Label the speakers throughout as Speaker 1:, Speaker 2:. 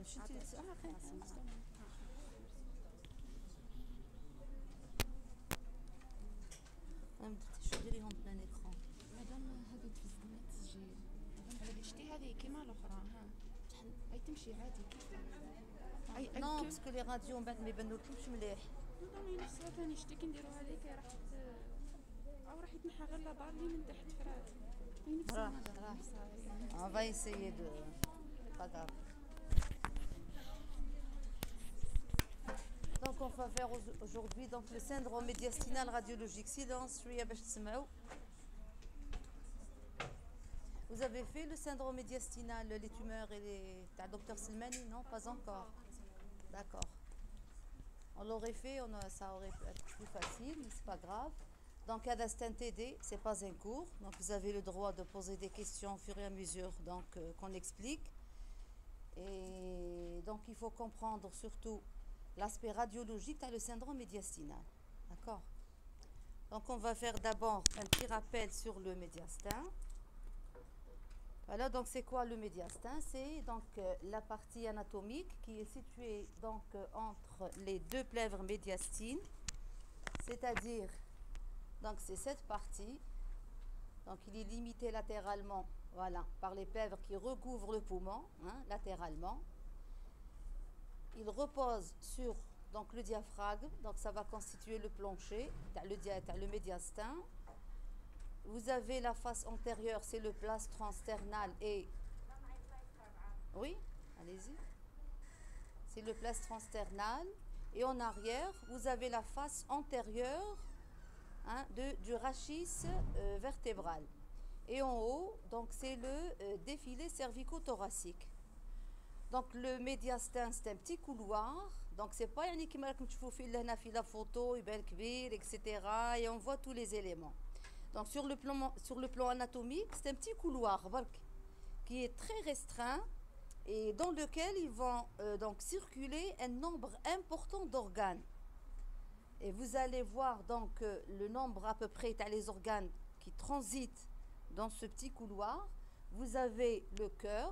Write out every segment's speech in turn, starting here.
Speaker 1: شديريهم بلان اكران.
Speaker 2: مادام هذه تفزنات تجي هذه شتي هذه كيما الاخرى ها هاي تمشي عادي كيف
Speaker 1: نو باسكو لي راديو من بعد ما يبانولكمش مليح.
Speaker 2: نو نفسها ثاني شتي كي نديرو هذيك راح يتنحى غير لابار لي من تحت فرات.
Speaker 1: On va essayer de... Pas grave. Donc on va faire aujourd'hui donc, le syndrome médiastinal radiologique. Silence, vous avez fait le syndrome médiastinal, les tumeurs et les... T'as docteur Silmani, non? Pas encore. D'accord. On l'aurait fait, ça aurait pu être plus facile, mais c'est pas grave. Donc, c'est un TD, c'est pas un cours. Donc, vous avez le droit de poser des questions au fur et à mesure qu'on explique. Et donc, il faut comprendre surtout l'aspect radiologique à le syndrome médiastinal. D'accord? Donc, on va faire d'abord un petit rappel sur le médiastin. Voilà, donc c'est quoi le médiastin? C'est donc la partie anatomique qui est située donc entre les deux plèvres médiastines, c'est-à-dire donc c'est cette partie. Donc il est limité latéralement, voilà, par les plèvres qui recouvrent le poumon, hein, latéralement. Il repose sur donc le diaphragme, donc ça va constituer le plancher, le médiastin. Vous avez la face antérieure, c'est le place transsternal et... Oui, allez-y. C'est le place transsternal. Et en arrière, vous avez la face antérieure, hein, du rachis vertébral. Et en haut, donc c'est le défilé cervico-thoracique. Donc le médiastin, c'est un petit couloir. Donc c'est pas un équipement comme tu fais la photo, etc. Et on voit tous les éléments. Donc sur le plan anatomique, c'est un petit couloir qui est très restreint et dans lequel ils vont donc circuler un nombre important d'organes. Et vous allez voir donc le nombre à peu près, t'as les organes qui transitent dans ce petit couloir. Vous avez le cœur,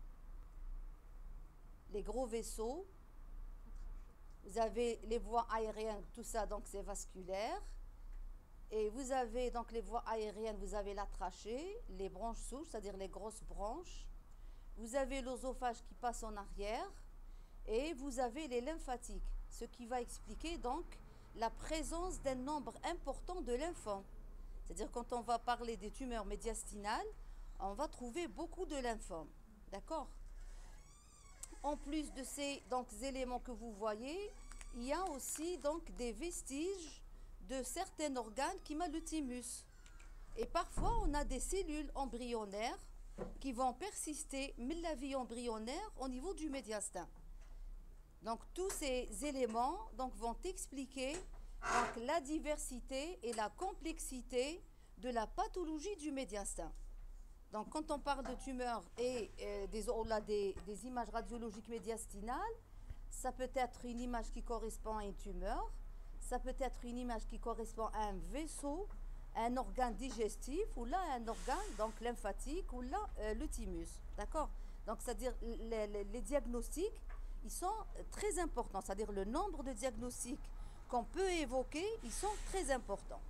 Speaker 1: les gros vaisseaux, vous avez les voies aériennes, tout ça donc c'est vasculaire. Et vous avez donc les voies aériennes, vous avez la trachée, les branches souches, c'est-à-dire les grosses branches. Vous avez l'œsophage qui passe en arrière. Et vous avez les lymphatiques, ce qui va expliquer donc la présence d'un nombre important de lymphomes. C'est-à-dire quand on va parler des tumeurs médiastinales, on va trouver beaucoup de lymphomes. D'accord? En plus de ces donc, éléments que vous voyez, il y a aussi donc des vestiges de certains organes qui m'a le thymus. Et parfois, on a des cellules embryonnaires qui vont persister, mais la vie embryonnaire, au niveau du médiastin. Donc, tous ces éléments donc, vont expliquer donc, la diversité et la complexité de la pathologie du médiastin. Donc, quand on parle de tumeurs et des images radiologiques médiastinales, ça peut être une image qui correspond à une tumeur, ça peut être une image qui correspond à un vaisseau, un organe digestif, ou là un organe donc lymphatique, ou là le thymus. D'accord? Donc, c'est-à-dire les diagnostics, ils sont très importants. C'est-à-dire le nombre de diagnostics qu'on peut évoquer, ils sont très importants.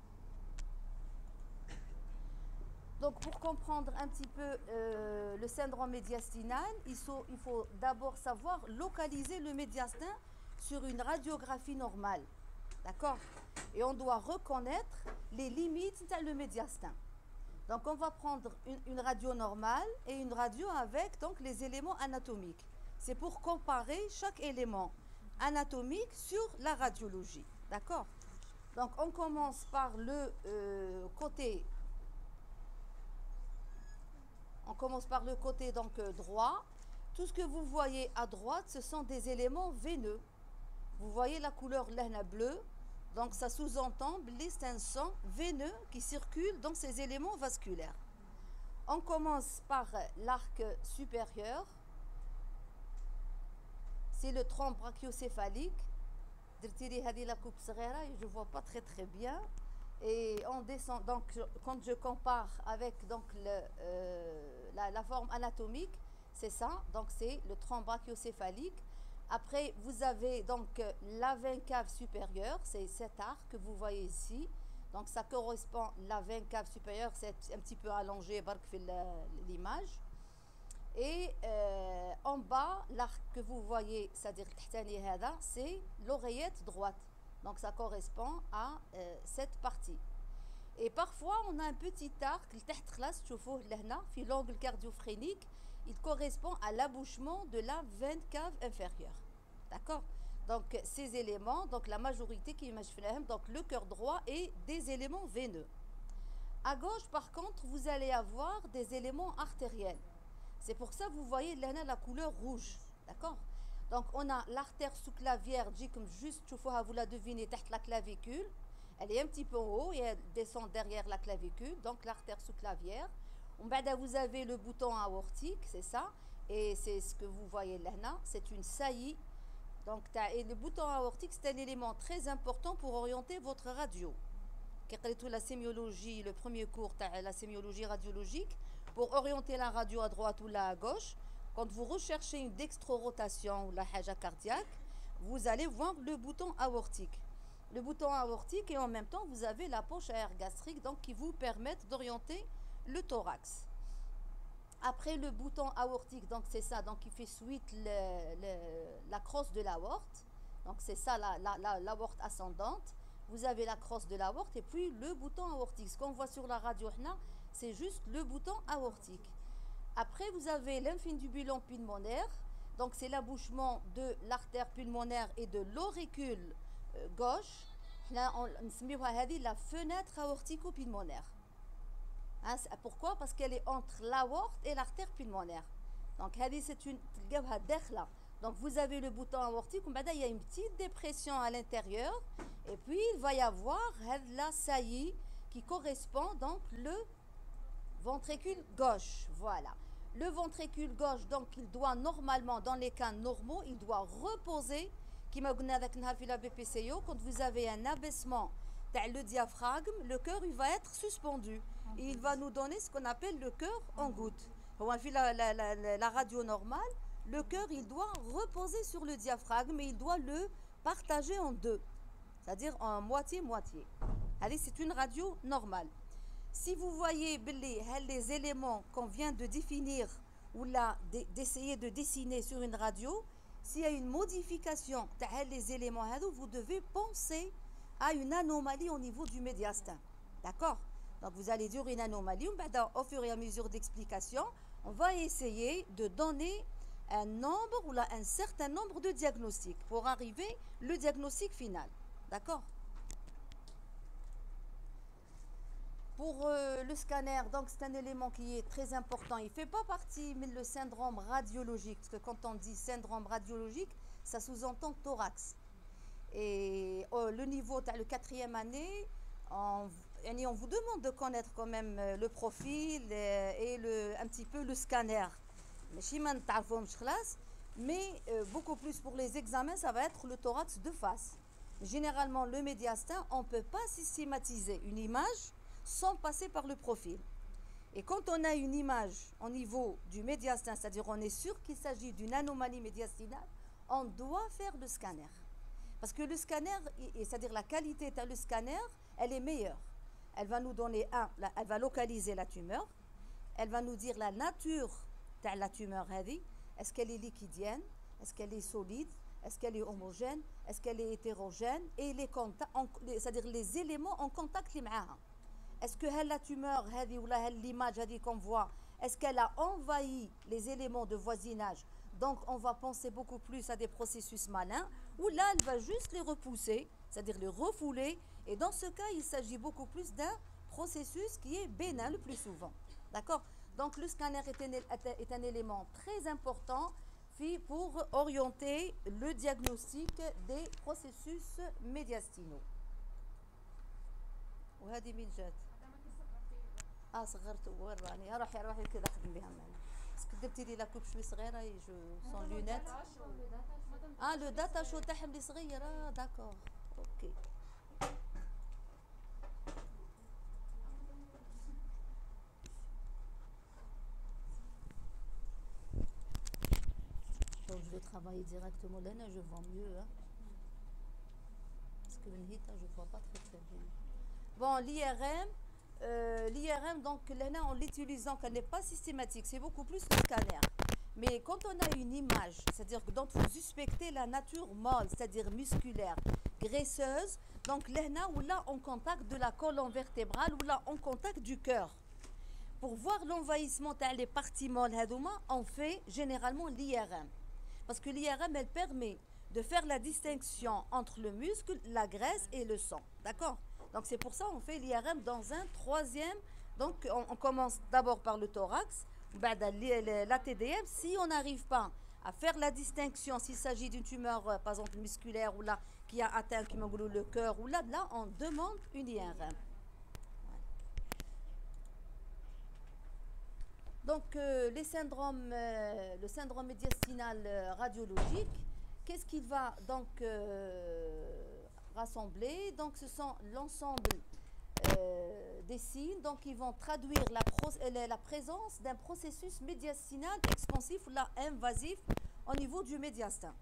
Speaker 1: Donc, pour comprendre un petit peu le syndrome médiastinal, il faut d'abord savoir localiser le médiastin sur une radiographie normale. D'accord? Et on doit reconnaître les limites dans le médiastin. Donc, on va prendre une radio normale et une radio avec donc, les éléments anatomiques. C'est pour comparer chaque élément anatomique sur la radiologie. D'accord? Donc, on commence par le côté... On commence par le côté donc, droit. Tout ce que vous voyez à droite, ce sont des éléments veineux. Vous voyez la couleur lana bleue. Donc, ça sous-entend c'est un sang veineux qui circule dans ces éléments vasculaires. On commence par l'arc supérieur. C'est le tronc brachiocéphalique. Je ne vois pas très très bien. Et on descend, donc quand je compare avec donc, la forme anatomique, c'est ça, donc c'est le tronc brachiocéphalique. Après, vous avez donc la veine cave supérieure, c'est cet arc que vous voyez ici. Donc ça correspond, la veine cave supérieure, c'est un petit peu allongé, l'image. Et en bas, l'arc que vous voyez, c'est-à-dire c'est l'oreillette droite. Donc ça correspond à cette partie. Et parfois, on a un petit arc, l'angle cardio-phrénique, il correspond à l'abouchement de la veine cave inférieure. D'accord? Donc ces éléments, donc la majorité qui imagine, donc le cœur droit et des éléments veineux. À gauche, par contre, vous allez avoir des éléments artériels. C'est pour ça que vous voyez là la couleur rouge. D'accord? Donc on a l'artère sous-clavière, comme juste, vous la devinez, tête la clavicule. Elle est un petit peu en haut et elle descend derrière la clavicule, donc l'artère sous-clavière. Vous avez le bouton aortique, c'est ça. Et c'est ce que vous voyez là, c'est une saillie. Donc, et le bouton aortique, c'est un élément très important pour orienter votre radio. La sémiologie, le premier cours, la sémiologie radiologique, pour orienter la radio à droite ou là à gauche. Quand vous recherchez une dextrorotation ou la haja cardiaque, vous allez voir le bouton aortique. Le bouton aortique et en même temps, vous avez la poche à air gastrique donc qui vous permettent d'orienter le thorax. Après le bouton aortique, donc c'est ça, donc il fait suite la crosse de l'aorte. Donc c'est ça l'aorte ascendante. Vous avez la crosse de l'aorte et puis le bouton aortique. Ce qu'on voit sur la radio, c'est juste le bouton aortique. Après, vous avez l'infundibulum pulmonaire. Donc c'est l'abouchement de l'artère pulmonaire et de l'auricule gauche. Là, on la fenêtre aortico-pulmonaire. Hein, pourquoi? Parce qu'elle est entre l'aorte et l'artère pulmonaire. Donc, c'est une. Donc, vous avez le bouton aortique, il y a une petite dépression à l'intérieur, et puis il va y avoir la saillie qui correspond donc le ventricule gauche. Voilà. Le ventricule gauche, donc, il doit normalement, dans les cas normaux, il doit reposer. Quand vous avez un abaissement le diaphragme, le cœur il va être suspendu. Et il va nous donner ce qu'on appelle le cœur en goutte. La radio normale, le cœur il doit reposer sur le diaphragme et il doit le partager en deux, c'est-à-dire en moitié-moitié. Allez, c'est une radio normale. Si vous voyez les éléments qu'on vient de définir ou là d'essayer de dessiner sur une radio, s'il y a une modification des éléments, vous devez penser à une anomalie au niveau du médiastin. D'accord? Donc vous allez dire une anomalie. Au fur et à mesure d'explication, on va essayer de donner un nombre ou là, un certain nombre de diagnostics pour arriver au diagnostic final. D'accord? Pour le scanner, donc c'est un élément qui est très important. Il ne fait pas partie mais le syndrome radiologique, parce que quand on dit syndrome radiologique, ça sous-entend thorax. Et le niveau, le 4e année, on vous demande de connaître quand même le profil et un petit peu le scanner. Mais beaucoup plus pour les examens, ça va être le thorax de face. Généralement, le médiastin, on ne peut pas systématiser une image sans passer par le profil. Et quand on a une image au niveau du médiastin, c'est-à-dire on est sûr qu'il s'agit d'une anomalie médiastinale, on doit faire le scanner. Parce que le scanner, c'est-à-dire la qualité de le scanner, elle est meilleure. Elle va nous donner, elle va localiser la tumeur, elle va nous dire la nature de la tumeur, est-ce qu'elle est liquidienne, est-ce qu'elle est solide, est-ce qu'elle est homogène, est-ce qu'elle est hétérogène, et c'est-à-dire les éléments en contact les معاها. Est-ce que la tumeur, ou l'image qu'on voit, est-ce qu'elle a envahi les éléments de voisinage? Donc, on va penser beaucoup plus à des processus malins, ou là, elle va juste les repousser, c'est-à-dire les refouler. Et dans ce cas, il s'agit beaucoup plus d'un processus qui est bénin le plus souvent. D'accord? Donc, le scanner est un élément très important pour orienter le diagnostic des processus médiastinaux. وهذه من جات صغرت وراني روحي كذا خدم بها معنا باسكو درتي لي لا كوب شوي صغيره جو سون لونيت لو داتا شو تاعهم اللي صغير داكور اوكي travailler directement là, je vois mieux. Hein. Parce que le Nihita, je vois pas très très bien. Bon, l'IRM, donc là, en l'utilisant, qu'elle n'est pas systématique, c'est beaucoup plus le scanner. Mais quand on a une image, c'est-à-dire que donc vous suspectez la nature molle, c'est-à-dire musculaire, graisseuse, donc là, ou là, en contact de la colonne vertébrale, ou là, en contact du cœur. Pour voir l'envahissement des parties molles, on fait généralement l'IRM. Parce que l'IRM, elle permet de faire la distinction entre le muscle, la graisse et le sang. D'accord? Donc c'est pour ça qu'on fait l'IRM dans un troisième. Donc on commence d'abord par le thorax, la TDM. Si on n'arrive pas à faire la distinction, s'il s'agit d'une tumeur, par exemple musculaire, ou là, qui a atteint le cœur, ou là, on demande une IRM. Donc, les syndromes, le syndrome médiastinal radiologique, qu'est-ce qu'il va donc rassembler? Donc, ce sont l'ensemble des signes. Donc, ils vont traduire la présence d'un processus médiastinal expansif ou là, invasif au niveau du médiastin.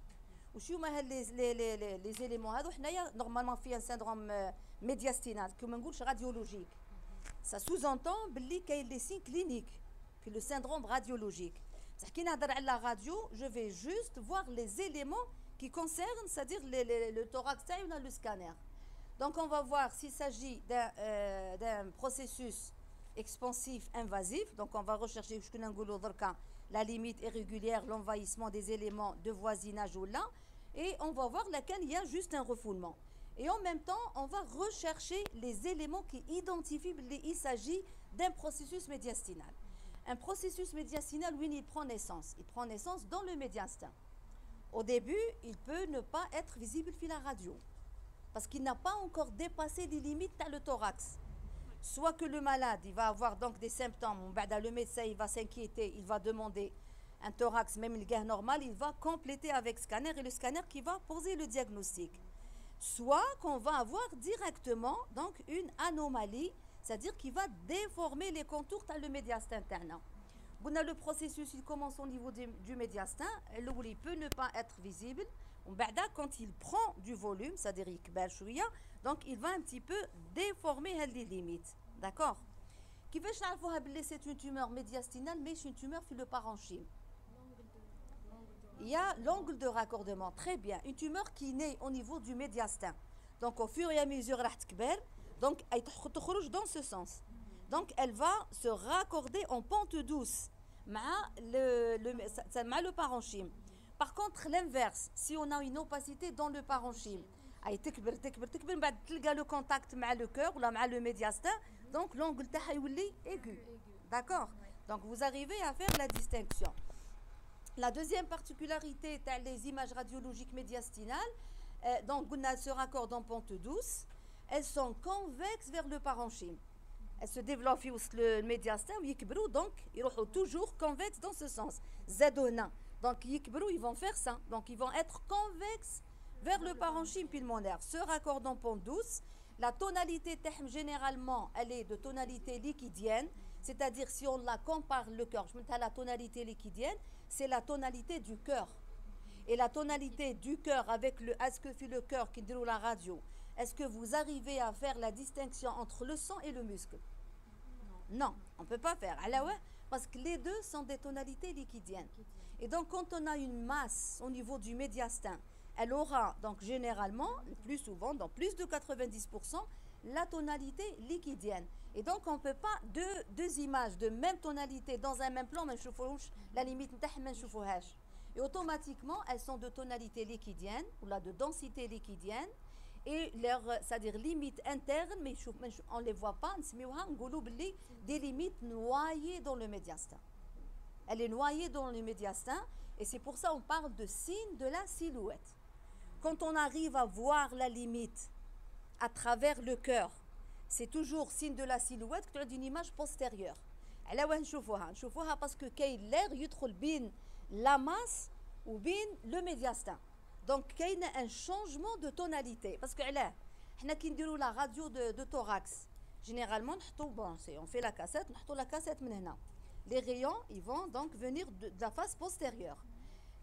Speaker 1: Les éléments normalement fait un syndrome médiastinal comme on radiologique. Ça sous-entend qu'il y a des signes cliniques. Puis le syndrome radiologique. C'est-à-dire la radio, je vais juste voir les éléments qui concernent, c'est-à-dire le thorax ou le scanner. Donc on va voir s'il s'agit d'un processus expansif invasif. Donc on va rechercher la limite irrégulière, l'envahissement des éléments de voisinage ou là. Et on va voir laquelle il y a juste un refoulement. Et en même temps, on va rechercher les éléments qui identifient qu'il s'agit d'un processus médiastinal. Un processus médiastinal, oui, il prend naissance. Il prend naissance dans le médiastin. Au début, il peut ne pas être visible sur la radio. Parce qu'il n'a pas encore dépassé les limites dans le thorax. Soit que le malade, il va avoir donc des symptômes. Le médecin, il va s'inquiéter, il va demander un thorax, même le gars normal, il va compléter avec scanner et le scanner qui va poser le diagnostic. Soit qu'on va avoir directement donc une anomalie, c'est-à-dire qu'il va déformer les contours dans le médiastin interne. Le processus il commence au niveau du médiastin, où il peut ne pas être visible. Quand il prend du volume, c'est-à-dire qu'il donc il va un petit peu déformer les limites. D'accord? Qui veut que c'est une tumeur médiastinale, mais c'est une tumeur sur le parenchyme. Il y a l'angle de raccordement, très bien. Une tumeur qui naît au niveau du médiastin. Donc au fur et à mesure, donc elle dans ce sens. Donc elle va se raccorder en pente douce avec le parenchyme. Par contre, l'inverse, si on a une opacité dans le parenchyme, le contact avec le cœur ou avec le médiastin, donc l'angle est aigu. D'accord? Donc vous arrivez à faire la distinction. La deuxième particularité des images radiologiques médiastinales, donc elles se raccordent en pente douce, elles sont convexes vers le parenchyme. Elles se développent sur le médiastin, donc ils sont toujours convexes dans ce sens. Zedona. Donc ils vont faire ça. Donc ils vont être convexes vers le parenchyme pulmonaire, se raccordent en pente douce. La tonalité généralement, elle est de tonalité liquidienne, c'est-à-dire si on la compare le cœur, je me dis la tonalité liquidienne, c'est la tonalité du cœur. Et la tonalité du cœur avec est-ce que fait le cœur qui dit la radio, est-ce que vous arrivez à faire la distinction entre le sang et le muscle? Non, on ne peut pas faire. Parce que les deux sont des tonalités liquidiennes. Et donc quand on a une masse au niveau du médiastin, elle aura donc généralement, le plus souvent, dans plus de 90%, la tonalité liquidienne. Et donc on ne peut pas deux images de même tonalité dans un même plan, mais la limite et automatiquement elles sont de tonalité liquidienne ou là de densité liquidienne et leur c'est-à-dire limite interne, mais on ne les voit pas, des limites noyées dans le médiastin. Elle est noyée dans le médiastin et c'est pour ça qu'on parle de signe de la silhouette. Quand on arrive à voir la limite à travers le cœur, c'est toujours signe de la silhouette que d'une image postérieure. Elle a parce que l'air يدخل بين la masse ou bien le médiastin. Donc il y a un changement de tonalité parce que là, qui نديروا la radio de thorax. Généralement, on fait la cassette, on la cassette. Les rayons, ils vont donc venir de la face postérieure.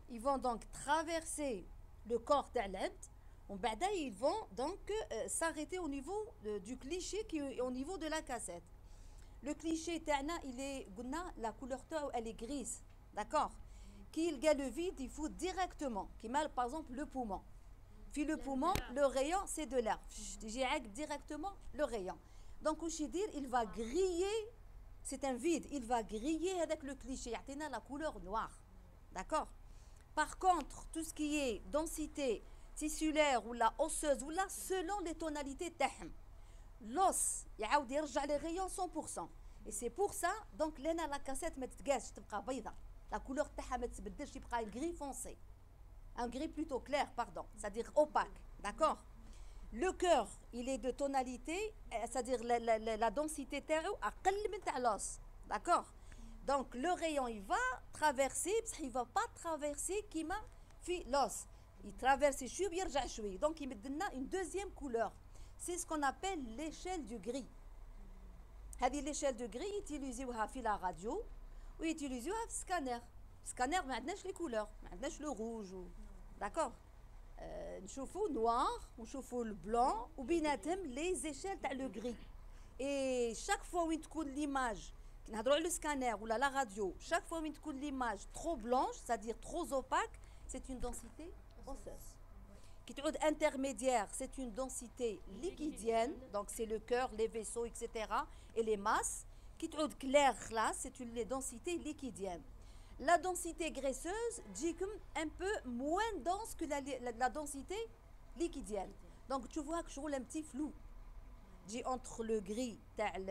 Speaker 1: ils vont donc traverser le corps تاع العبد ومن بعد ils vont donc s'arrêter au niveau du cliché qui est au niveau de la cassette. Le cliché تاعنا il est قلنا la couleur تاعو elle est grise, d'accord. Qui il gagne le vide, il faut directement qui mal par exemple le poumon. Puis le poumon, le rayon c'est de l'air. J'ai directement le rayon. Donc واش يدير il va griller, c'est un vide, il va griller avec le cliché يعطينا la couleur noire, d'accord. Par contre, tout ce qui est densité tissulaire ou la osseuse ou là selon les tonalités تاعهم. L'os يعاود يرجع les rayons 100%. Et c'est pour ça donc لنا la cassette ما تتقاش تبقى بيضة. La couleur تاعها ما تتبدلش يبقى un gris foncé. Un gris plutôt clair, pardon, c'est-à-dire opaque, d'accord. Le cœur, il est de tonalité, c'est-à-dire la densité تاعو أقل من تاع l'os, d'accord. Donc le rayon il va traverser, il va pas traverser كيما في l'os. Il traverse شوي بيرجع شوي. Donc il met une deuxième couleur. C'est ce qu'on appelle l'échelle du gris. هذه l'échelle de gris يتيليزيوها في la radio ويتيليزيوها في السكانير. السكانير ما عندناش les couleurs, ما عندناش le rouge d'accord. نشوفوا noir ونشوفوا le blanc وبيناتهم les échelles تاع le gris. Et chaque fois وين تكون l'image نهضروا على السكانير ولا la radio, chaque fois وين تكون l'image trop blanche, c'est-à-dire trop opaque, c'est une densité osseuse. Qui تعود intermédiaire, c'est une densité liquidienne, donc c'est le cœur, les vaisseaux, etc. et les masses. Qui تعود clair là, c'est une densité liquidienne. La densité graisseuse dit un peu moins dense que la densité liquidienne. Donc tu vois que je roule un petit flou. Dit entre le gris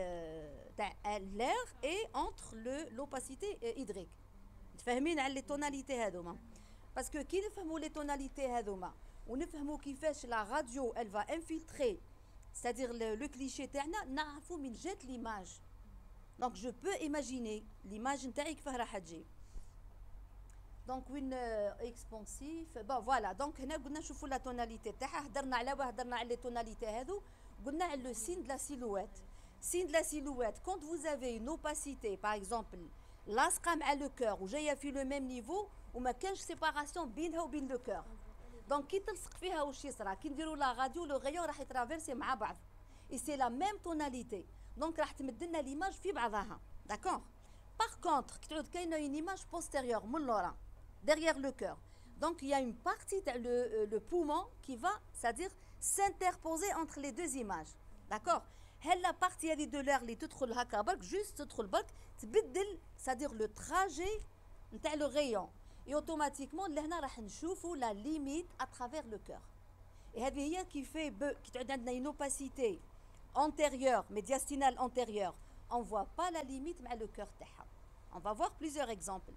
Speaker 1: l'air et entre l'opacité hydrique. تفهمين على les tonalités هذوما. Parce que كي نفهموا les tonalités هذوما ونفهموا كيفاش la radio elle va infiltrer, c'est-à-dire le cliché تاعنا نعرفوا من جات l'image. Donc je peux imaginer l'image نتاعي كيفاه راح تجي. Donc une expansif, bon voilà, donc هنا قلنا نشوفوا la tonalité تاعها. هضرنا على les tonalités هذو. قلنا على le signe de la silhouette. Signe de la silhouette, quand vous avez une opacité, par exemple لاصقه مع le cœur وجايه في le même niveau وما كانش séparation بينها وبين le cœur. Donc كي تلصق فيها واش يصرى كي نديروا لا راديو لو غيون راح يترافيرسي مع بعض. Et c'est la même tonalité. Donc راح تمد لنا l'image في بعضها, d'accord. Par contre كي تعود كاينه une image postérieure من لورا derrière le cœur. Donc il y a une partie le poumon qui va, c'est-à-dire s'interposer entre les deux images, d'accord. هل la partie هذه de l'air اللي تدخل هكا برك juste تدخل برك تبدل, c'est-à-dire le trajet نتاع le rayon. Et automatiquement لهنا راح نشوفوا la limite à travers le cœur. Et هذه هي qui fait qui تعود عندنا une opacité antérieure, médiastinale antérieure. On voit pas la limite مع le cœur تاعها. On va voir plusieurs exemples.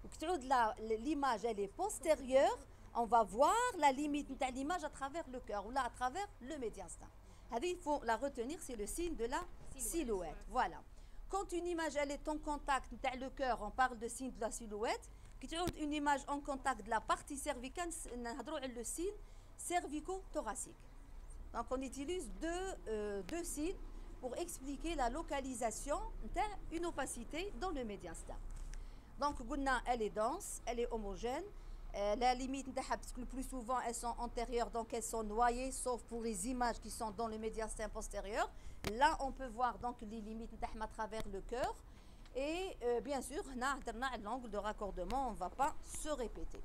Speaker 1: L'image elle est postérieure, on va voir la limite de l'image à travers le cœur ou là à travers le médiastin. Il faut la retenir, c'est le signe de la silhouette. Voilà. Quand une image elle est en contact avec le cœur, on parle de signe de la silhouette. Quand une image en contact de la partie cervicale, on le signe cervico-thoracique. Donc on utilise deux signes pour expliquer la localisation d'une opacité dans le médiastin. Donc, elle est dense, elle est homogène. La limite, parce que le plus souvent, elles sont antérieures, donc elles sont noyées, sauf pour les images qui sont dans le médiastin postérieur. Là, on peut voir donc les limites à travers le cœur. Et bien sûr, l'angle de raccordement, on ne va pas se répéter.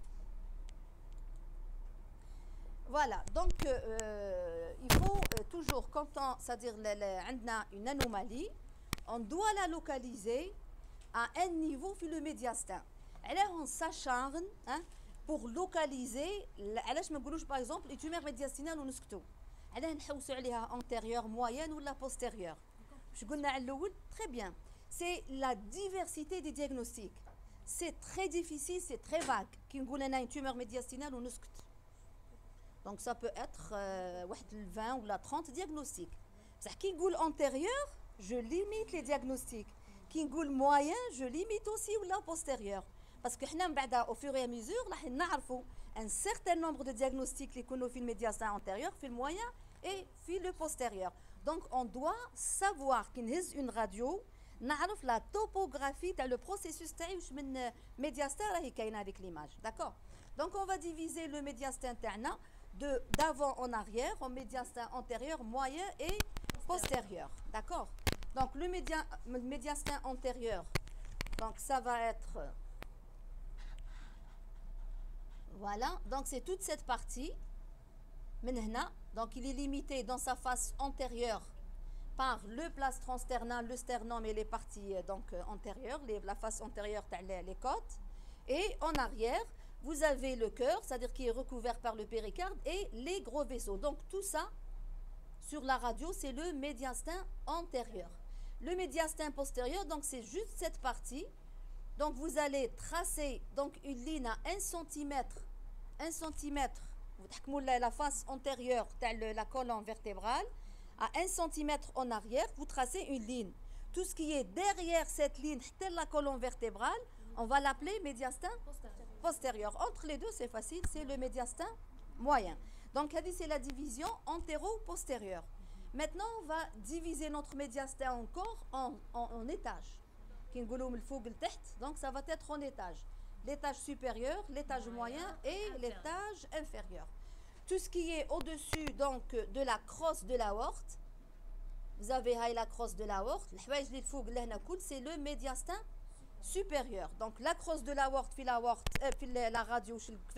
Speaker 1: Voilà, donc il faut toujours, quand on, c'est-à-dire une anomalie, on doit la localiser à un niveau في le médiastin. Alors on s'acharne pour localiser. علاش ما نقولوش par exemple les tumeurs médiastinales ونسكتوا. علاه نحوسوا عليها antérieure, moyenne ou la postérieure. باش قلنا على الاول très bien. C'est la diversité des diagnostics. C'est très difficile, c'est très vague. كي نقول انا une tumeur médiastinale ونسكت. Donc ça peut être 20 ou 30 diagnostics. بصح كي نقول antérieure, je limite les diagnostics. Qui نقول moyen, je limite aussi ou la postérieure. Parce que حنا من بعد au fur et à mesure راح نعرفوا un certain nombre de diagnostics اللي يكونوا في الميدياسtin antérieur, في le moyen et في le postérieur. Donc on doit savoir كي نهز une radio نعرف la topographie تاع le processus تاعي واش من médiastin راهي كاينه هذيك l'image. D'accord. Donc on va diviser le médiastin تاعنا de d'avant en arrière en médiastin antérieur, moyen et postérieur. D'accord. Donc le médiastin antérieur, donc ça va être voilà, donc c'est toute cette partie. Maintenant, donc il est limité dans sa face antérieure par le plastron sternal, le sternum et les parties donc antérieures, la face antérieure les côtes. Et en arrière, vous avez le cœur, c'est-à-dire qui est recouvert par le péricarde et les gros vaisseaux. Donc tout ça, sur la radio, c'est le médiastin antérieur. Le médiastin postérieur, donc c'est juste cette partie. Donc vous allez tracer donc une ligne à 1 cm, 1 cm, la face antérieure de la colonne vertébrale, à 1 cm en arrière, vous tracez une ligne. Tout ce qui est derrière cette ligne, la colonne vertébrale, on va l'appeler médiastin postérieur. Entre les deux, c'est facile, c'est le médiastin moyen. Donc, c'est la division antéro-postérieure. Maintenant, on va diviser notre médiastin encore en étages. Donc, ça va être en étages. L'étage supérieur, l'étage moyen et l'étage inférieur. Tout ce qui est au-dessus donc de la crosse de l'aorte, vous avez la crosse de l'aorte, c'est le médiastin supérieur. Donc la crosse de l'aorte, la radio,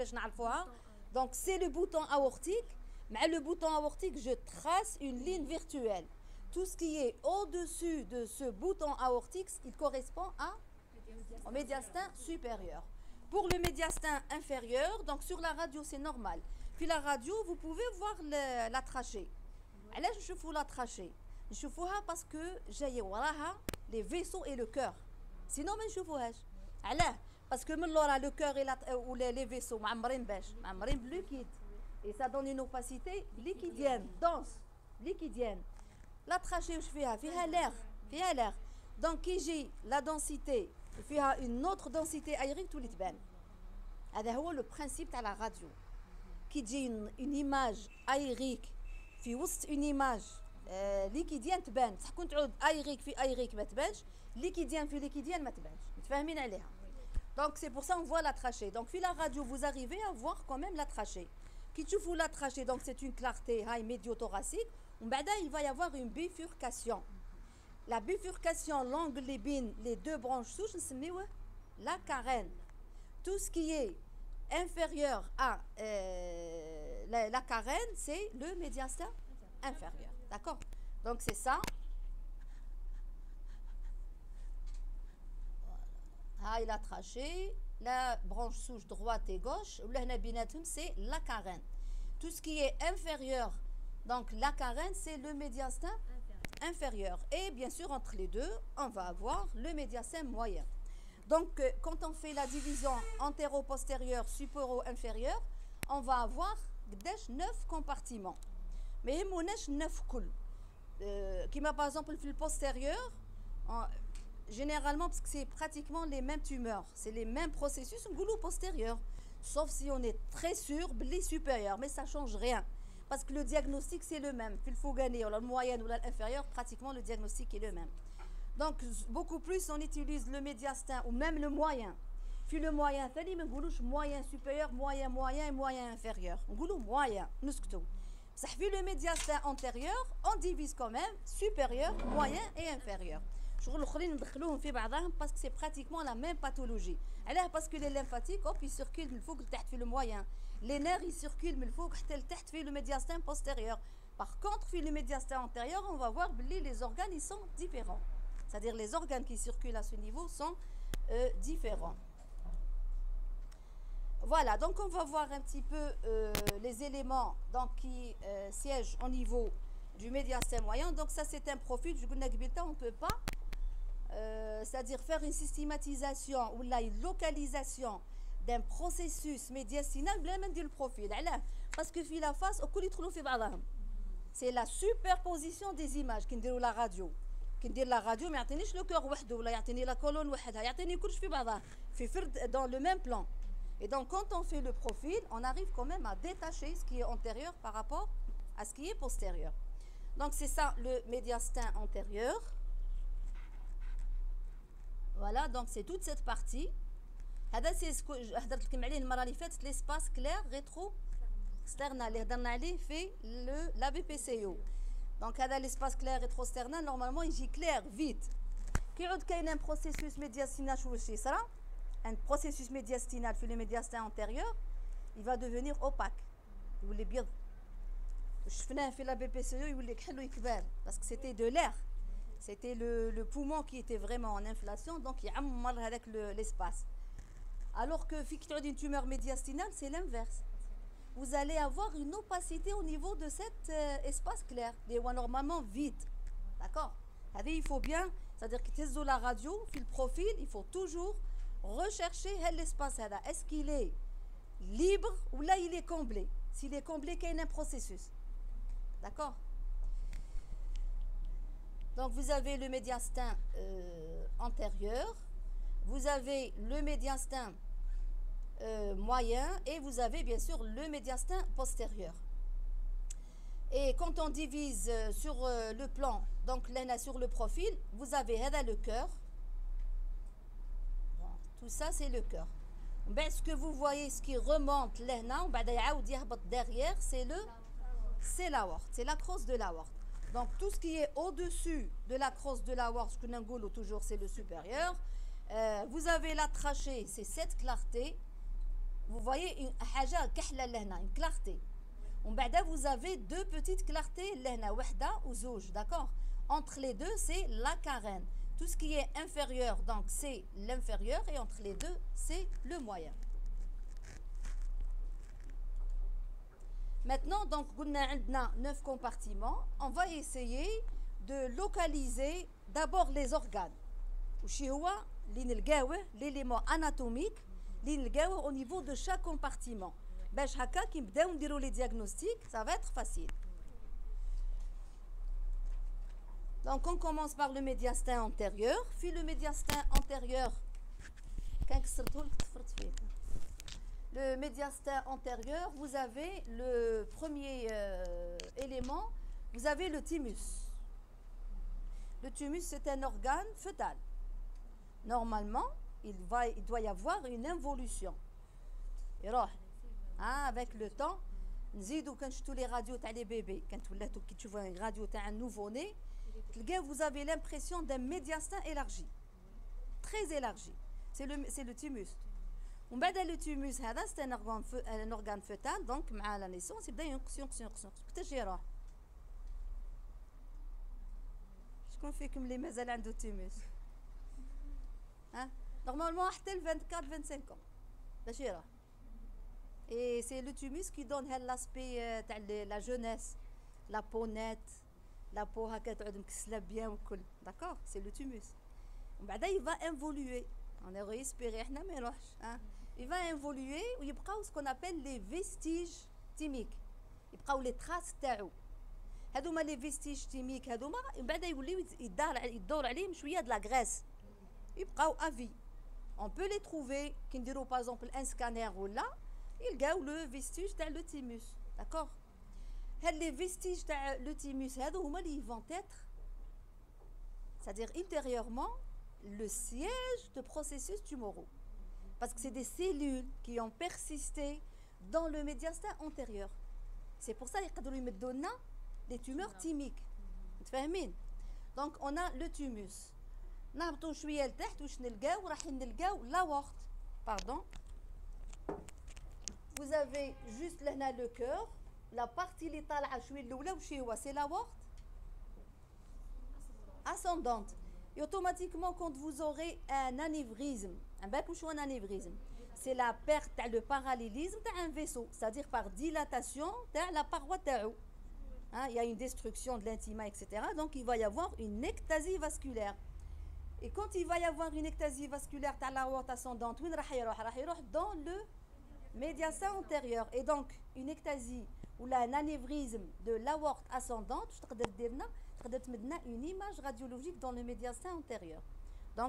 Speaker 1: donc c'est le bouton aortique. Mais le bouton aortique, je trace une ligne virtuelle. Tout ce qui est au-dessus de ce bouton aortique, il correspond au médiastin supérieur. Pour le médiastin inférieur, donc sur la radio, c'est normal. Puis la radio, vous pouvez voir la trachée. Alors, je fous la trachée. Je fous parce que j'ai les vaisseaux et le cœur. Sinon, je ne fous pas. Parce que le cœur ou les vaisseaux, liquide. Et ça donne une opacité liquidienne, dense, liquidienne. La trachée, je fais l'air. Donc, qui j'ai la densité, il y a une autre densité aérienne, tout l'itben. C'est le principe de la radio. Qui j'ai une image aérique, une image liquidienne, تبان. Ça compte aérique, aérique, ما تبانش. Liquidienne, ما تبانش. متفاهمين عليها. Donc, c'est pour ça qu'on voit la trachée. Donc, puis la radio, vous arrivez à voir quand même la trachée. Qui tu fous la trachée, donc c'est une clarté médio-thoracique. Il va y avoir une bifurcation. La bifurcation, l'angle les deux branches souches, c'est la carène. Tout ce qui est inférieur à la carène, c'est le médiastin inférieur. D'accord? Donc c'est ça. Voilà. La trachée, la branche souche droite et gauche, c'est la carène. Tout ce qui est inférieur, donc la carène, c'est le médiastin inférieur. Et bien sûr, entre les deux, on va avoir le médiastin moyen. Donc, quand on fait la division antéro-postérieure, supéro-inférieure, on va avoir 9 compartiments. Mais il y a 9 coules. Par exemple, le postérieur, généralement, parce que c'est pratiquement les mêmes tumeurs, c'est les mêmes processus, on goulot postérieur. Sauf si on est très sûr, les supérieurs, mais ça ne change rien. Parce que le diagnostic, c'est le même. Puis il faut gagner, ou la moyenne ou l'inférieur, pratiquement le diagnostic est le même. Donc, beaucoup plus, on utilise le médiastin ou même le moyen. Puis le moyen, moyen supérieur, moyen moyen et moyen inférieur. On dit moyen, nous ça fait le médiastin antérieur, on divise quand même supérieur, moyen et inférieur. Parce que c'est pratiquement la même pathologie. Alors, parce que les lymphatiques, ils circulent, il faut que le moyen. Les nerfs, ils circulent, mais il faut que le médiastin postérieur. Par contre, le médiastin antérieur, on va voir que les organes, ils sont différents. C'est-à-dire les organes qui circulent à ce niveau sont différents. Voilà, donc on va voir un petit peu les éléments donc, qui siègent au niveau du médiastin moyen. Donc ça, c'est un profil. Je vous dis on ne peut pas, c'est-à-dire faire une systématisation ou une localisation d'un processus médiastinal بلا ما ندير le profil. Parce que في la face الكل يدخلوا في بعضهم. C'est la superposition des images qui نديروا la radio. كي ندير la radio ما يعطينيش le cœur وحده ولا يعطيني la colonne وحدها يعطيني كلش في بعضها في فرد dans le même plan. Et donc quand on fait le profil, on arrive quand même à détacher ce qui est antérieur par rapport à ce qui est postérieur. Donc c'est ça le médiastin antérieur. Voilà, donc c'est toute cette partie. هذا سي سكو هضرت لكم عليه المره اللي فاتت ليسباس كلير ريترو سترنا اللي هضرنا عليه في لا بي بي سي او. دونك هذا ليسباس كلير ريترو سترنا نورمالمون يجي كلير فيت. كي يعود كاين ان بروسيسوس ميدياستينال واش يصرى ان بروسيسوس ميدياستينال في لو ميدياستين انتيريور il va devenir opaque يولي بيض. شفناه في لا بي بي سي او يولي كحل ويكبر باسكو سيتي دو لير. C'était le poumon qui était vraiment en inflation, donc il y a avec l'espace. Alors que une tumeur médiastinale, c'est l'inverse. Vous allez avoir une opacité au niveau de cet espace clair, des normalement vide. D'accord? Il faut bien, c'est-à-dire que la radio, le profil, il faut toujours rechercher l'espace. Est-ce qu'il est libre ou là il est comblé? S'il est comblé, qu'il y a un processus. D'accord? Donc vous avez le médiastin antérieur, vous avez le médiastin moyen et vous avez bien sûr le médiastin postérieur. Et quand on divise sur le plan, donc là sur le profil, vous avez le cœur. Bon, tout ça c'est le cœur. Ben, ce que vous voyez, ce qui remonte là, derrière, c'est l'aorte, c'est la crosse de l'aorte. Donc tout ce qui est au-dessus de la crosse de l'aorte, ce que nous toujours c'est le supérieur. Vous avez la trachée, c'est cette clarté. Vous voyez une clarté. Vous avez deux petites clartés, d'accord? Entre les deux, c'est la carène. Tout ce qui est inférieur, donc c'est l'inférieur, et entre les deux, c'est le moyen. Maintenant, donc, on a 9 compartiments. On va essayer de localiser d'abord les organes. L'élément anatomique au niveau de chaque compartiment. Les diagnostics, ça va être facile. Donc, on commence par le médiastin antérieur. Puis le médiastin antérieur. Le médiastin antérieur, vous avez le premier élément, vous avez le thymus. Le thymus, c'est un organe fœtal. Normalement, il doit y avoir une involution. Avec le temps, quand tous les radios les bébés, quand tu vois une radio un nouveau-né, vous avez l'impression d'un médiastin élargi, très élargi. C'est le thymus. وبعد le thymus هذا c'est un organe fœtal, donc مع la naissance يبدا ينقص حتى يجي يروح. شكون فيكم اللي مازال عنده thymus؟ normalement حتى ل 24 25 ans باش يروح. Et c'est le thymus qui donne l'aspect تاع la jeunesse, la peau nette, la peau هكا تعود مكسله bien وكل. D'accord? C'est le thymus. وبعد il va évoluer. On aurait espéré احنا ما يروحش. Il va évoluer ou il y a ce qu'on appelle les vestiges thymiques. Il y a les traces تاعو. هذوما les vestiges thymiques هذوما بعد يوليو يدور عليهم شويه de la graisse. يبقاو à vie. On peut les trouver كي نديرو par exemple un scanner ولا يلقاو le vestige تاع le thymus. D'accord? هاد les vestiges تاع le thymus هذو هما اللي vont être, c'est-à-dire intérieurement, le siège de processus tumoraux. Parce que c'est des cellules qui ont persisté dans le médiastin antérieur. C'est pour ça qu'ils donnent des tumeurs thymiques. Donc on a le thymus. نهبطوا شويه لتحت واش نلقاو؟ راح نلقاو l'aorte. Pardon. Vous avez juste là le cœur, la partie اللي طالعه شويه الاولى واش هو؟ C'est l'aorte ascendante. Et automatiquement, quand vous aurez un anévrisme, un anévrisme, c'est la perte, le parallélisme d'un vaisseau, c'est-à-dire par dilatation de la paroi tao. Il y a une destruction de l'intima, etc. Donc, il va y avoir une ectasie vasculaire. Et quand il va y avoir une ectasie vasculaire de l'aorte ascendante, dans le médiastin antérieur. Et donc, une ectasie ou un anévrisme de l'aorte ascendante, une image radiologique dans le médiastin antérieur. Donc,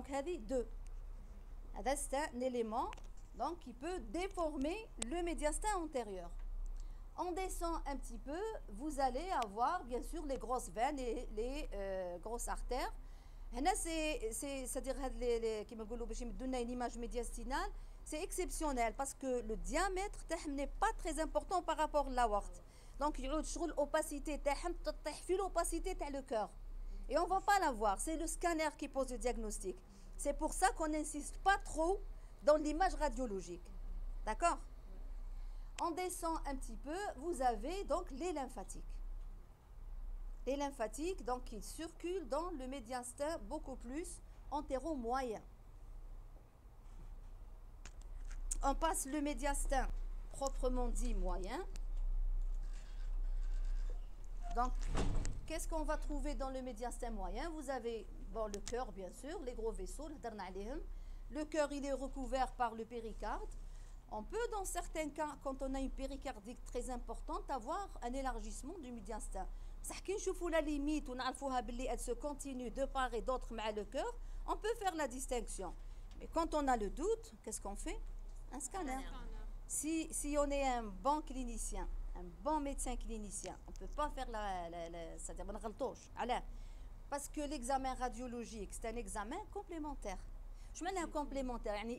Speaker 1: c'est un élément donc, qui peut déformer le médiastin antérieur. On descend un petit peu, vous allez avoir bien sûr les grosses veines et les grosses artères. هنا c'est-à-dire كيما نقولوا باش يمدوا لنا une image médiastinale, c'est exceptionnel parce que le diamètre تاعهم n'est pas très important par rapport à l'aorte. Donc يعود شغل l'opacité تاعهم تطيح في l'opacité تاع le cœur. Et on va pas la voir, c'est le scanner qui pose le diagnostic. C'est pour ça qu'on n'insiste pas trop dans l'image radiologique. D'accord? On descend un petit peu, vous avez donc les lymphatiques. Les lymphatiques, donc, ils circulent dans le médiastin beaucoup plus antéro-moyen. On passe le médiastin proprement dit moyen. Donc, qu'est-ce qu'on va trouver dans le médiastin moyen? Vous avez bon, le cœur, bien sûr, les gros vaisseaux. Le cœur, il est recouvert par le péricarde. On peut, dans certains cas, quand on a une péricardique très importante, avoir un élargissement du médiastin. بصح كي نشوفوا la limite ونعرفوها باللي elle se continue de part et d'autre مع le cœur, on peut faire la distinction. Mais quand on a le doute, qu'est-ce qu'on fait? Un scanner. Si on est un bon clinicien, un bon médecin clinicien, on ne peut pas faire c'est-à-dire ما نغلطوش. علاه؟ Parce que l'examen radiologique, c'est un examen complémentaire. Je mets un complémentaire, يعني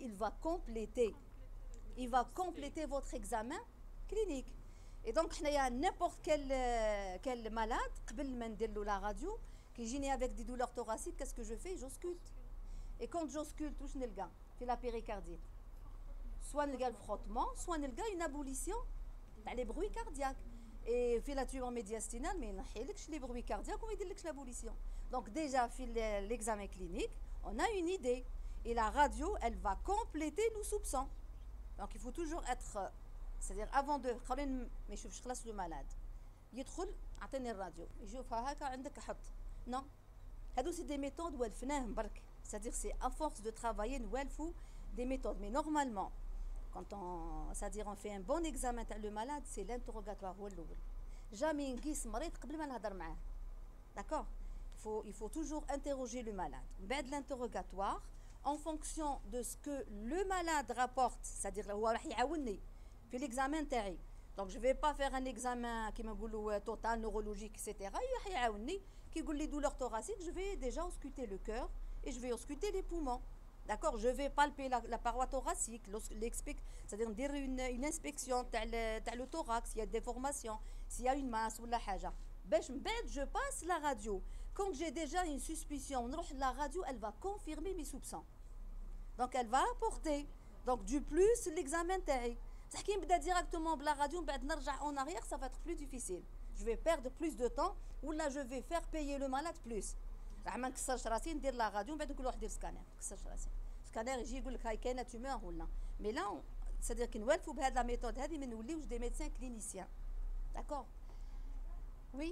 Speaker 1: il va compléter votre examen clinique. Et donc, n'importe quel malade, قبل ما ندير له la radio, qui gêne avec des douleurs thoraciques, qu'est-ce que je fais? J'ausculte. Et quand j'ausculte, où je نلقى في la péricardie? Soit نلقى le frottement, soit نلقى une abolition تاع les bruits cardiaques. Et في la tube médiastinale, mais ينحيلكش les bruits cardiaques وما يديرلكش l'abolition. Donc déjà, في l'examen clinique, on a une idée. Et la radio, elle va compléter nos soupçons. Donc il faut toujours être... c'est-à-dire avant de ما يشوفش خلاص le malade يدخل اعطيني الراديو يشوفها هكا عندك حط non هادو سي دي ميثود والفناهم برك c'est-à-dire c'est à force de travailler نوالفوا des méthodes mais normalement quand c'est-à-dire on fait un bon examen تاع le malade c'est l'interrogatoire هو الاول jamais نقيس مريض قبل ما نهضر معاه d'accord il faut toujours interroger le malade بعد l'interrogatoire en fonction de ce que le malade rapporte c'est-à-dire هو راح يعاونني في l'examen تاعي. Donc je vais pas faire un examen كيما نقولوا total neurologique etc. يعاونني كي يقول لي douleur thoracique, je vais déjà ausculter le cœur et je vais ausculter les poumons. D'accord, je vais palper la paroi thoracique, c'est-à-dire ندير une inspection تاع le thorax, s'il y a des déformations, s'il y a une masse ولا حاجه. باش من بعد je passe la radio. Quand j'ai déjà une suspicion, نروح la radio, elle va confirmer mes soupçons. Donc elle va apporter donc du plus l'examen تاعي. صح كي نبدا ديريكتومون بلا راديو من بعد نرجع اون arrière, ça va être plus difficile. Je vais perdre plus de temps ولا je vais faire payer le malade plus. راح ما نكسرش راسي ندير لا راديو من بعد نقول واحد دير سكانير، ما نكسرش راسي. سكانير يجي يقول لك هاي كاينه تومور ولا. مي لا c'est-à-dire كي نوالفوا بهاد لا ميثود هذه ما نوليوش دي ميدسان كلينيسيان. D'accord. Oui.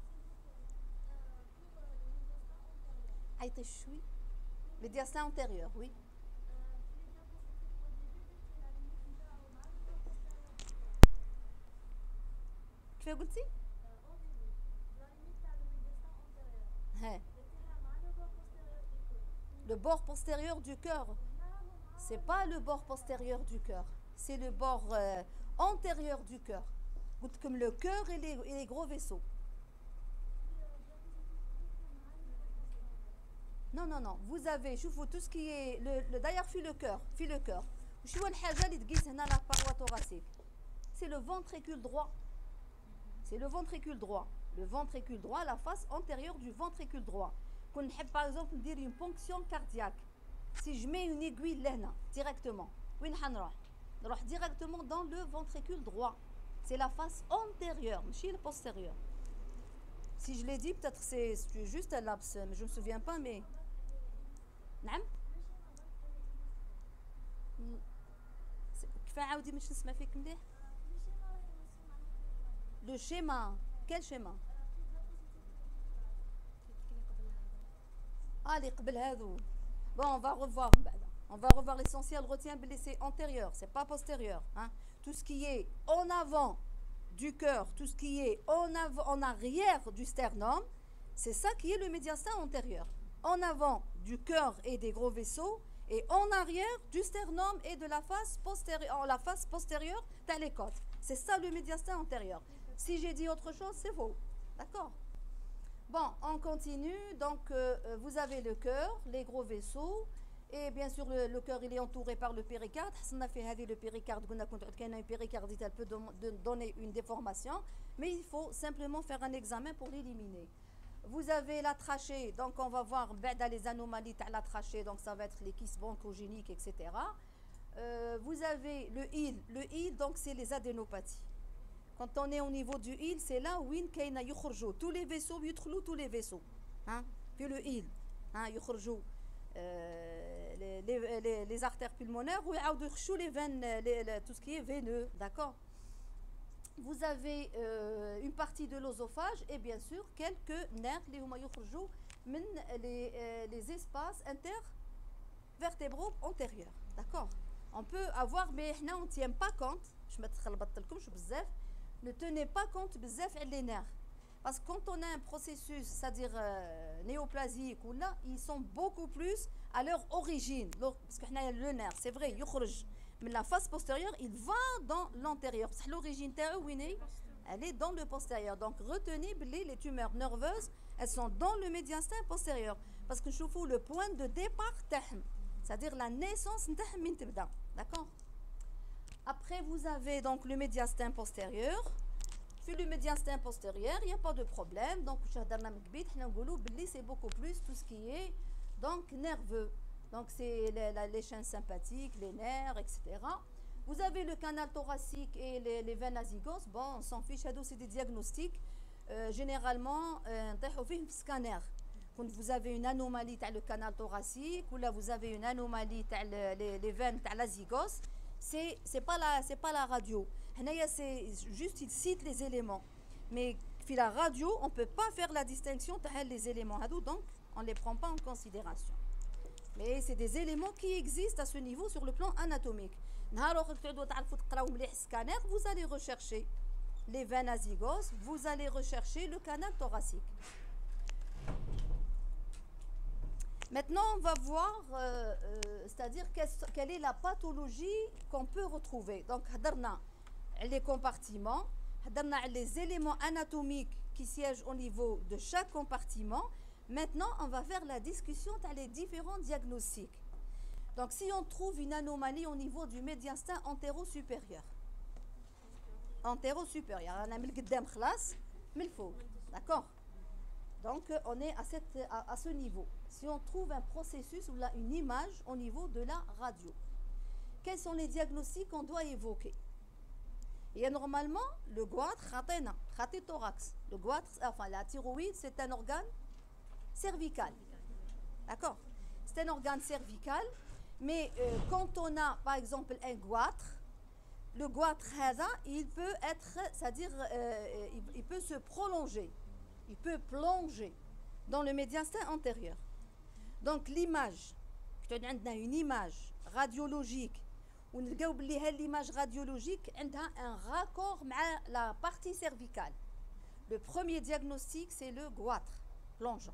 Speaker 1: عيطي شوي. médiastin antérieur, oui. كيف قلتي؟ Le bord postérieur du cœur. C'est pas le bord postérieur du cœur. C'est le bord antérieur du cœur. Comme le cœur et les gros vaisseaux. Non, non, non. Vous avez, je vous tout ce qui est d'ailleurs fait le cœur. Je vois la paroi thoracique. C'est le ventricule droit. C'est le ventricule droit. Le ventricule droit, la face antérieure du ventricule droit. Qu'on par exemple dire une ponction cardiaque. Si je mets une aiguille là, directement, نروح directement dans le ventricule droit. C'est la face antérieure, ماشي le postérieur. Si je l'ai dit, peut-être c'est juste un laps, mais je me souviens pas, mais... نعم؟ كيف عاودي باش نسمع فيك مليح؟ Le schéma, quel schéma? اللي قبل هذو. Bon, on va revoir l'essentiel. Retiens que c'est antérieur, c'est pas postérieur. Hein? Tout ce qui est en avant du cœur, tout ce qui est en arrière du sternum, c'est ça qui est le médiastin antérieur. En avant du cœur et des gros vaisseaux, et en arrière du sternum et de la face postérieure, t'as les côtes. C'est ça le médiastin antérieur. Si j'ai dit autre chose, c'est faux. D'accord? Bon, Bon, on continue. Donc, vous avez le cœur, les gros vaisseaux. Et bien sûr, le cœur, il est entouré par le péricarde. On a fait le péricarde. Un péricarde, elle peut donner une déformation. Mais il faut simplement faire un examen pour l'éliminer. Vous avez la trachée. Donc, on va voir les anomalies à la trachée. Donc, ça va être les kystes bronchogéniques, etc. Vous avez le île. Le île, donc, c'est les adénopathies. Quand on est au niveau du île, c'est là où tous les vaisseaux, tous les vaisseaux. Hein? Puis le île. Hein? Les artères pulmonaires ou les veines, tout ce qui est veineux. D'accord? Vous avez une partie de l'œsophage et bien sûr quelques nerfs les espaces intervertébraux antérieurs. D'accord? On peut avoir, mais on ne tient pas compte. Ne tenez pas compte des nerfs. Parce que quand on a un processus, c'est-à-dire néoplasique ou là, ils sont beaucoup plus à leur origine. Parce que le nerf, c'est vrai, mais la face postérieure, il va dans l'antérieur. Parce que l'origine, elle est dans le postérieur. Donc retenez les tumeurs nerveuses, elles sont dans le médiastin postérieur. Parce que je vous le point de départ, c'est-à-dire la naissance, d'accord? Après, vous avez donc le médiastin postérieur. Puis le médiastin postérieur, il n'y a pas de problème. Donc, c'est beaucoup plus tout ce qui est donc nerveux. Donc, c'est les chaînes sympathiques, les nerfs, etc. Vous avez le canal thoracique et les veines azygos. Bon, on s'en fiche, c'est des diagnostics. Généralement, scanner. Quand vous avez une anomalie dans le canal thoracique ou là vous avez une anomalie dans les veines dans l'azygos, c'est pas la radio. C'est juste il cite les éléments. Mais puis la radio, on ne peut pas faire la distinction entre les éléments. Donc, on ne les prend pas en considération. Mais c'est des éléments qui existent à ce niveau sur le plan anatomique. Vous allez rechercher les veines azygos, vous allez rechercher le canal thoracique. Maintenant, on va voir, c'est-à-dire quelle est la pathologie qu'on peut retrouver. Donc, les compartiments, les éléments anatomiques qui siègent au niveau de chaque compartiment. Maintenant, on va faire la discussion dans les différents diagnostics. Donc, si on trouve une anomalie au niveau du médiastin antéro-supérieur. Antéro-supérieur. On a mis le قدام خلاص, mais il faut. D'accord? Donc, on est à ce niveau. Si on trouve un processus ou là, une image au niveau de la radio, quels sont les diagnostics qu'on doit évoquer? Il y a normalement le goitre, khaté thorax. Le goitre, enfin la thyroïde, c'est un organe cervical. D'accord? C'est un organe cervical, mais quand on a par exemple un goitre, le goitre, il peut être, c'est-à-dire, il peut se prolonger. Il peut plonger dans le médiastin antérieur. Donc l'image, on a une image radiologique, l'image radiologique a un raccord avec la partie cervicale. Le premier diagnostic, c'est le goitre plongeant.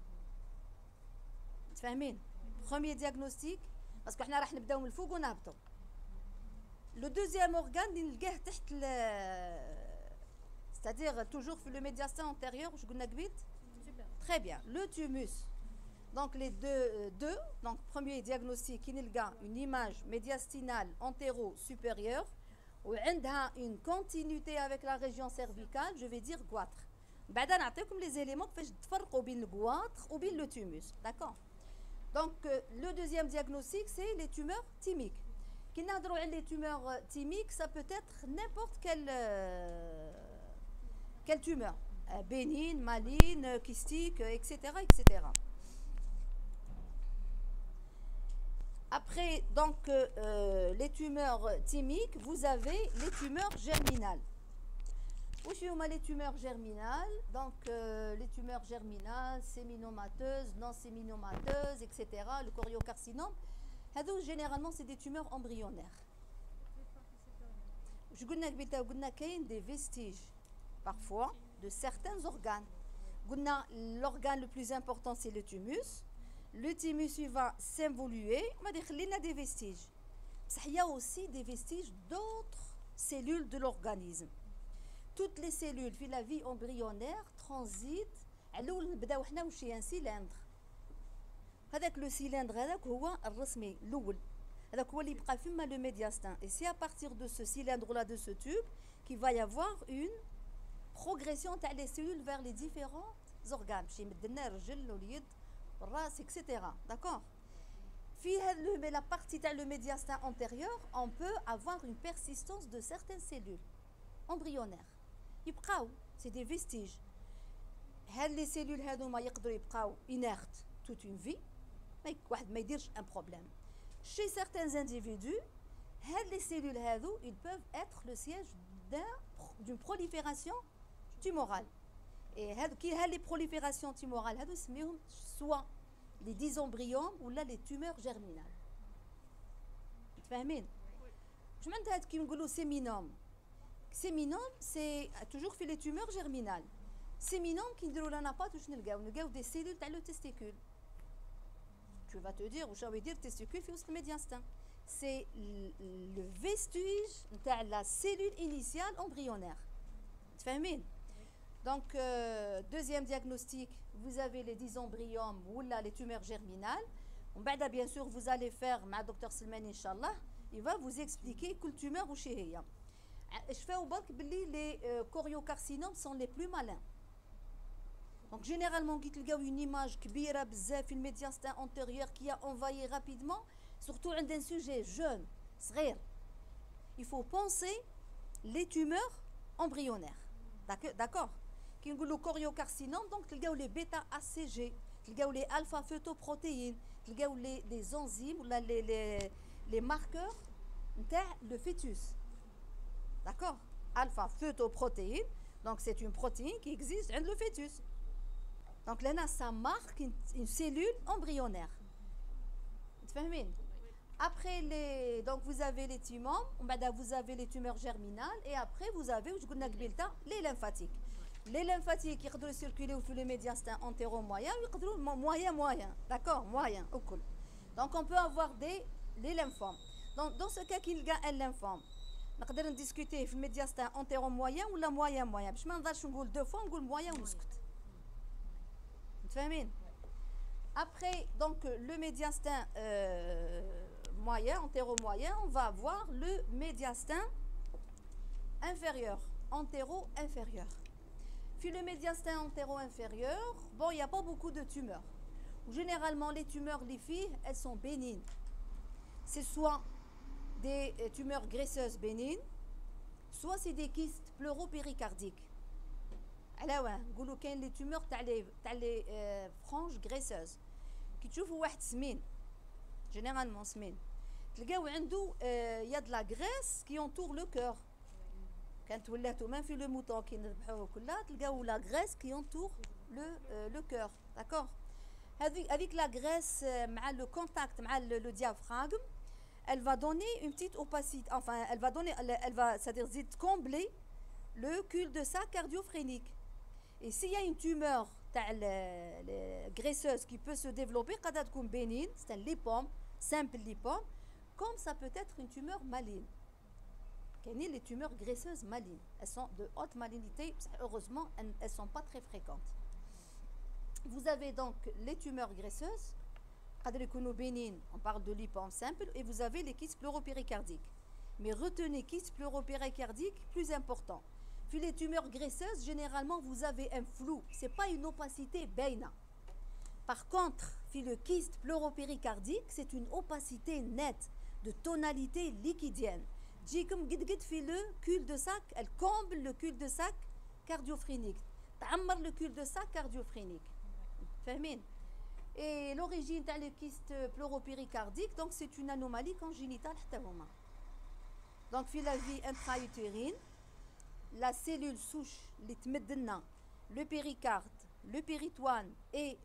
Speaker 1: Premier diagnostic, parce qu'on va نبداو من الفوق ونهبطوا. Le deuxième organe, c'est-à-dire toujours le médiastin antérieur, je vous très bien. Le thymus. Donc les deux, donc premier diagnostic, il y a une image médiastinale antéro-supérieure où il y a une continuité avec la région cervicale, je vais dire goitre. بعد نعطيكم les éléments كيفاش تفرقوا بين الgoitre ou bien le thymus, d'accord? Donc le deuxième diagnostic, c'est les tumeurs thymiques. Qui n'adront les tumeurs thymiques, ça peut être n'importe quelle tumeur, bénigne, maligne, kystique, etc., etc. Après, donc, les tumeurs thymiques, vous avez les tumeurs germinales. Où sont les tumeurs germinales? Donc, les tumeurs germinales, séminomateuses, non séminomateuses, etc. Le choriocarcinome. Généralement, c'est des tumeurs embryonnaires. Je vous dis des vestiges, parfois, de certains organes. L'organe le plus important, c'est le thymus. Le thymus va s'involuer, on va dire qu'il y a des vestiges. Il y a aussi des vestiges d'autres cellules de l'organisme. Toutes les cellules, puis la vie embryonnaire, transitent الاول نبداو حنا واش هي سيلندر. هذاك لو سيلندر هذاك هو الرسمي الاول، هذاك هو اللي يبقى فيما لو ميدياستان. اي سي ا بارتير دو سو سيلندر ولا دو سو توب كي فا يافوار اون بروغريسيون تاع لي سيلول فير لي ديفيرون زورغان، باش يمد لنا الرجل واليد والراس اكسيتيرا. داكور. في هذا لا بارتي تاع لو ميدياستان انتيريور اون بو افوار اون بيرسيستانس دو سيغتان سيلول امبريونير يبقاو سي دي فيستيج. هاد لي سيلول هادوما يقدروا يبقاو انيرت توت اون في، واحد ما يديرش ان بروبليم. Chez certains individus, les cellules ils peuvent être le siège d'une prolifération tumorale. Et les proliférations tumorales, soit les dysembryons ou là les tumeurs germinales. Vous comprenez? Je me dis que nous séminome. Séminome, c'est toujours fait les tumeurs germinales. Séminome qui ne n'a pas touché le gars, des cellules dans le testicule. Tu vas te dire, ou ça veut dire testicule في وسط الميدياستان. C'est le vestige de la cellule initiale embryonnaire. Tu fahmين? Donc, deuxième diagnostic, vous avez les dysembryons ou là les tumeurs germinales. Bien sûr, vous allez faire avec le docteur Selmani, Inch'Allah, il va vous expliquer quelle tumeur ou chez هي. Je fais au bac que les choriocarcinomes sont les plus malins. Donc généralement, quand il y a une image كبيرة بزاف في الميدياستان antérieur qui a envahi rapidement, surtout عند un sujet jeune, صغير. Il faut penser les tumeurs embryonnaires. D'accord? Qui نقولوا choriocarcinome, donc تلقاو les bêta ACG, تلقاو les alpha phytoprotéines, تلقاو les enzymes ou les marqueurs نتاع le fœtus. D'accord? Alpha phytoprotéine, donc c'est une protéine qui existe عند le fœtus. Donc là, ça marque une cellule embryonnaire. Vous comprenez? Après donc vous avez les tumeurs, vous avez les tumeurs germinales et après vous avez les lymphatiques. Les lymphatiques qui peuvent circuler au le médiastin antéro-moyen, moyen, d'accord, moyen, au col. Donc on peut avoir les lymphomes. Donc dans ce cas qu'il y a un lymphome, on peut discuter le médiastin antéro-moyen ou la moyen-moyen. Je ne vais pas dire deux fois, on dit moyen ou discute. Après, donc, le médiastin moyen, antéro-moyen, on va avoir le médiastin inférieur, antéro-inférieur. Puis le médiastin antéro-inférieur, bon, il n'y a pas beaucoup de tumeurs. Généralement, les tumeurs, les filles, elles sont bénignes. C'est soit des tumeurs graisseuses bénignes, soit c'est des kystes pleuropéricardiques. Alors, نقولوا كاين les tumeurs تاع les franges graisseuses كي تشوفوا واحد سمين généralement سمين تلقاو عنده y a de la graisse qui entoure le cœur. كانت ولاتو même في le mouton كي نذبحوه كلها تلقاو la graisse qui entoure le cœur. D'accord? Avec la graisse مع le contact مع le diaphragme, elle va donner une petite opacité, enfin elle va c'est-à-dire combler le cul-de-sac cardio-phrénique. Et s'il y a une tumeur graisseuse qui peut se développer, bénigne, c'est un lipome, simple lipome, comme ça peut être une tumeur maligne. Les tumeurs graisseuses malignes, elles sont de haute malignité, heureusement elles ne sont pas très fréquentes. Vous avez donc les tumeurs graisseuses, bénignes, on parle de lipome simple, et vous avez les kystes pleuropéricardiques. Mais retenez kystes pleuropéricardiques, plus important. Puis les tumeurs graisseuses, généralement, vous avez un flou. Ce n'est pas une opacité baina. Par contre, puis le kyste pleuropéricardique, c'est une opacité nette, de tonalité liquidienne. J'ai comme guide puis le cul-de-sac, elle comble le cul-de-sac cardiophénique. T'ammar le cul-de-sac cardiophénique. Fahmine? Et l'origine de le kyste pleuropéricardique, donc c'est une anomalie congénitale. Donc, puis la vie intra-utérine, la cellule souche, le péricarde, le péritoine et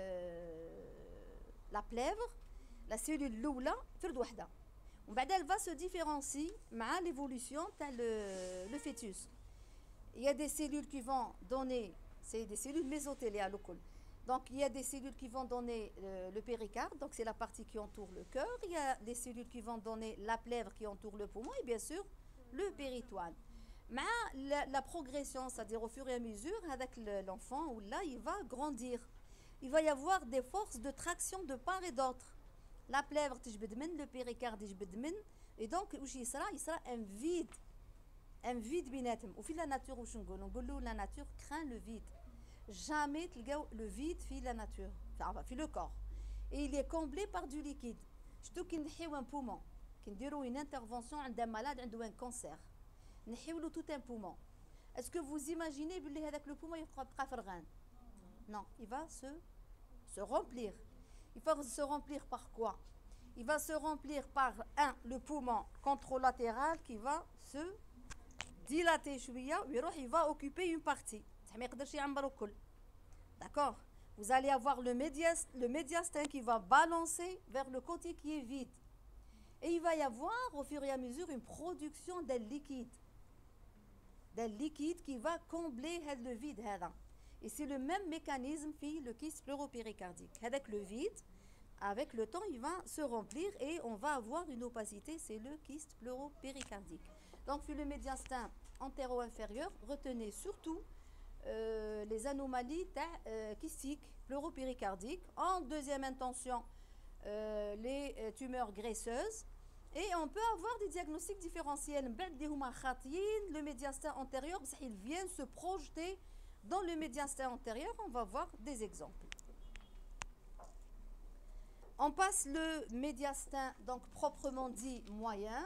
Speaker 1: la plèvre, la cellule l'oula, elle va se différencier à l'évolution de le fœtus. Il y a des cellules qui vont donner, c'est des cellules mésothéliales. Donc il y a des cellules qui vont donner le péricarde, donc c'est la partie qui entoure le cœur. Il y a des cellules qui vont donner la plèvre qui entoure le poumon et bien sûr le péritoine. La progression, c'est-à-dire au fur et à mesure, avec l'enfant, où là, il va grandir. Il va y avoir des forces de traction de part et d'autre. La plèvre تجبد من, le péricarde يجبد من, et donc il sera un vide بيناتهم. وفي la nature واش نقولوا la nature craint le vide. Jamais تلقاو le vide في la nature, enfin في le corps. Et il est comblé par du liquide. surtout كي نحيو un poumon, كي نديروا une intervention عند un malade عنده un cancer, نحيو له tout un poumon. Est-ce que vous imaginez بلي هذاك le poumon يبقى فرغان؟ Non, il va se remplir. Il va se remplir par quoi? Il va se remplir par le poumon contralatéral qui va se dilater شوية ويروح, il va occuper une partie. ما يقدرش يعمرو الكل. D'accord? Vous allez avoir le médiastin qui va balancer vers le côté qui est vide. Et il va y avoir au fur et à mesure une production d'un liquide. D'un liquide qui va combler le vide. Et c'est le même mécanisme fait le kyste pleuropéricardique. Avec le vide, avec le temps, il va se remplir et on va avoir une opacité, c'est le kyste pleuropéricardique. Donc, fait le médiastin antéro-inférieur, retenez surtout les anomalies kystiques pleuropéricardiques. En deuxième intention, les tumeurs graisseuses. Et on peut avoir des diagnostics différentiels. Le médiastin antérieur, il vient se projeter dans le médiastin antérieur. On va voir des exemples. On passe le médiastin, donc proprement dit moyen.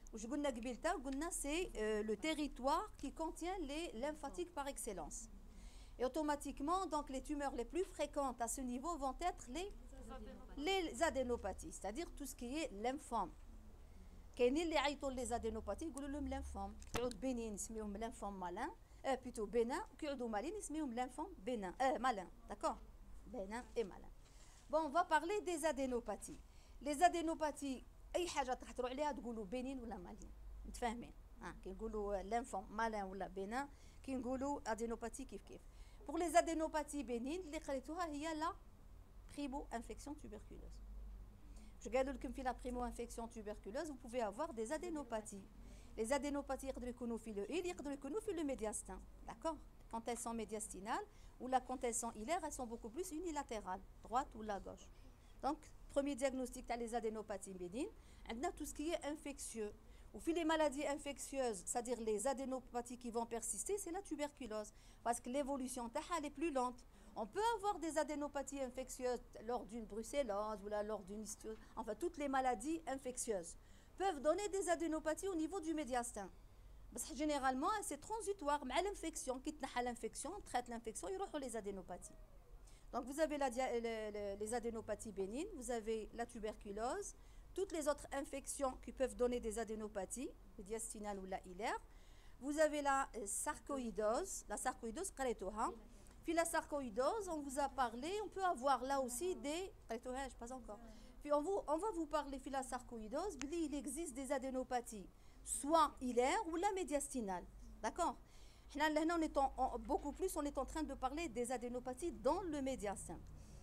Speaker 1: C'est le territoire qui contient les lymphatiques par excellence. Et automatiquement, donc, les tumeurs les plus fréquentes à ce niveau vont être les adénopathies, c'est-à-dire tout ce qui est lymphome. كاينين اللي يعيطوا لي زادينوباتي يقولوا لهم لينفوم، كيعود بينين نسميهم لينفوم مالين بلوتو بينان، وكيعودوا مالين نسميهم لينفوم بينان مالين. D'accord? بينان et malin. Bon, on va parler des adénopathies. Les adénopathies اي حاجه تحضروا عليها تقولوا بينين ولا مالين، متفاهمين؟ كي نقولوا لينفوم مالين ولا بينان، كي نقولوا adénopathie كيف كيف. Pour les adénopathies bénines اللي قريتوها هي la primo-infection tuberculeuse. Je garde le la primo-infection tuberculeuse, vous pouvez avoir des adénopathies. Les adénopathies, le médiastin. D'accord? Quand elles sont médiastinales ou là, quand elles sont hilaires, elles sont beaucoup plus unilatérales, droite ou la gauche. Donc, premier diagnostic, tu as les adénopathies bénines. Maintenant, tout ce qui est infectieux. Ou les maladies infectieuses, c'est-à-dire les adénopathies qui vont persister, c'est la tuberculose. Parce que l'évolution est plus lente. On peut avoir des adénopathies infectieuses lors d'une brucellose ou là, lors d'une histio. Enfin, toutes les maladies infectieuses peuvent donner des adénopathies au niveau du médiastin. Parce que généralement, c'est transitoire. Mais à l'infection, quitte l'infection, on traite l'infection, il y aura les adénopathies. Donc, vous avez les adénopathies bénines, vous avez la tuberculose, toutes les autres infections qui peuvent donner des adénopathies, médiastinales ou la hilaire. Vous avez la sarcoïdose, qaraytouha. Puis la sarcoïdose, on vous a parlé, on peut avoir là aussi des... pas encore. Puis on va vous parler de la sarcoïdose, il existe des adénopathies, soit hilaires ou la médiastinale. D'accord? Beaucoup plus, on est en train de parler des adénopathies dans le médiastin.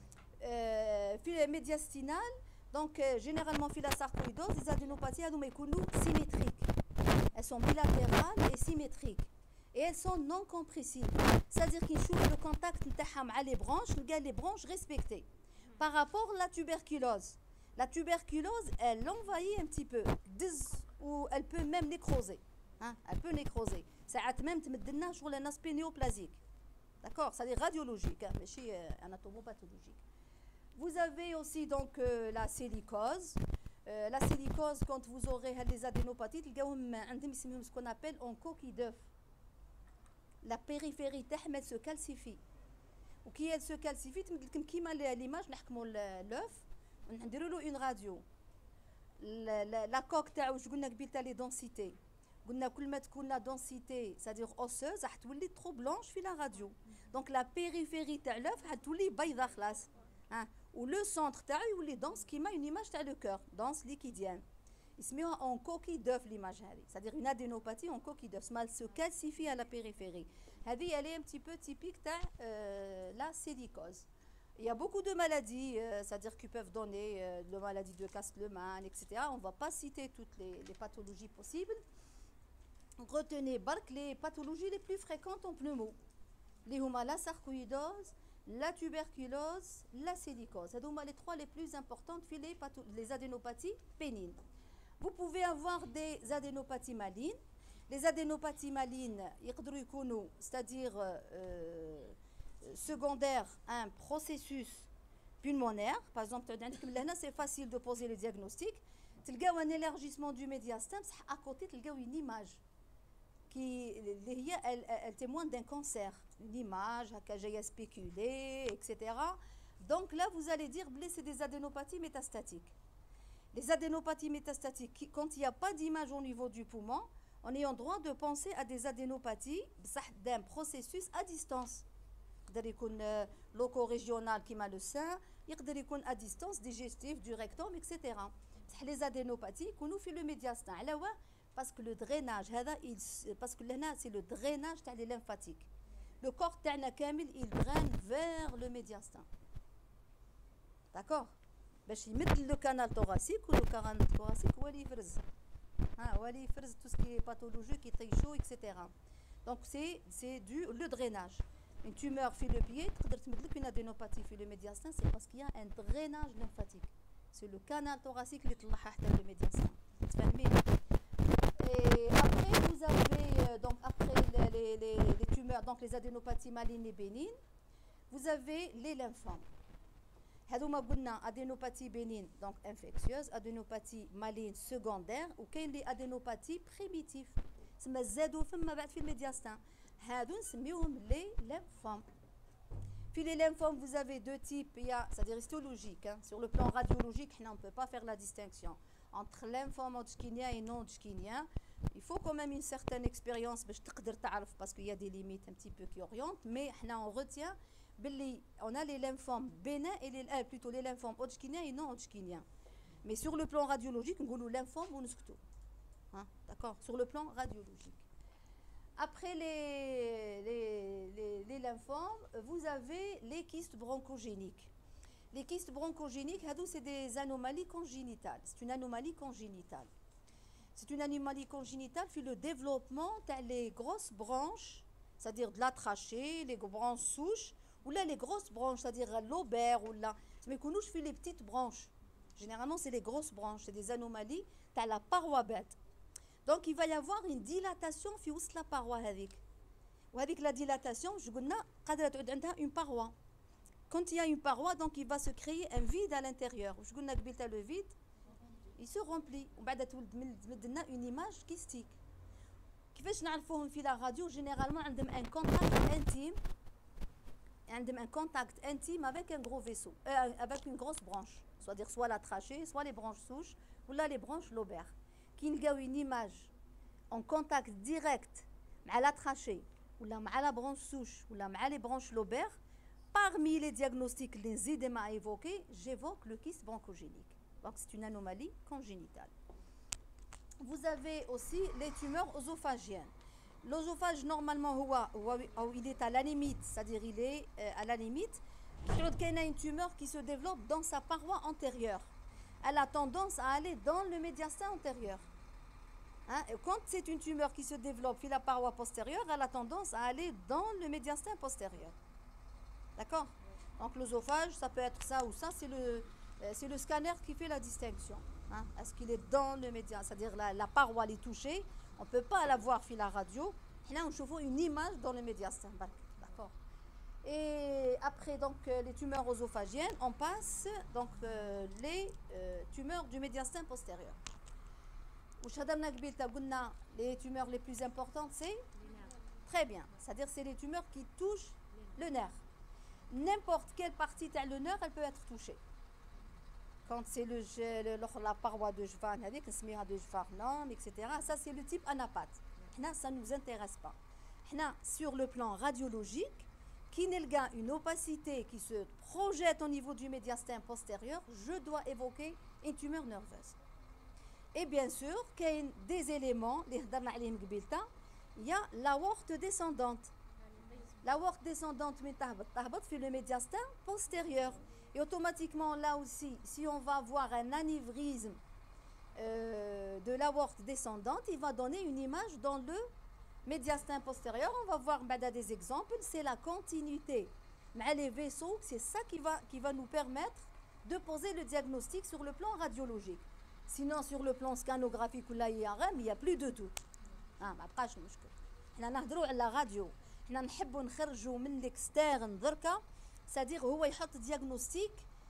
Speaker 1: Puis les médiastinales, donc généralement, la sarcoïdose, les adénopathies, elles symétriques. Elles sont bilatérales et symétriques. Et elles sont non compressibles. C'est-à-dire qu'ils jouent le contact avec les branches respectées. Par rapport à la tuberculose. La tuberculose, elle envahit un petit peu. Ou elle peut même nécroser. Elle peut nécroser. Ça a même sur un aspect néoplasique. D'accord? C'est-à-dire radiologique, mais chez anatomopathologique. Vous avez aussi donc la silicose. La silicose, quand vous aurez des adénopathies, ce qu'on appelle en coquille d'œuf. La périphérie تحمل se calcifie. Ou qui elle se calcifie, comme l'image, l'œuf, on a une radio. La coque تاعو je قلنا قبيله les densités. قلنا كل ما تكون la densité, c'est-à-dire osseuse, راح تولي trop blanche في la radio. Donc la périphérie تاع l'œuf راح تولي بيضة خلاص. Ou le centre تاعو يولي dense كيما une image تاع le cœur, dense liquidienne. يسميوها en coquille d'œuf l'image هذه, c'est-à-dire une adénopathie en coquille d'œuf, elle se calcifie à la périphérie. هذه elle est un petit peu typique de la silicose. Il y a beaucoup de maladies, c'est-à-dire qui peuvent donner de maladies de Castleman, etc. On ne va pas citer toutes les pathologies possibles. retenez برك les pathologies les plus fréquentes en pneumo اللي هما la sarcoïdose, la tuberculose, la silicose. هذو هما les trois les plus importantes في les adénopathies bénignes. Vous pouvez avoir des adénopathies malignes. Les adénopathies malignes يقدروا يكونوا c'est-à-dire secondaires à un processus pulmonaire. Par exemple, c'est facile de poser le diagnostic. تلقاو un élargissement du médiastin بصح à côté تلقاو une image qui elle témoigne d'un cancer, une image هكا جايه spéculée, etc. Donc là vous allez dire c'est des adénopathies métastatiques. Les adénopathies métastatiques, quand il n'y a pas d'image au niveau du poumon, on est en droit de penser à des adénopathies d'un processus à distance. يقدر يكون loco-régional كيما le sein, يقدر يكون à distance digestive du rectum, etc. Les adénopathies يكونوا في le médiastin. على واه parce que le drainage هذا parce que là c'est le drainage تاع les lymphatiques. Le corps تاعنا كامل il draine vers le médiastin. D'accord? باش يمد le canal thoracique ou le canal thoracique هو اللي يفرز. هو اللي يفرز tout ce qui est pathologique يطيشو, etc. Donc c'est du le drainage. Une tumeur في le pied تقدر تمد لك une adénopathie في le médiastin, c'est parce qu'il y a un drainage lymphatique. C'est le canal thoracique اللي طلعها حتى le médiastin. تفهمين؟ Et après vous avez donc après les tumeurs, donc les adénopathies malignes et bénignes, vous avez les lymphomes. هذوما قلنا adénopathie bénigne donc infectieuse, adénopathie maligne secondaire, وكاين لي adénopathie primitive تسمى زادوا فما بعد في الميدياستان, هادو نسميوهم لي lymphomes. Puis les lymphomes, vous avez deux types, c'est-à-dire histologique. Sur le plan radiologique, on ne peut pas faire la distinction entre lymphome hodgkinien et non hodgkinien. Il faut quand même une certaine expérience parce qu'il y a des limites un petit peu qui orientent, mais on retient on a les lymphomes bénins et plutôt les lymphomes hodgkiniens et non hodgkiniens. Mais sur le plan radiologique, on dit lymphome ou nous. D'accord? Sur le plan radiologique. Après les lymphomes, vous avez les kystes bronchogéniques. Les kystes bronchogéniques, c'est des anomalies congénitales. C'est une anomalie congénitale. C'est une anomalie congénitale puis le développement des grosses branches, c'est-à-dire de la trachée, les branches souches, ou là les grosses branches, c'est-à-dire l'ovaire, ou là. Mais qu'on nous les petites branches. Généralement, c'est les grosses branches, c'est des anomalies de la paroi bête. Donc, il va y avoir une dilatation في وسط la paroi هذيك. وهذيك la dilatation, je قلنا قادرة تعود عندها une paroi. Quand il y a une paroi, donc il va se créer un vide à l'intérieur. Je قلنا قبيلتها le vide, il se remplit. وبعد تولد لنا une image kystique. كيفاش نعرفوهم في la radio? Généralement عندهم un contact intime. عندهم un contact intime avec un gros vaisseau, avec une grosse branche. C'est-à-dire soit la trachée, soit les branches souches, ou là les branches lobaires. Qui نلقاو une image en contact direct مع la trachée ولا مع la branche souche ولا مع les branches lobaires, parmi les diagnostics les nzid à évoquer, j'évoque le kyste bronchogénique. Donc c'est une anomalie congénitale. Vous avez aussi les tumeurs œsophagiennes. L'œsophage normalement il est à la limite, c'est-à-dire il est à la limite. Il y a une tumeur qui se développe dans sa paroi antérieure. Elle a tendance à aller dans le médiastin antérieur. Et quand c'est une tumeur qui se développe sur la paroi postérieure, elle a tendance à aller dans le médiastin postérieur. D'accord? Donc l'œsophage, ça peut être ça ou ça, c'est le scanner qui fait la distinction. Est-ce qu'il est dans le médiastin, c'est-à-dire la paroi est touchée, on ne peut pas la voir sur la radio. Là, on trouve une image dans le médiastin. D'accord? Et après donc les tumeurs œsophagiennes, on passe donc les tumeurs du médiastin postérieur. Les tumeurs les plus importantes, c'est très bien, c'est-à-dire c'est les tumeurs qui touchent le nerf. N'importe quelle partie de le nerf, elle peut être touchée. Quand c'est la paroi de Jvan, avec de Jvarnam, etc. Ça c'est le type anapathe. Là, ça ne nous intéresse pas. Là, sur le plan radiologique, qui n'est une opacité qui se projette au niveau du médiastin postérieur, je dois évoquer une tumeur nerveuse. Et bien sûr, qu'il y a des éléments, il y a l'aorte descendante. L'aorte descendante fait le médiastin postérieur. Et automatiquement, là aussi, si on va avoir un anévrisme de l'aorte descendante, il va donner une image dans le médiastin postérieur. On va voir des exemples. C'est la continuité. Mais les vaisseaux, c'est ça qui va nous permettre de poser le diagnostic sur le plan radiologique. Sinon, sur le plan scanographique ou la IRM, il n'y a plus de tout. ما بقاش مشكل. حنا نهضروا على راديو. حنا نحبوا نخرجوا من l'externe دركا. C'est-à-dire هو يحط diagnostic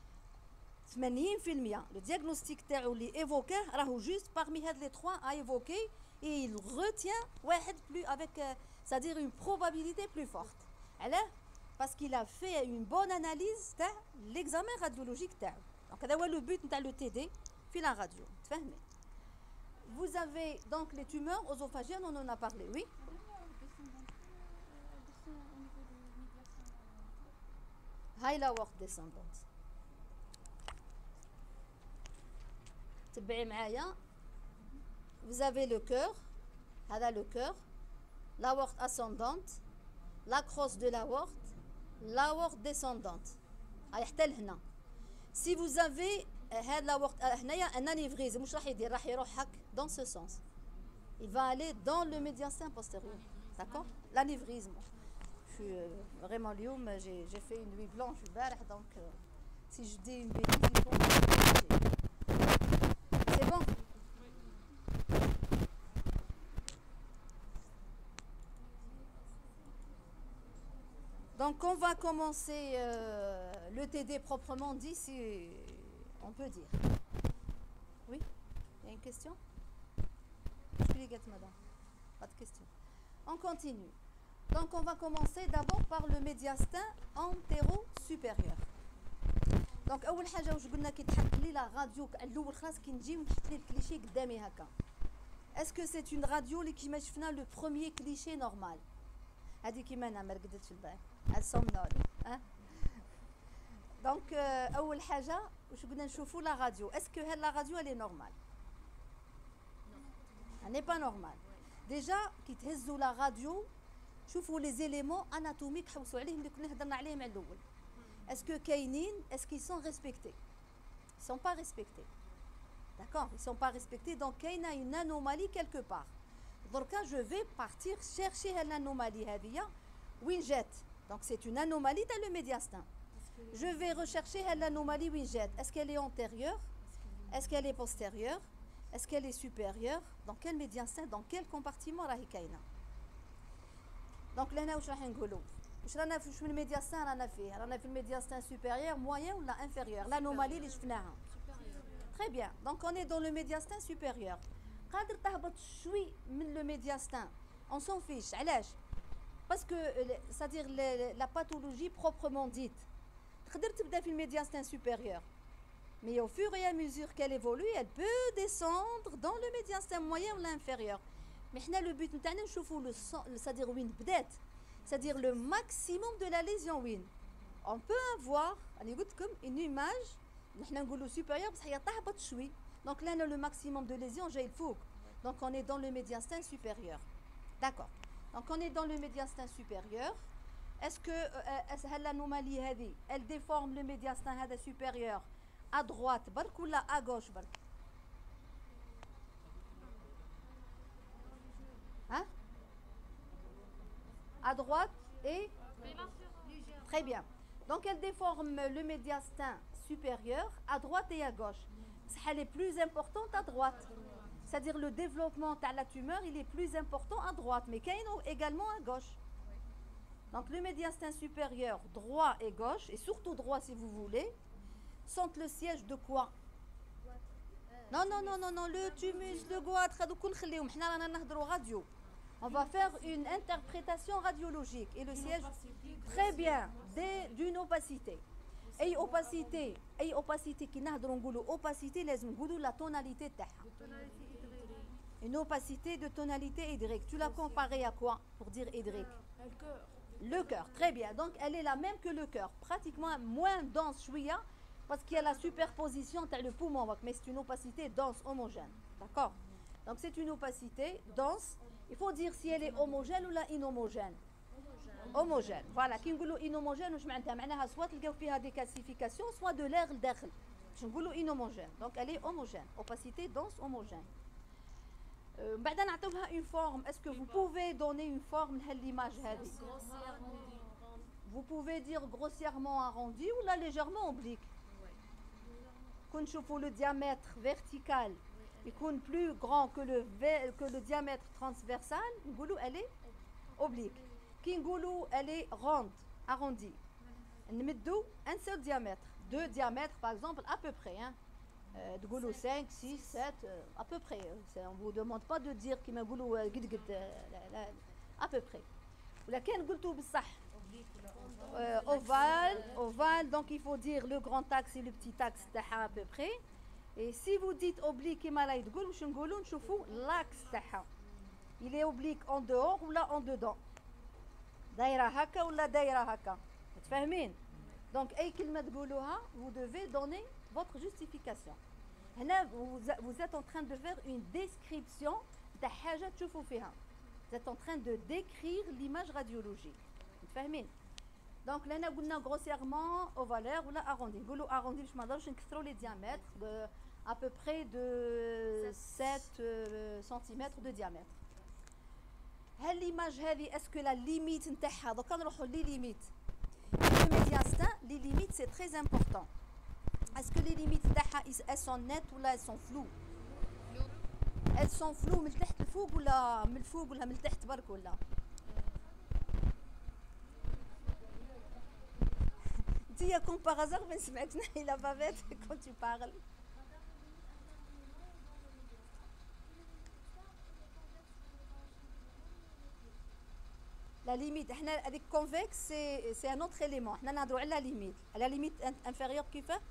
Speaker 1: 80%. Le diagnostic تاعو اللي évoqué راهو juste parmi هاد les trois à évoquer et il retient واحد plus avec c'est-à-dire une probabilité plus forte. علاه parce qu'il a fait une bonne analyse تاع l'examen radiologique تاعو. Donc هذا هو le but نتاع le TD في la radio. تفهمي. Vous avez donc les tumeurs œsophagiennes, on en a parlé, oui. هاي l'aorte descendante. تبعي معايا. Vous avez le cœur, هذا le cœur, l'aorte ascendante, la crosse de l'aorte descendante. هاي حتى لهنا. Si vous avez هاد l'aorte هنايا un anévrisme مش راح يدير راح يروح هك dans ce sens. Il va aller dans le médiastin postérieur. D'accord? L'anévrisme. Je suis vraiment اليوم j'ai fait une nuit blanche البارح donc si je dis une bêtise il faut me corriger. C'est bon? Donc on va commencer le TD proprement dit si on peut dire. Oui? Il y a une question? Je suis les gâtes, madame. Pas de question. On continue. Donc on va commencer d'abord par le médiastin antéro-supérieur. Donc أول حاجة واش قلنا كي تحط لي لا راديو الأول خلاص كي نجي ونحط لي الكليشي قدامي هكا. Est-ce que c'est une radio اللي كيما شفنا le premier cliché normal؟ هذه كيما أنا ما رقدتش البارح. Elle somnole. Hein? Donc أول حاجة واش قلنا نشوفوا la radio. Est-ce que la radio elle est normale؟ Elle n'est pas normale. Déjà كي تهزوا la radio شوفوا les éléments anatomiques حوسوا عليهم اللي كنا هضرنا عليهم على الأول. Est-ce que كاينين est-ce qu'ils sont respectés؟ Ils sont pas respectés. D'accord? Ils sont pas respectés donc كاينه une anomalie quelque part. Donc je vais partir chercher l'anomalie هذه وين جات. Donc c'est une anomalie dans le médiastin. Je vais rechercher l'anomalie وين جات. Est-ce qu'elle est antérieure? Est-ce qu'elle est postérieure? Est-ce qu'elle est supérieure? Dans quel médiastin? Dans quel compartiment راهي كاينه؟ Donc لهنا واش راح نقولوا؟ واش رانا في شو الميدياسtin رانا فيه؟ رانا في الميدياسtin supérieur, moyen ولا inférieur? L'anomalie اللي شفناها. Très bien. Donc on est dans le médiastin supérieur. قادر تهبط شوي من le médiastin. On s'en fiche. علاش؟ Parce que c'est-à-dire la pathologie proprement dite تقدر تبدا في الميدياسtin supérieur. Mais au fur et à mesure qu'elle évolue, elle peut descendre dans le médiastin moyen ou l'inférieur. Mais حنا le but نتاعنا نشوفوا c'est-à-dire وين بدات. C'est-à-dire le maximum de la lésion وين. On peut avoir, أنا قلت لكم une image نحنا نقولوا supérieur بصح هي تهبط شوي. Donc là le maximum de lésion جاي الفوق. Donc on est dans le médiastin supérieur. D'accord. Donc on est dans le médiastin supérieur. Est-ce que l'anomalie هذه elle déforme le médiastin هذا supérieur à droite برك ولا à gauche برك؟ Hein? À droite et très bien. Donc elle déforme le médiastin supérieur à droite et à gauche. Elle est plus importante à droite. C'est-à-dire le développement de la tumeur, il est plus important à droite, mais également à gauche. Donc le médiastin supérieur, droit et gauche, et surtout droit si vous voulez, sont le siège de quoi? Non, non, non, non, non, le thymus, le goitre, radio. On va faire une interprétation radiologique et le siège, très bien, d'une opacité. أي opacité qui نهضروا نقولوا opacité لازم نقولوا la tonalité تاعها. Une opacité de tonalité hydrique. Tu l'as comparée à quoi pour dire hydrique?
Speaker 2: Le cœur.
Speaker 1: Le cœur, très bien. Donc elle est la même que le cœur, pratiquement moins dense chouïa parce qu'il y a la superposition dans le poumon, mais c'est une opacité dense, homogène. D'accord? Donc c'est une opacité dense. Il faut dire si elle est homogène ou la inhomogène. Homogène. Voilà. Qui نقولوا inhomogène واش معناتها؟ معناها soit تلقاو فيها des calcifications, soit de l'air لداخل. باش نقولوا inhomogène. Donc elle est homogène, opacité dense homogène. بعدا نعطيوها une forme. Est-ce que vous pouvez donner une forme à l'image هذه? Vous pouvez dire grossièrement arrondi ou là légèrement oblique. Quand نشوفوا le diamètre vertical يكون plus grand que le diamètre transversal, نقولوا elle est oblique. كي نقولوا elle est ronde, arrondie, نمدوا un seul diamètre, deux diamètres par exemple à peu près, hein. تقولوا 5 6 7 à peu près. On vous demande pas de dire كيما نقولوا قد قد, à peu près. ولكن قلتوا بالصح ovale, donc il faut dire le grand axe et le petit axe تاعها à peu près. Et si vous dites oblique كيما راهي تقول واش نقولوا نشوفوا l'axe تاعها. Il est oblique en dehors ou là en dedans. دايره هكا ولا دايره هكا. متفاهمين؟ Donc اي كلمه تقولوها vous devez donner votre justification. هنا vous êtes en train de faire une description تاع حاجه تشوفوا فيها. Vous êtes en train de décrire l'image radiologique. متفاهمين؟ Donc là قلنا grossièrement ovalaire ولا arrondi. نقولوا arrondi باش ما نقدروش نكثروا les diamètres à peu près de 7 cm de diamètre. هل l'image هذه est-ce que la limite نتاعها دوكا نروحوا لي ليميت. Le médiastin, les limites c'est très important. Est-ce que les limites نتاعها elles sont nettes ولا elles sont floues? Elles sont floues من تحت لفوق ولا من الفوق ولا من تحت برك ولا؟ Dis comme par hasard, mais il a pas bête quand tu parles. La limite, avec convexe, c'est un autre élément. On a droit à la limite. À la limite inférieure, qui fait?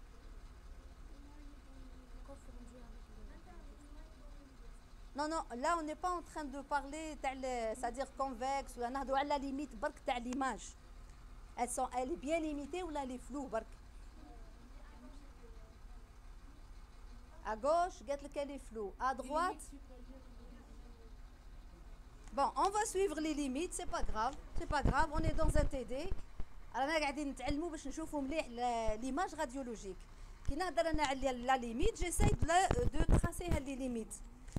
Speaker 1: Non, non, là on n'est pas en train de parler, c'est-à-dire convexe, on a droit à la limite de l'image. Elle est bien limitée ou là elle est floue برك. À gauche, elle est floue. À droite. Bon, on va suivre les limites, c'est pas grave. C'est pas grave, on est dans un TD. رانا قاعدين نتعلموا باش نشوفوا مليح l'image radiologique. كي نهضر انا على la limite, j'essaie de tracer les limites.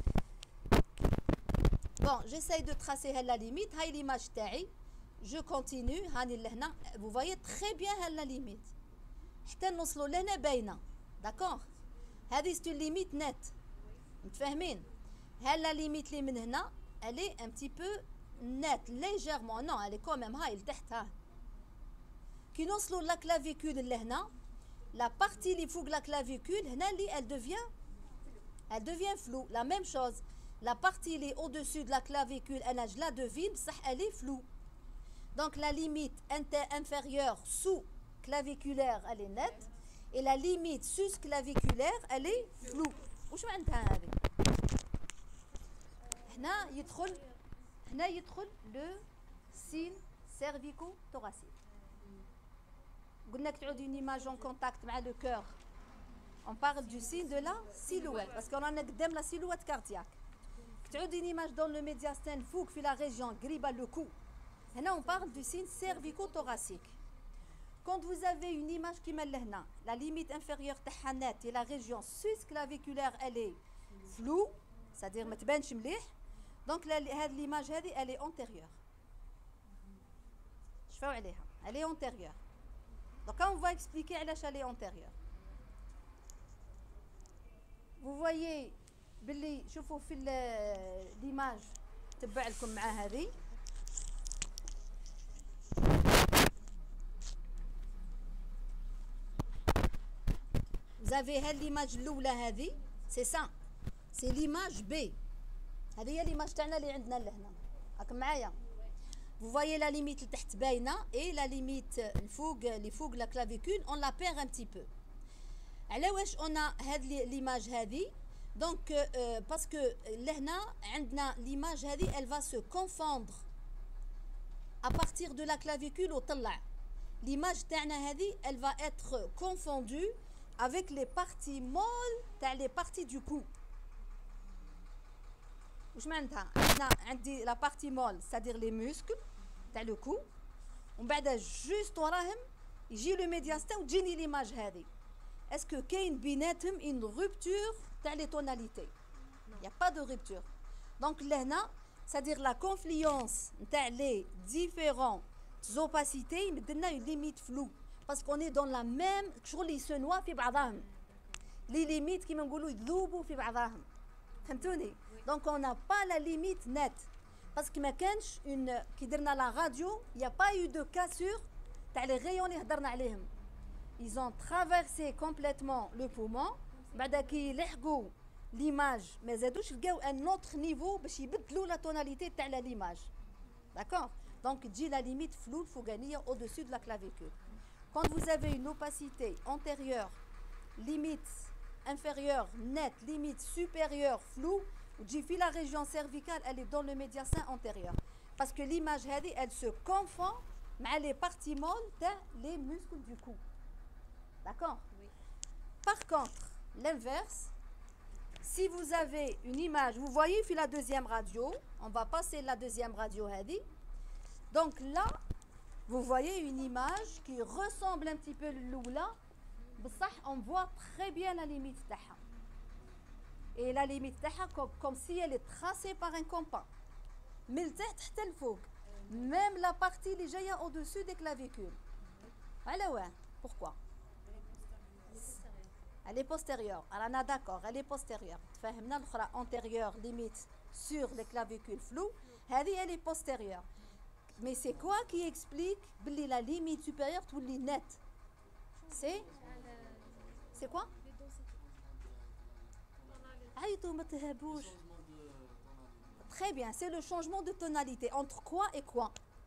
Speaker 1: Bon, j'essaie de tracer la limite. هاي l'image تاعي. Je continue. هاني لهنا. Vous voyez très bien la limite. حتى نوصلوا لهنا باينه. D'accord. هذه c'est une limite nette. متفاهمين؟ la limite اللي من هنا elle est un petit peu nette, légèrement. Non, elle est quand même هاي لتحت ها. كي نوصلوا لا clavicule لهنا, la partie اللي فوق la clavicule هنا اللي elle devient floue. La même chose. La partie اللي au-dessus de la clavicule, أنا je la devine, صح elle est floue. Donc la limite inférieure sous-claviculaire, elle est nette. Et la limite sus-claviculaire, elle est floue. وش معناتها هذه؟ هنا يدخل le signe cervico-thoracique. قلنا que تعود une image en contact مع le cœur. On parle du signe de la silhouette parce qu'on en a قدام la silhouette cardiaque. تعود une image dans le médiastin فوق في la région قريبة le cou. Là, on parle du signe cervico-thoracique. Quand vous avez une image qui m'a là, la limite inférieure تاعها nette et la région sus-claviculaire elle est floue, c'est-à-dire ما تبانش مليح. Donc l'image هذه elle est antérieure. شفاو عليها. Elle est antérieure. Donc on va expliquer علاش elle est antérieure. Vous voyez باللي شوفوا في l'image تبع لكم مع هذه. Vous avez l'image الاولى هذه, c'est ça, c'est l'image B. هذه هي l'image تاعنا اللي عندنا لهنا. راكم معايا؟ Vous voyez la limite لتحت باينه et la limite الفوق اللي فوق la clavicule on la perd un petit peu. على واش on a هذه l'image هذه؟ Donc parce que لهنا عندنا l'image هذه elle va se confondre à partir de la clavicule وطلع. L'image تاعنا هذه elle va être confondue avec les parties molles, les parties du cou. واش معناتها؟ عندي la partie molle, c'est-à-dire les muscles تاع le cou. ومن بعد juste وراهم يجي le médiastin وتجيني l'image هذه. est-ce que كاين بيناتهم une rupture تاع les tonalités? Il n'y a pas de rupture. Donc là, c'est-à-dire la confluence تاع les différentes opacités يمدلنا une limite floue parce qu'on est dans la même شغل يسنوا في بعضهم. Les limites كيما نقولوا يذوبوا في بعضهم. فهمتوني؟ Donc on n'a pas la limite nette. Parce que ما كانش une كي درنا la radio, il n'y a pas eu de cassure تاع les rayons اللي هضرنا عليهم. Ils ont traversé complètement le poumon. بعد كي لحقوا l'image ما زادوش لقاو un autre niveau باش يبدلوا la tonalité تاع l'image. D'accord? Donc تجي la limite floue الفوقانية au-dessus de la clavicule. Quand vous avez une opacité antérieure, limite inférieure nette, limite supérieure floue, وتجي la région cervicale, elle est dans le médiastin antérieur. Parce que l'image elle se confond مع les parties molles تاع les muscles du cou. D'accord? Oui. Par contre, l'inverse, si vous avez une image, vous voyez puis la deuxième radio, on va passer la deuxième radio hadi. Donc là, vous voyez une image qui ressemble un petit peu à l'oula, on voit très bien la limite taha. Et la limite taha comme si elle est tracée par un compas. Mais même la partie légère au-dessus des clavicules. Alors ouais, pourquoi? Elle est postérieure. Alors on est d'accord, elle est postérieure. فهمنا الأخرى antérieure limite sur les clavicules floues. Elle est postérieure. Mais c'est quoi qui explique que la limite supérieure تولي nette? C'est quoi? عيطوا ما تهابوش. Très bien, c'est le changement de tonalité. Entre quoi et quoi?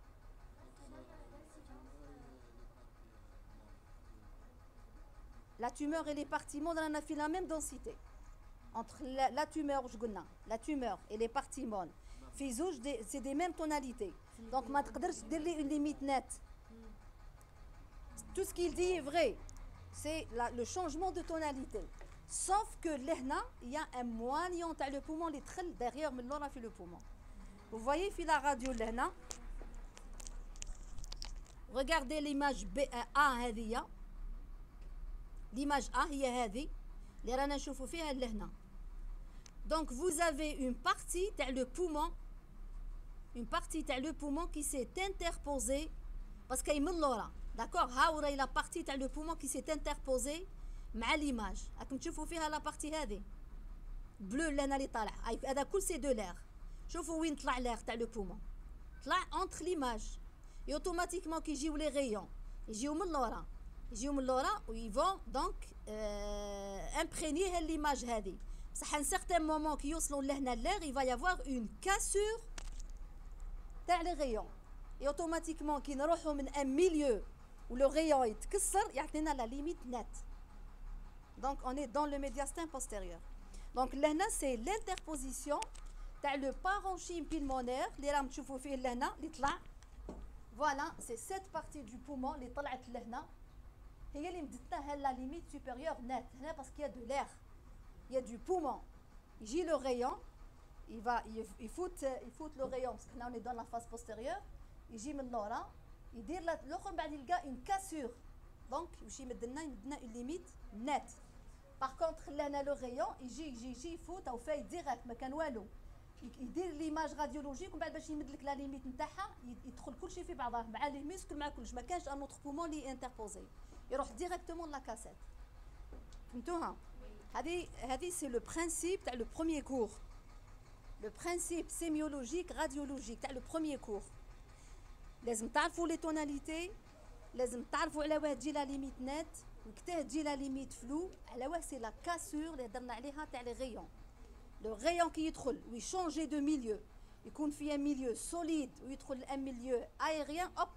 Speaker 1: La tumeur et les parties molles, on a fait la même densité. Entre la tumeur, la tumeur et les parties molles, c'est des mêmes tonalités. Donc, on ne peut une limite nette. Tout ce qu'il dit est vrai. C'est le changement de tonalité. Sauf que là, il y a un moignon dans le poumon, les traits derrière, mais là, on a fait le poumon. Vous voyez, في la radio là, regardez l'image A هذه. L'image A هي هذه اللي رانا نشوفوا فيها لهنا. Donc vous avez une partie تاع le poumon qui s'est interposée parce qu'il من لورا. D'accord? ها وراي la partie تاع le poumon qui s'est interposée مع l'image. راكم تشوفوا فيها la partie هذه. bleu لهنا اللي طالع. هذا كل سي دو l'air. شوفوا وين طلع l'air تاع le poumon. طلع entre l'image. Et automatiquement كي يجيو les rayons يجيو من لورا. يجيو من لورا وي فون دونك امبريني ليماج هذه بصح ان سيغتان مومون كي يوصلوا لهنا لير il va y avoir une cassure تاع لي غيون اي اوتوماتيكمون كي نروحوا من ان ميليو و لو غيون يتكسر يعطينا لا ليميت نت دونك اون اي دون لو médiastin postérieur دونك لهنا سي l'interposition تاع لو parenchyme pulmonaire اللي راهم تشوفوا فيه لهنا اللي طلع فوالا سي cette partie du poumon اللي طلعت لهنا هي اللي مدتنا la limite supérieure nette هنا parce qu'il y a de l'air il y a du poumon يجي le rayon il fout le rayon parce que là on est dans la face postérieure يجي من لورا يدير الاخر بعد يلقى une cassure donc يمشي يمدلنا une limite nette par contre لهنا le rayon يجي يفوت او فاي ديريكت ما كان والو يدير ليماج راديولوجيك ومن بعد باش يمد لك لا ليميت نتاعها يدخل كل شيء في بعضه مع لي ميسكل مع كلش ما كانش ان اوتر بومون لي انتربوزي يروح ديريكتومون لا كاسيت فهمتوها هذه سي لو برينسيپ تاع لو بروميير كور لو برينسيپ سيميولوجيك راديولوجيك تاع لو بروميير كور لازم تعرفوا لي توناليتي لازم تعرفوا على واه تجي لا ليميت نت وكتاه تجي لا ليميت فلو على واه سي لا كاسور اللي هضرنا عليها تاع لي غيون لو غيون كي يدخل ويشونجي دو ميليو يكون في ان ميليو سوليد ويدخل ان ميليو ايريان اوب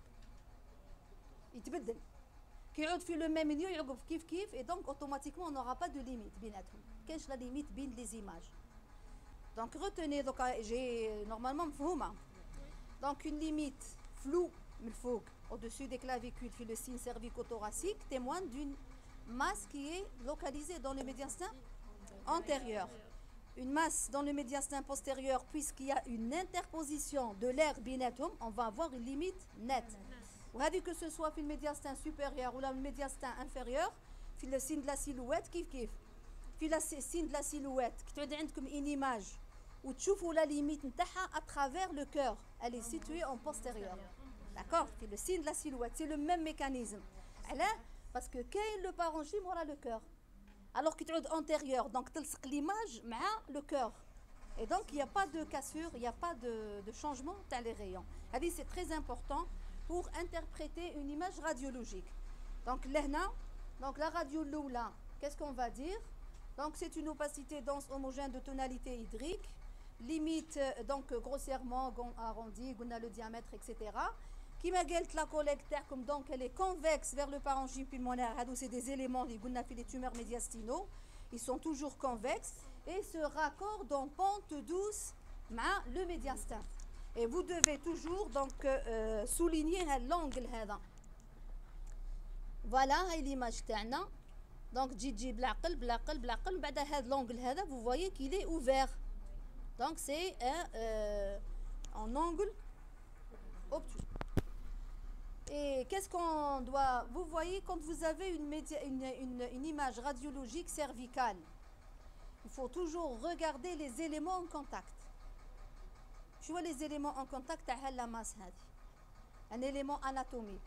Speaker 1: يتبدل كي يعود في لو ميم ميليو يعقب كيف et donc automatiquement on n'aura pas de limite بيناتهم كاينش لا ليميت بين لي زيماج donc retenez donc j'ai normalement مفهومه donc une limite floue من الفوق au-dessus des clavicules في le signe cervico-thoracique témoigne d'une masse qui est localisée dans le médiastin antérieur une masse dans le médiastin postérieur puisqu'il y a une interposition de l'air بيناتهم on va avoir une limite nette وهذه que ce soit في الميدياستين supérieur ou le médiastin inférieur في السين de la silhouette كيف في السين de la silhouette كي تعود عندكم une image وتشوفوا la limite نتاعها à travers le cœur, elle est située en postérieur. D'accord? في le signe de la silhouette, c'est le même mécanisme. علاه parce que كاين le parenchyme ورا le cœur. Alors qu'il تعود antérieur, donc تلصق l'image مع le cœur. Et donc il n'y a pas de cassure, il n'y a pas de changement dans les rayons. C'est très important pour interpréter une image radiologique. Donc là, donc la radio là, qu'est-ce qu'on va dire? Donc c'est une opacité dense homogène de tonalité hydrique, limite donc grossièrement arrondie, on a le diamètre, etc. Qui m'a dit la collecte comme donc elle est convexe vers le parenchyme pulmonaire. C'est des éléments les tumeurs médiastinaux, ils sont toujours convexes et se raccordent en pente douce à le médiastin. Et vous devez toujours donc souligner l'angle هذا. Voilà l'image تاعنا. Donc تجي بالعقل بعد هذا l'angle هذا vous voyez qu'il est ouvert. Donc c'est un angle obtus. Et qu'est-ce qu'on doit... Vous voyez, quand vous avez une image radiologique cervicale, il faut toujours regarder les éléments en contact. Tu vois les éléments en contact à la masse. Un élément anatomique.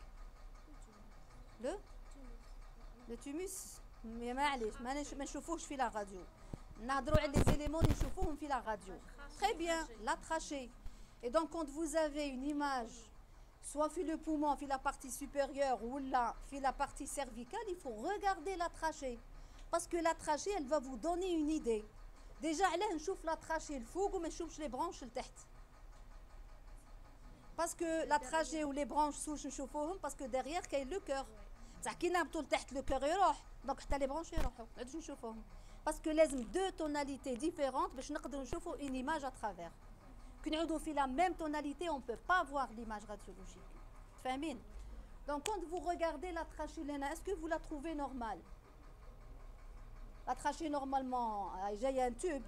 Speaker 1: Le thymus. Mais je ne sais pas la radio. Les éléments, je ne la radio. Très bien, la trachée. Et donc, quand vous avez une image, soit sur le poumon, sur la partie supérieure ou là, sur la partie cervicale, il faut regarder la trachée. Parce que la trachée, elle va vous donner une idée. Déjà, là, on chauffe la trachée, le foug, mais on chauffe les branches, le tête. Parce que la trachée ou les branches sous chauffe, parce que derrière, il y a le cœur. Ça qui n'a pas le tête, le cœur, donc les branches, parce que les deux tonalités différentes, je ne une image à travers. Quand on fait la même tonalité, on ne peut pas voir l'image radiologique. Donc quand vous regardez la trachée, est-ce que vous la trouvez normale? La trachée, normalement, il y a un tube.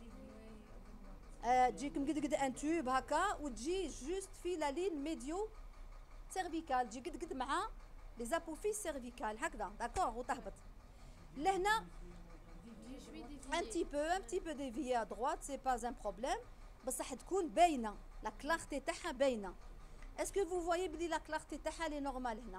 Speaker 1: Un tube, ou juste fait la ligne médio-cervicale. Les apophyses cervicales. D'accord? Là, un petit peu dévié à droite, c'est pas un problème. بس راح تكون باينه لا كلارتي تاعها باينه. اسكو فو فوايي بلي لا كلارتي تاعها لي نورمال هنا؟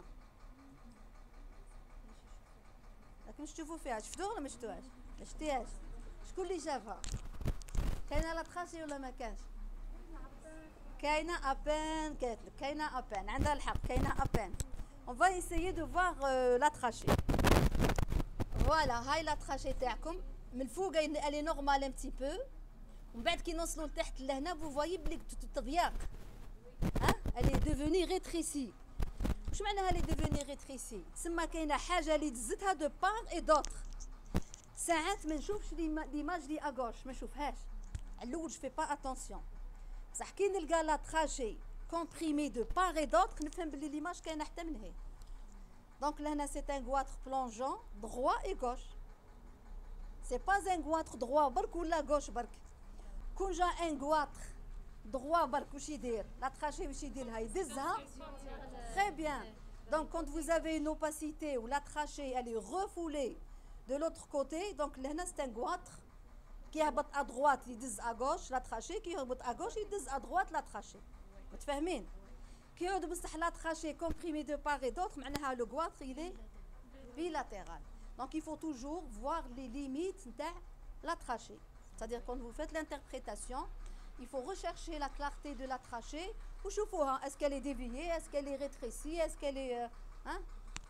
Speaker 1: لكن تشوفوا فيها شفتوها ولا ما شفتوهاش؟ ما شفتيهاش؟ شكون اللي شافها؟ كاينه لا تخاسي ولا ما كانش؟ كاينه ابان قالت لك كاينه ابان عندها الحق كاينه ابان. On va essayer de voir la trachée. Voilà, هاي la trachée تاعكم من الفوق elle est normale un petit peu. ومن بعد كي نوصلوا لتحت لهنا vous voyez بلي تضيق. Elle est devenue rétrécie. واش معناها elle est devenue rétrécie؟ تسمى كاينه حاجه اللي دزتها de part et d'autre. ساعات ما نشوفش ليماج لي اغوش ما نشوفهاش. على الاول جو في با اتونسيون. بصح كي نلقى لا تراشي comprimé de part et d'autre نفهم بلي ليماج كاينه حتى من هي. Donc là c'est un goitre plongeant droit et gauche. C'est pas un goitre droit برك ولا gauche برك. كون جا ان goitre droit برك واش يدير؟ لا تراشي واش يديرها؟ يدزها. Très bien. Donc quand vous avez une opacité où la trachée elle est refoulée de l'autre côté, donc là c'est un goitre qui يهبط à droite يدز à gauche la trachée, qui يهبط à gauche يدز à droite la trachée. متفاهمين؟ كي يعود بصح لا trachée comprimée de part et d'autre معناها le goitre il est bilatéral. Donc il faut toujours voir les limites نتاع la trachée. C'est-à-dire quand vous faites l'interprétation, il faut rechercher la clarté de la trachée. Est-ce qu'elle est déviée? Est-ce qu'elle est rétrécie? Est-ce qu'elle est... hein?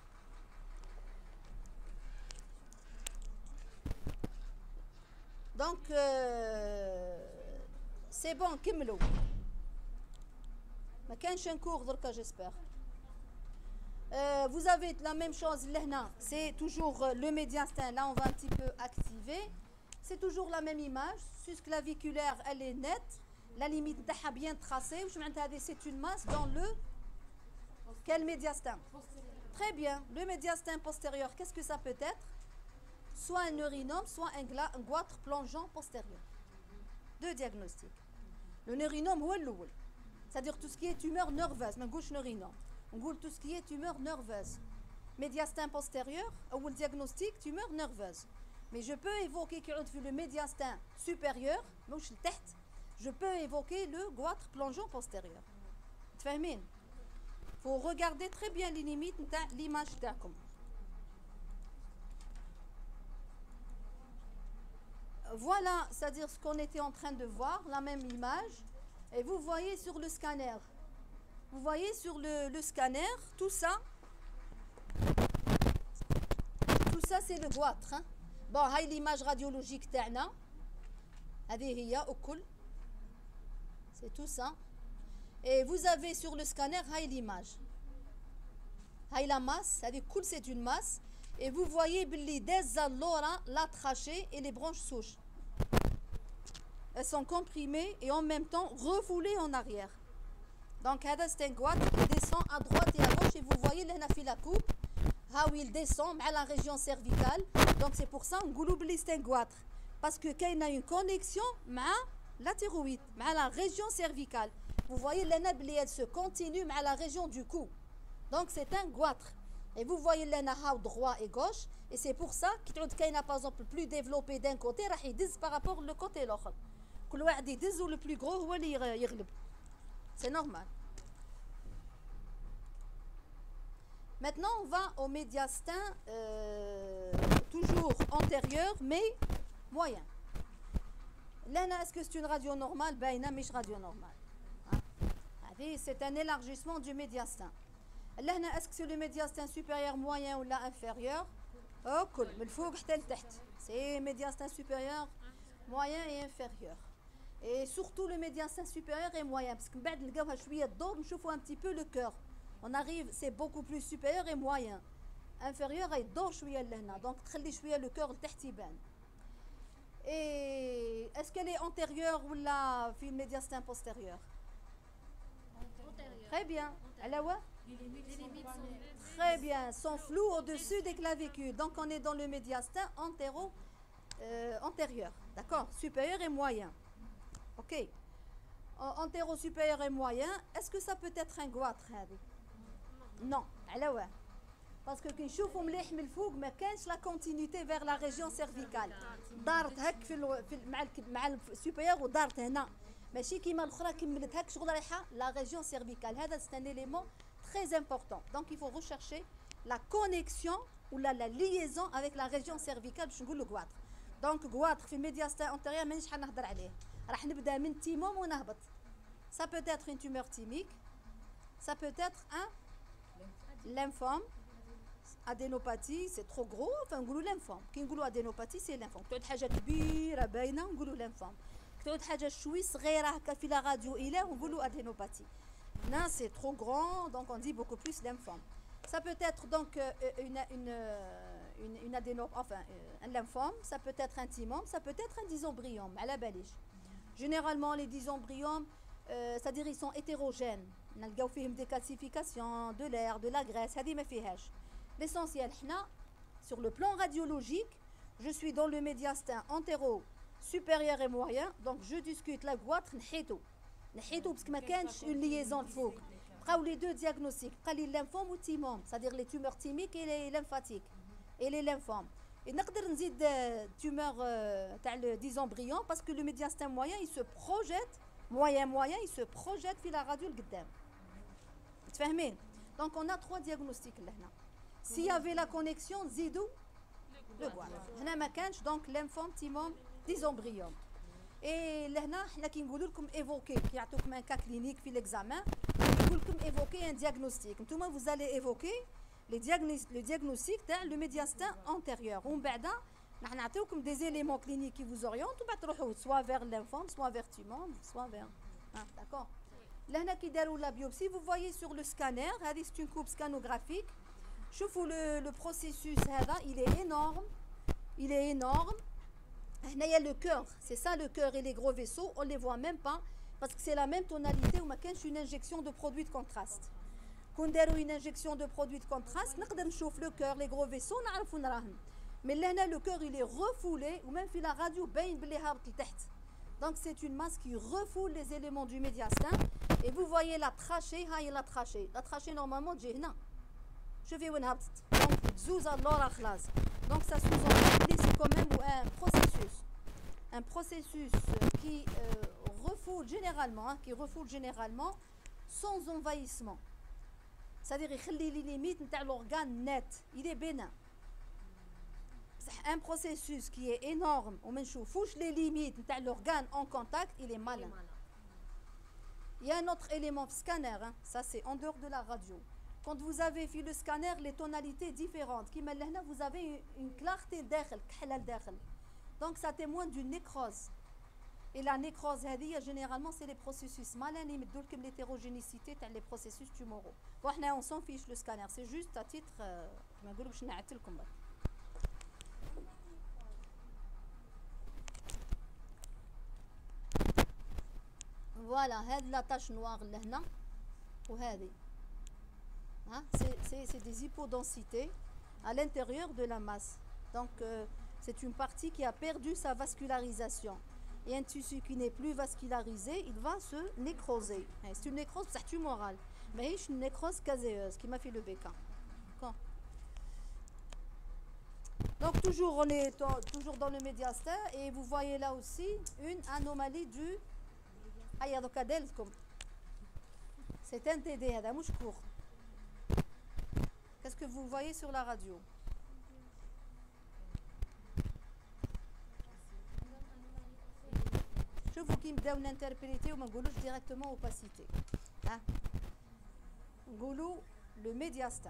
Speaker 1: Donc, c'est bon, كملوا. ما كانش un cours دركا j'espère. Vous avez la même chose là, c'est toujours le médiastin. Là, on va un petit peu activer. C'est toujours la même image. Susclaviculaire, elle est nette. La limite est bien tracée. C'est une masse dans le... Quel médiastin? Très bien. Le médiastin postérieur, qu'est-ce que ça peut être? Soit un neurinome, soit un goitre plongeant postérieur. Deux diagnostics. Le neurinome, c'est-à-dire tout ce qui est tumeur nerveuse. On dit tout ce qui est tumeur nerveuse. médiastin postérieur ou le diagnostic tumeur nerveuse. Mais je peux évoquer le médiastin supérieur, je peux évoquer le goitre plongeon postérieur. Il faut regarder très bien les limites de l'image d'Akom. Voilà, c'est-à-dire ce qu'on était en train de voir, la même image. Et vous voyez sur le scanner. Vous voyez sur le scanner, tout ça c'est le goitre. Hein. Bon, هاي l'image radiologique تاعنا. هذه هي أكل. C'est tout ça. Et vous avez sur le scanner هاي l'image. هاي la masse, c'est une masse. Et vous voyez باللي دازا اللورا la trachée et les branches souches. Elles sont comprimées et en même temps refoulées en arrière. Donc c'est un goitre qui descend à droite et à gauche et vous voyez là في la coupe où il descend à la région cervicale. Donc c'est pour ça on dit c'est un goitre parce que qu'il y a une connexion avec la thyroïde, avec la région cervicale. Vous voyez là elle se continue avec la région du cou. Donc c'est un goitre. Et vous voyez là droit et gauche et c'est pour ça qu'il y a par exemple plus développé d'un côté راح يدز par rapport au côté l'autre. كل واحد يدز le plus gros هو اللي يغلب. C'est normal. Maintenant, on va au médiastin toujours antérieur, mais moyen. Là, est-ce que c'est une radio normale? Ben, non, mais radio normale. C'est un élargissement du médiastin. Là, est-ce que c'est le médiastin supérieur, moyen ou là inférieur? Oh, cool. C'est médiastin supérieur, moyen et inférieur. Et surtout le médiastin supérieur et moyen, parce que nous un petit peu le cœur. On arrive, c'est beaucoup plus supérieur et moyen. Inférieur, il dort شوية لهنا. Donc, تخلي شوية le cœur لتحت يبان. Et est-ce qu'elle est antérieure ou là, في le médiastin postérieur? Très bien. Très bien. Sont flous au-dessus des clavicules. Donc, on est dans le médiastin antérieur. D'accord? Supérieur et moyen. Ok. Antéro-supérieur et moyen, est-ce que ça peut être un goitre? Non. Parce que quand je vois مليح من الفوق ما كانش la continuité vers la région cervicale. دارت هك مع السوبيريور ودارت هنا. ماشي كيما الاخرى كملت هك شغل رايحه la région cervicale. هذا c'est un élément très important. Donc il faut rechercher la connexion ou la liaison avec la région cervicale باش نقولوا goitre. Donc goitre في médiastin antérieur مانيش حنهضر عليه. راح نبدا من تيموم ونهبط. Ça peut être une tumeur thymique. Ça peut être un lymphome. Adénopathie, c'est trop gros, enfin نقولوا lymphome. كي نقولوا adénopathie c'est lymphome. تعود حاجه كبيره باينه نقولوا lymphome. تعود حاجه شوي صغيره هكا في la radio إله ونقولوا adénopathie. Non, c'est trop grand, donc on dit beaucoup plus lymphome. Ça peut être donc un lymphome, ça peut être un thymome, ça peut être un dysembryome, à la balige. Généralement, les dysembryomes, c'est-à-dire ils sont hétérogènes. نلقاو فيهم des calcifications, de l'air, de la graisse, هذه ما فيهاش. L'essentiel, sur le plan radiologique, je suis dans le médiastin antéro, supérieur et moyen, donc je discute la goitre, نحيتو parce que ما كانش une liaison الفوق. بقاو les deux diagnostics, بقى لي lymphome ou thymome, c'est-à-dire les tumeurs thymiques et les lymphatiques et les lymphomes. Et نقدر نزيد tumeur تاع le dysembryome parce que le médiastin moyen il se projette moyen il se projette في la radio لقدام. تفهمين؟ Donc on a trois diagnostics لهنا. S'il y avait la connexion, زيدوا le goitre. هنا ما كانش donc lymphome, thymome, dysembryome. Et لهنا حنا كي نقولوا لكم évoquer كي يعطوكم un cas clinique في l'examen نقول لكم évoquer un diagnostic. نتوما vous allez évoquer le diagnostic تاع le médiastin antérieur. ومن بعد راح نعطيوكم des éléments cliniques qui vous orientent وبعد تروحوا soit vers lymphome, soit vers thymome, soit vers d'accord. لهنا كي داروا la biopsie, vous voyez sur le scanner, هذه c'est une coupe scanographique. شوفوا le processus هذا, il est énorme. هنا il y a le cœur, c'est ça le cœur et les gros vaisseaux, on les voit même pas parce que c'est la même tonalité وما كانش une injection de produit de contraste. كون داروا une injection de produit de contraste نقدر نشوف le cœur, les gros vaisseaux نعرفوا نراهم. Mais لهنا le cœur il est refoulé ou même في la radio باين بلي هابط لتحت. Donc c'est une masse qui refoule les éléments du médiastin et vous voyez la trachée, هاي la trachée. La trachée normalement تجي هنا. شوفي وين هبطت دونك تزوز اللورا خلاص دونك ça sous-entend que c'est quand même un processus qui refoule généralement sans envahissement. C'est-à-dire يخلي les limites نتاع l'organe net, il est bénin. Un processus qui est énorme وما نشوفوش les limites نتاع l'organe en contact, il est malin. Il y a un autre élément scanner, hein, ça c'est en dehors de la radio. Quand vous avez fait le scanner, les tonalités différentes, qui là, vous avez une clarté d'âkhel, donc ça témoigne d'une nécrose. Et la nécrose, généralement, c'est les processus malins, l'hétérogénéité des processus tumoraux. Bon, on s'en fiche le scanner, c'est juste à titre. Voilà, la tache noire là, c'est des hypodensités à l'intérieur de la masse. Donc, c'est une partie qui a perdu sa vascularisation. Et un tissu qui n'est plus vascularisé, il va se nécroser. C'est une nécrose tumorale, mais c'est une nécrose caséeuse qui m'a fait le béca. Donc, toujours, on est toujours dans le médiastin et vous voyez là aussi une anomalie du c'est un TD, qu'est-ce que vous voyez sur la radio? Je vous qui me donne l'interpréter ou m'engoulouche directement opacité. Hein? Ngoulou, le médiastin.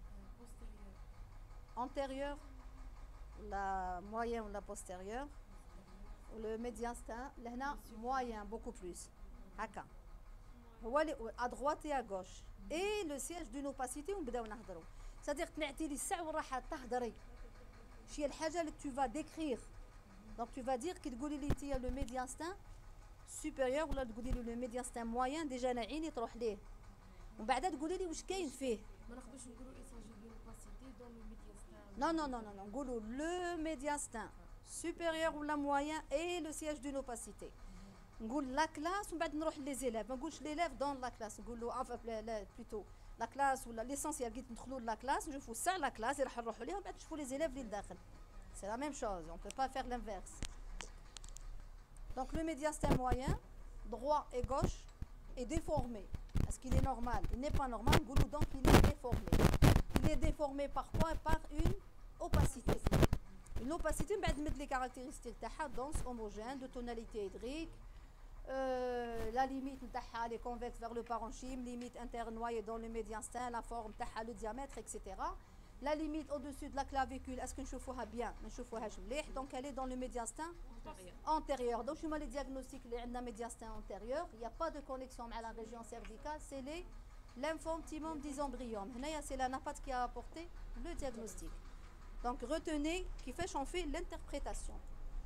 Speaker 1: Antérieur, la moyen ou la postérieure. Le médiastin, là, moyen, beaucoup plus. Haka. À droite et à gauche. Et le siège d'une opacité, on peut نهضروا. C'est-à-dire que tu as الساعة وراح تهضري. شي الحاجة اللي tu vas décrire. Donc tu vas dire qu'il تقولي لي le médiastin supérieur ولا تقولي لي le médiastin moyen déjà انا عيني تروح ليه. ومن بعد تقولي لي واش كاين فيه.
Speaker 2: ما نقدرش نقولوا essentiel d'une opacité dans le médiastin.
Speaker 1: Non, نقولوا le médiastin supérieur ou la moyen et le siège d'une opacité. نقول la classe ومن بعد نروح les élèves. ما نقولش l'élève dans la classe. نقولوا plutôt la classe ولا l'essentiel كي ندخلوا la classe نشوفوا ساعة la classe راح نروحوا ليها ومن بعد نشوفوا les élèves اللي لداخل. C'est la même chose, on ne peut pas faire l'inverse. Donc le médiastin moyen, droit et gauche, est déformé. Est-ce qu'il est normal? Il n'est pas normal, donc il est déformé. Il est déformé par quoi? Par une opacité. Une opacité, les caractéristiques dense, homogène, de tonalité hydrique, la limite est convexe vers le parenchyme, limite internoyée dans le médiastin, la forme, le diamètre, etc. La limite au-dessus de la clavicule, est-ce que je vois bien? Donc elle est dans le médiastin antérieur. Donc je les diagnostics les médiastin antérieur, il n'y a pas de connexion à la région cervicale, c'est les lymphomptimum dysembryum. C'est la napate qui a apporté le diagnostic. Donc retenez qui fait j'en fais l'interprétation.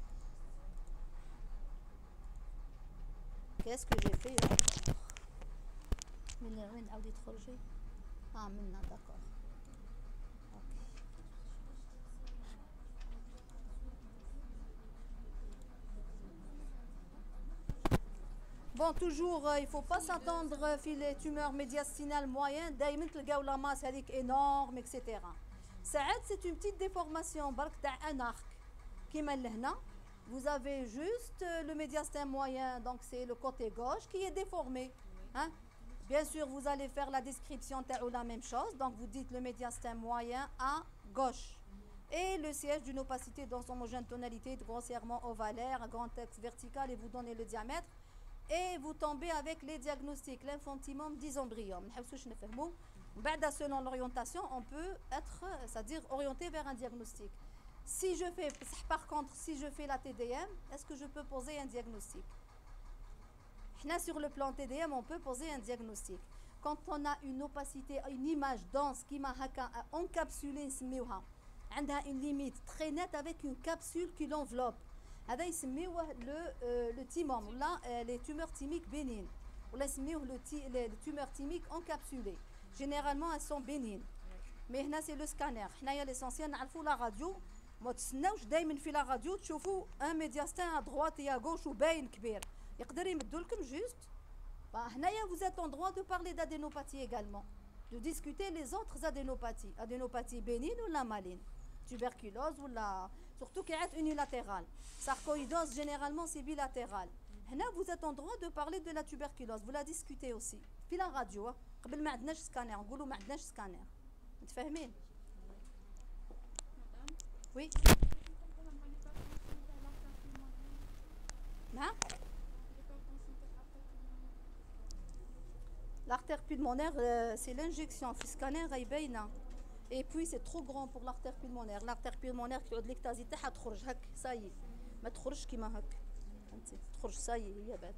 Speaker 1: Qu'est-ce que j'ai fait? Ah, maintenant, d'accord. Bon, toujours, il ne faut pas s'attendre les tumeurs médiastinales moyennes, la masse énorme, etc. C'est une petite déformation, un arc. Vous avez juste le médiastin moyen, donc c'est le côté gauche qui est déformé. Hein? Bien sûr, vous allez faire la description de la même chose, donc vous dites le médiastin moyen à gauche. Et le siège d'une opacité dans son homogène tonalité grossièrement ovalaire, un grand axe vertical et vous donnez le diamètre. Et vous tombez avec les diagnostics, lymphomptimum dysembryum. Selon l'orientation, on peut être, c'est-à-dire orienté vers un diagnostic. Si je fais, par contre, si je fais la TDM, est-ce que je peux poser un diagnostic? Sur le plan TDM, on peut poser un diagnostic. Quand on a une opacité, une image dense qui m'a encapsulée, elle a une limite très nette avec une capsule qui l'enveloppe. هذا يسميوه le timum ولا les tumeurs thymiques bénignes ولا يسميوه les tumeurs thymiques encapsulées. Généralement elles sont bénignes. Mais هنا c'est le scanner. حنايا l'essentiel نعرفوا la radio. ما تسناوش دائما في la radio تشوفوا un médiastin à droite et à gauche وباين كبير. يقدر يمدوا لكم juste. هنايا vous êtes en droit de parler d'adénopathie également. de discuter les autres adénopathies. Adénopathie bénigne ou la maligne. Tuberculose ou la... Surtout qu'il est unilatéral. Sarcoïdose, généralement, c'est bilatéral. Là, vous êtes en droit de parler de la tuberculose. Vous la discutez aussi. Puis la radio. قبل ما عندناش سكانير نقولوا ما عندناش سكانير. متفاهمين؟ Oui. Hein? L'artère pulmonaire, c'est l'injection. في scanner باينه. Et puis c'est trop grand pour l'artère pulmonaire. L'artère pulmonaire qui l'ectasie تاعها تخرج هك صاي ما تخرجش كيما هك. فهمتي؟ تخرج صاي هي بعد.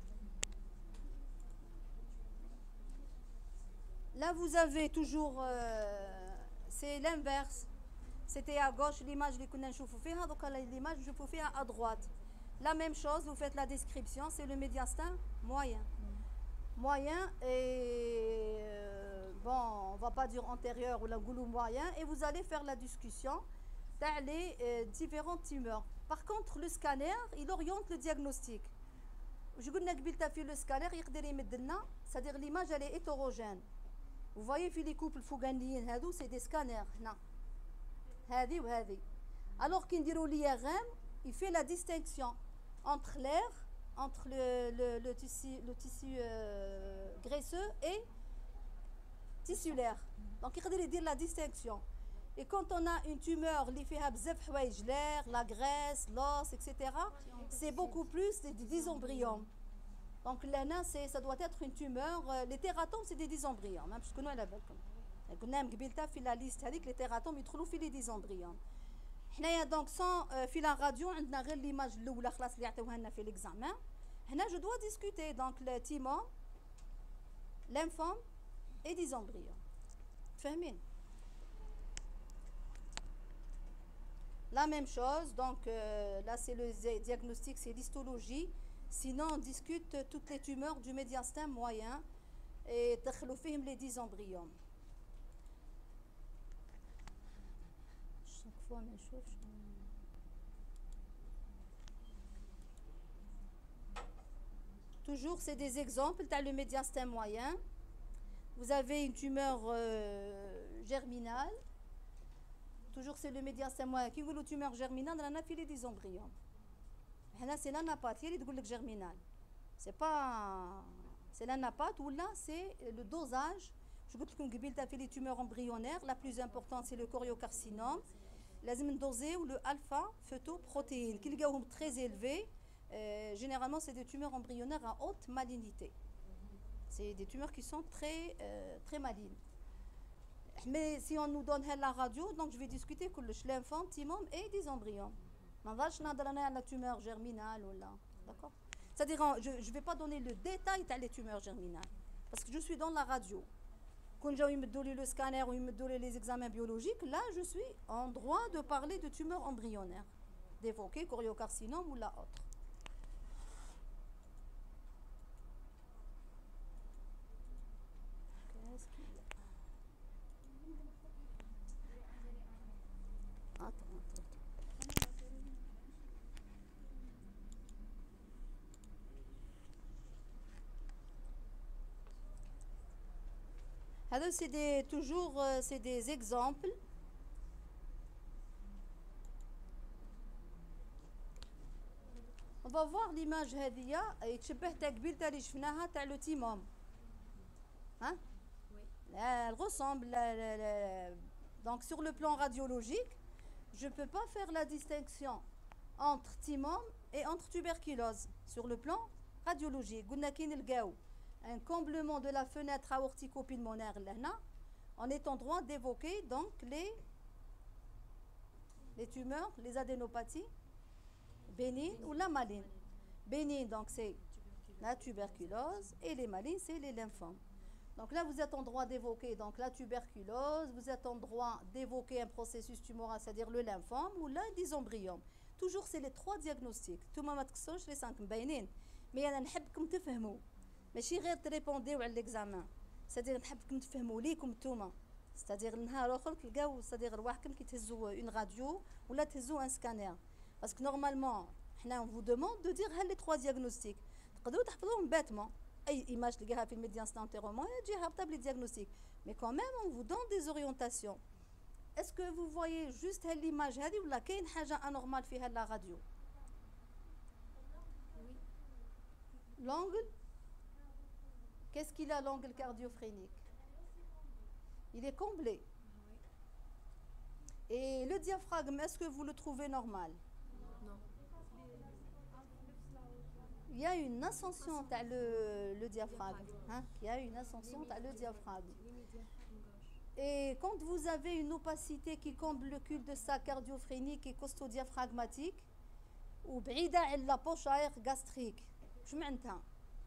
Speaker 1: Là vous avez toujours c'est l'inverse. C'était à gauche l'image اللي كنا نشوفوا فيها دوكا l'image نشوفوا فيها à droite. La même chose, vous faites la description, c'est le médiastin moyen. Moyen et bon, on va pas dire antérieur ou la goulou moyen, et vous allez faire la discussion dans les différentes tumeurs. Par contre, le scanner, il oriente le diagnostic. Je vous dis le scanner, c'est-à-dire l'image elle est hétérogène. Vous voyez, les couples fouganiens, c'est des scanners. Non. Alors qu'il dit l'IRM, il fait la distinction entre l'air, entre le tissu graisseux et tissulaire. Donc il faut dire la distinction. Et quand on a une tumeur, l'air, la graisse, l'os, etc., c'est beaucoup plus des dysembryons. Donc là, ça doit être une tumeur. Les tératomes, c'est des dysembryons. Même parce que nous, on a la liste avec les tératomes, ils trouvent les dysembryons. حنايا دونك سون في لا راديو عندنا غير ليماج الاولى خلاص اللي عطيوها لنا في ليكزامان. هنا جو دوا ديسكوتي دونك لو تيمون ليمفوم اي ديزومبريون. فاهمين؟ La même chose, donc là c'est le diagnostic, c'est l'histologie. Sinon on discute toutes les tumeurs du médiastin moyen et تدخلوا فيهم les dysembryons. Toujours, c'est des exemples. Tu as le médiastin moyen. Vous avez une tumeur germinale. Toujours, c'est le médiastin moyen. Qui dit tumeur germinale, on a filé des embryons. Là, c'est l'anapathie, il dit germinale. C'est pas. C'est l'anapathie ou là, c'est le dosage. Je vous dis que tu as fait les tumeurs embryonnaires. La plus importante, c'est le choriocarcinome. لازم ندوزيو ou le alpha phytoprotéine qui sont très élevés. Généralement c'est des tumeurs embryonnaires à haute malignité. C'est des tumeurs qui sont très malignes. Mais si on nous donne la radio, donc je vais discuter que le lymphome, timome et des embryons. ما نقدرش نهضر انا على tumeur germinale ou là. D'accord? C'est-à-dire je vais pas donner le détail de les tumeurs germinales parce que je suis dans la radio. Quand j'ai eu le scanner ou les examens biologiques, là, je suis en droit de parler de tumeurs embryonnaires, d'évoquer choriocarcinome ou la autre. Alors, c'est des exemples. On va voir l'image هذه يتشبه تقبيل تاع اللي شفناها تاع لو تيموم. Hein? Oui. Elle ressemble. Donc sur le plan radiologique, je ne peux pas faire la distinction entre timome et entre tuberculose. Sur le plan radiologique, قلنا كي نلقاو un comblement de la fenêtre aortico-pulmonaire là, on est en droit d'évoquer donc les tumeurs, les adénopathies bénignes ou la maligne. Bénigne, donc c'est la tuberculose et les malignes, c'est les lymphomes. Donc là, vous êtes en droit d'évoquer donc la tuberculose, vous êtes en droit d'évoquer un processus tumoral, c'est-à-dire le lymphome ou l'un des embryons. Toujours, c'est les trois diagnostics. Tout le monde ne les 5 مبينين. Mais أنا نحبكم تفهموا. ماشي غير تريبونديو على الاكزامان سادير نحبكم تفهموا ليكم نتوما سادير النهار اخر تلقاو سادير رواحكم كي تهزوا اون راديو ولا تهزوا ان سكانير باسكو نورمالمون حنا اون فو دوموند دو دير ها لي 3 دياغنوستيك تقدروا تحفظوهم باتمون اي ايماج تلقاها في الميديان ستانتيرومون تجي هابطه بلي دياغنوستيك Mais quand même, on vous donne des orientations. Est-ce que vous voyez juste l'image هذه ولا كاين حاجة anormale فيها la radio? L'angle? Qu'est-ce qu'il a l'angle cardiophénique? Il est comblé. Et le diaphragme, est-ce que vous le trouvez normal?
Speaker 2: Non.
Speaker 1: Il y a une ascension dans le diaphragme. Hein? Il y a une ascension dans le diaphragme. Et quand vous avez une opacité qui comble le cul-de-sac cardiophénique et costodiaphragmatique, ou بعيدة على la poche air gastrique, شو معناتها؟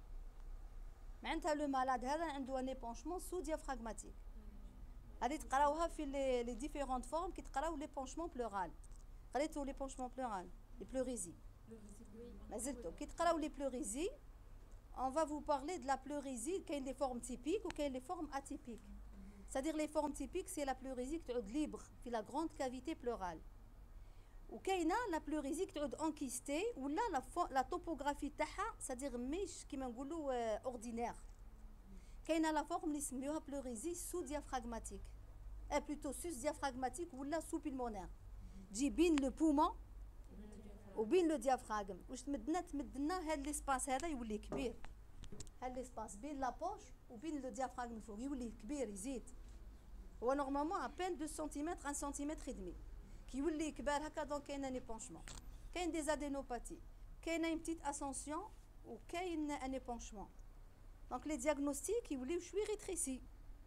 Speaker 1: معناتها le malade هذا عنده un épanchement sous-diaphragmatique. هذه تقراوها في les différentes formes كي تقراو l'épanchement pleural. قريتوا l'épanchement pleural, les pleurésies. مازلتوا كي تقراو les pleurésies, on va vous parler de la pleurésie, كاين les formes typiques ou كاين les formes atypiques. C'est-à-dire les formes typiques, c'est la pleurésie qui est libre, في la grande cavité pleurale. Ou كاينه la pleurésie qui est enquistée ou là la topographie تاعها, c'est-à-dire مش كيما نقولوا ordinaire. كاينه la forme اللي يسميوها pleurésie sous-diaphragmatique. Plutôt sus-diaphragmatique ou là sous-pulmonaire. تجي بين le poumon وبين le diaphragme. واش تمدنا هذا l'espace هذا يولي كبير. هذا l'espace بين la poche وبين le diaphragme فوق يولي كبير يزيد. هو normalement à peine 2 cm 1 cm et demi. qui يولي كبار هكا دونك كاين ان épanchement. كاين des adénopathies. كاين une petite ascension ou كاين un épanchement. Donc les diagnostics يوليو شوي rétrécis.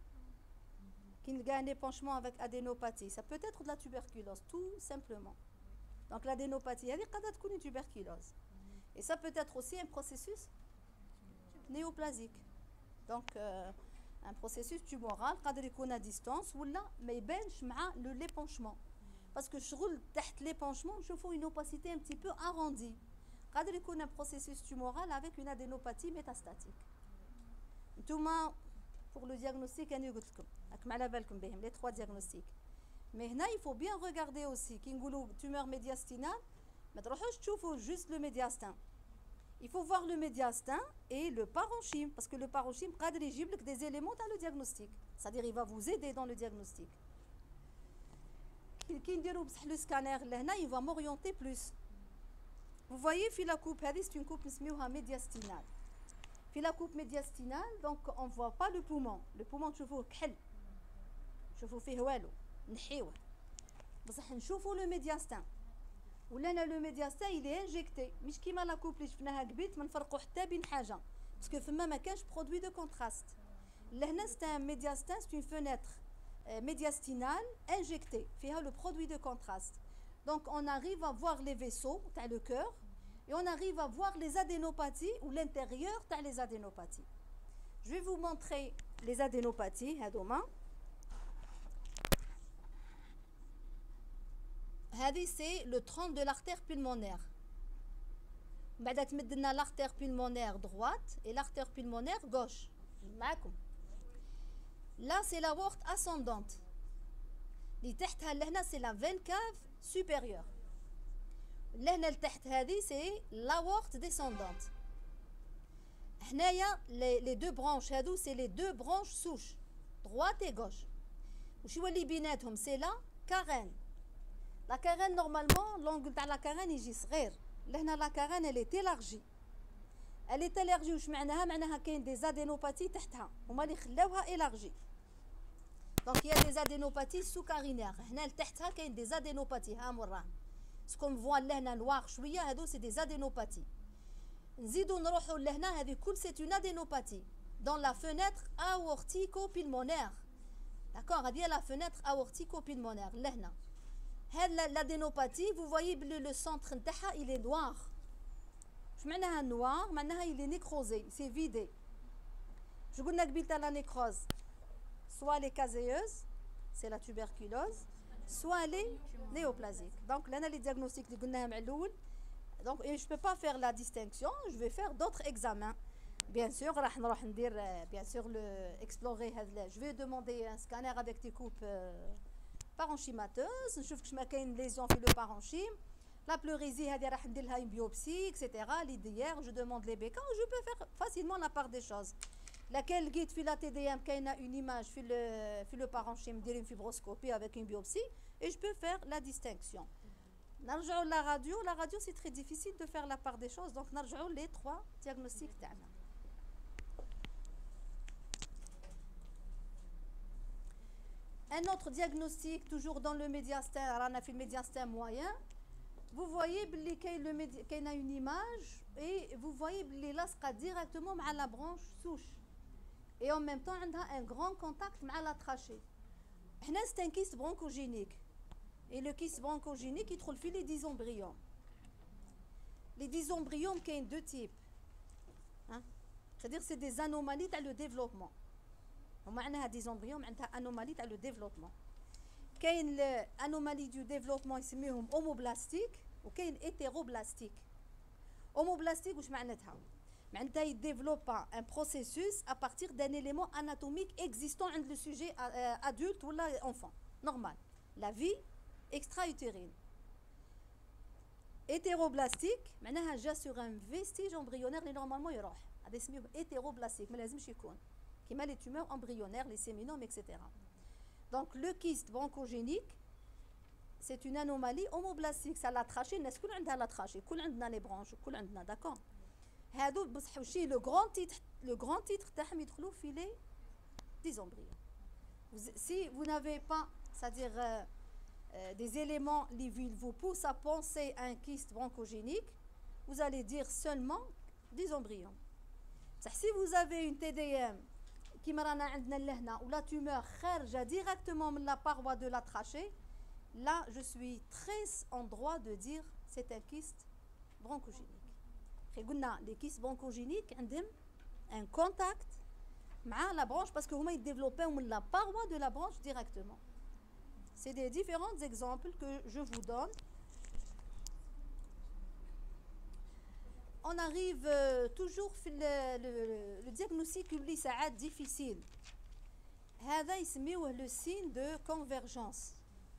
Speaker 1: Qui نلقى un épanchement avec adénopathie, ça peut être de la tuberculose tout simplement. Donc l'adénopathie هذه قد تكون une tuberculose. Et ça peut être aussi un processus néoplasique. Donc un processus tumoral قادر يكون à distance ولا ما يبانش مع l'épanchement. Parce que شغل تحت l'épanchement نشوفوا une opacité un petit peu arrondie. قادر يكون un processus tumoral avec une adénopathie métastatique. نتوما pour le diagnostic أنا قلت لكم راكم على بالكم بهم les 3 diagnostics. Mais هنا il faut bien regarder aussi كي نقولوا tumeur médiastinale ما تروحوش تشوفوا juste le médiastin. Il faut voir le médiastin et le parenchyme parce que le parenchyme قادر يجيب لك des éléments dans le diagnostic. C'est-à-dire il va vous aider dans le diagnostic. كي نديروا بصح le scanner لهنا il va m'orienter plus. Vous voyez في la coupe هذه c'est une coupe نسميوها médiastinale. في la coupe médiastinale donc on voit pas le poumon. Le poumon تشوفوه كحل. شوفوا فيه والو نحيوه. بصح نشوفوا le médiastin. ولا لو ميدياستا il est injecté مش كيما لا كوب اللي شفناها قبيل ما نفرقوا حتى بين حاجه باسكو فما ما كانش برودوي دو كونتراست لهنا سي ان ميدياستا سي اون فenêtre médiastinale injectée فيها le produit de contraste. Donc on arrive à voir les vaisseaux تاع le cœur et on arrive à voir les adénopathies ou l'intérieur تاع les adénopathies. Je vais vous montrer les adénopathies هذوما. هذه c'est le tronc de l'artère pulmonaire. بعد تمد لنا l'artère pulmonaire droite et l'artère pulmonaire gauche. معكم. Là c'est l'aorte ascendante. اللي تحتها لهنا c'est la veine cave supérieure. لهنا لتحت هذه c'est l'aorte descendante. هنايا les deux branches هذو c'est les deux branches souches droite et gauche. وش يولي بيناتهم c'est la carène. La carène normalement l'angle تاع la carène يجي صغير. لهنا la carène elle est élargie. Elle est élargie وش معناها كاين des adénopathies تحتها هما اللي خلاوها élargie. Donc il y a des adénopathies sous-carinaires. هنا لتحتها كاين des adénopathies ها موراهم. سكوم فوا لهنا نوار شويه هادو سي des adénopathies. نزيدو نروحو لهنا هذه كل c'est une adénopathie dans la fenêtre aortico-pulmonaire. D'accord, هذه la fenêtre aortico-pulmonaire لهنا. هاد l'adénopathie vous voyez le centre نتاعها il est noir. واش معناها noir معناها il est nécrosé, c'est vidé. جو قلنا قبيل تاع la nécrose soit les caséeuses c'est la tuberculose soit les néoplasiques. Donc là les diagnostics اللي قلناها مع الاول. Donc je peux pas faire la distinction, je vais faire d'autres examens. Bien sûr راح نروح ندير bien sûr le explorer هذا. Je vais demander un scanner avec des coupes parenchymateuses نشوف كش ما كاين lésion في le parenchyme. La pleurésie هذه راح ندير لها une biopsie etc. l'IDR je demande les BK je peux faire facilement la part des choses. laquelle لقيت في لا تي دي ام كاينه une image في le parenchyme ديال une fibroscopie avec une biopsie et je peux faire la distinction. نرجعوا la radio c'est très difficile de faire la part des choses, donc نرجعوا les 3 diagnostics تاعنا. Un autre diagnostic, toujours dans le médiastin, رانا في الميدياسtin moyen. Vous voyez qu'il y a une image et vous voyez les lasqa directement à la branche souche. Et en même temps, on a un grand contact avec la trachée. C'est un kyste bronchogénique. Et le kyste bronchogénique, il trouve les dysembryons. Les dysembryons, il y a deux types. Hein? C'est-à-dire que c'est des anomalies dans le développement. On a des embryons, on a anomalies dans le développement. كاين l'anomalie du développement يسميهم homoblastique وكاين hétéroblastique. Homoblastique واش معناتها؟ معناتها يديفلوب un processus à partir d'un élément anatomique existant عند le sujet adulte ou l'enfant normal, la vie extra-utérine. Hétéroblastique معناها جا sur un vestige embryonnaire اللي normalement يروح. هذا يسميوه hétéroblastique، ما لازمش يكون كيما les tumeurs embryonnaires, les séminomes, etc. Donc le kyste bronchogénique, c'est une anomalie homoblastique. Ça la trachée, الناس كل عندها la trachée, كل عندنا les branches, كل عندنا, d'accord. هادو بصح وشي le grand titre تاعهم يدخلوا في les dysembryons. Si vous n'avez pas, c'est-à-dire des éléments qui vous poussent à penser à un kyste bronchogénique, vous allez dire seulement dysembryons. Si vous avez une TDM كيما رانا عندنا لهنا ولا tumeur خارجه directement من la paroi de la trachée, là je suis très en droit de dire c'est un kyste bronchogénique. قلنا les kystes bronchogéniques عندهم un contact مع la branche parce que هما يديفلوبيو من la paroi de la branche directement. C'est des différents exemples que je vous donne. On arrive toujours في le diagnostic اللي ساعات difficile. هذا يسميوه le signe de convergence.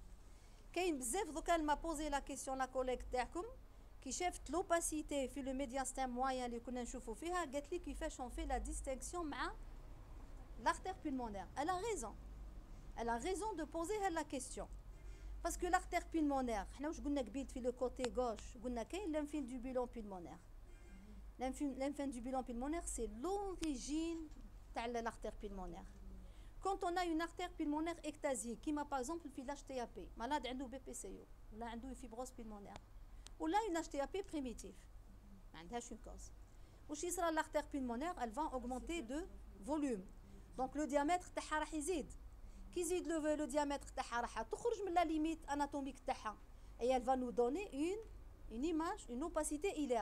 Speaker 1: كاين بزاف دوكا ما بوزي لا كيسيون لا كوليك تاعكم كي شافت لوباسيتي في لو ميدياستان موين اللي كنا نشوفوا فيها قالت لي كيفاش اون في لا ديستينكسيون مع l'artère pulmonaire. Elle a raison. Elle a raison de poser la question. Parce que l'artère pulmonaire, حنا واش قلنا قبيل في لو كوتي غوش قلنا كاين l'infundibulum pulmonaire. L'infundibulum pulmonaire, c'est l'origine de l'artère pulmonaire. Quand on a une artère pulmonaire ectasique, qui m'a par exemple fait l'HTAP, malade a un BPCO, ou a une fibrose pulmonaire, ou là une HTAP primitive, elle a une cause. Ou si sera l'artère pulmonaire, elle va augmenter de volume. Donc le diamètre تاعها راح يزيد. كي يزيد le diamètre تاعها راح تخرج من la limite anatomique تاعها. Et elle va nous donner une image, une opacité hilaire.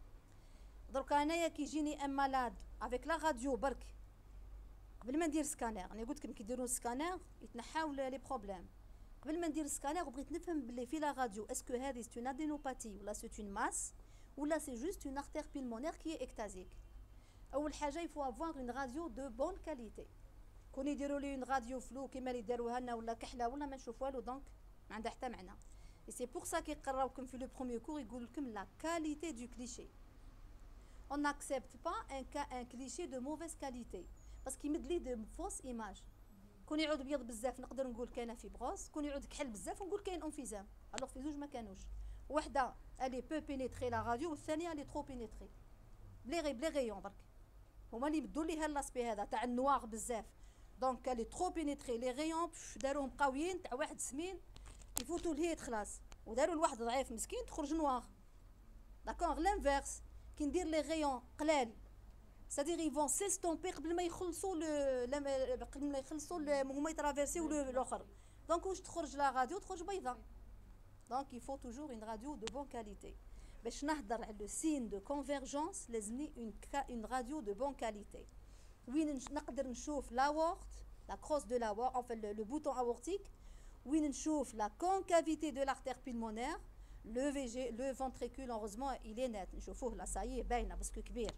Speaker 1: درك انايا كيجيني ام مالاد افيك لا راديو برك قبل ما ندير سكانير. انا قلت لكم كي ديروا سكانير يتنحاو لي بروبليم. قبل ما ندير سكانير وبغيت نفهم بلي في لا راديو اسكو هذه سي اون ادينوباتي ولا سي اون ماس ولا سي جوست اون ارتير بيلمونير كي اكتازيك. اول حاجه يفو افوار اون راديو دو بون كاليتي. كون يديروا لي اون راديو فلو كيما اللي داروها لنا ولا كحله ولا ما نشوف والو دونك ما عندها حتى معنى. اي سي بور سا كيقراوكم في لو بروميير كور يقول لكم لا كاليتي دو كليشي. On n'accepte pas un cliché de mauvaise qualité parce qu'il met de fausses images. كون يعود بيض بزاف نقدر نقول كاينه فيبروس، كون يعود كحل بزاف نقول كاين انفيزام. الوغ في زوج ما كانوش. وحده الي بو بينيتري لا راديو والثانيه الي ترو بينيتري. بلي غيون برك. هما اللي بدوا ليها لاسبي هذا تاع النوار بزاف. دونك الي ترو بينيتري لي غيون داروهم قويين تاع واحد سمين يفوتوا الهيت خلاص وداروا لواحد ضعيف مسكين تخرج نوار. داكور لانفيرس كي ندير لي غيون قلال c'est-à-dire ils vont s'estomper قبل ما يخلصوا قبل ما يخلصوا هما يترافيرسيو الاخر دونك واش تخرج لا راديو تخرج بيضاء. دونك il faut toujours une radio de bonne qualité. باش نهضر على لو سين دو كونفيرجونس لازمني une radio de bonne qualité وين نقدر نشوف لاورت لا كروس دو لاورت enfin le bouton aortique وين نشوف la concavité de l'artère pulmonaire. Le ventricule, heureusement, il est net. Je vois là, ça y est, ben, parce que كبير.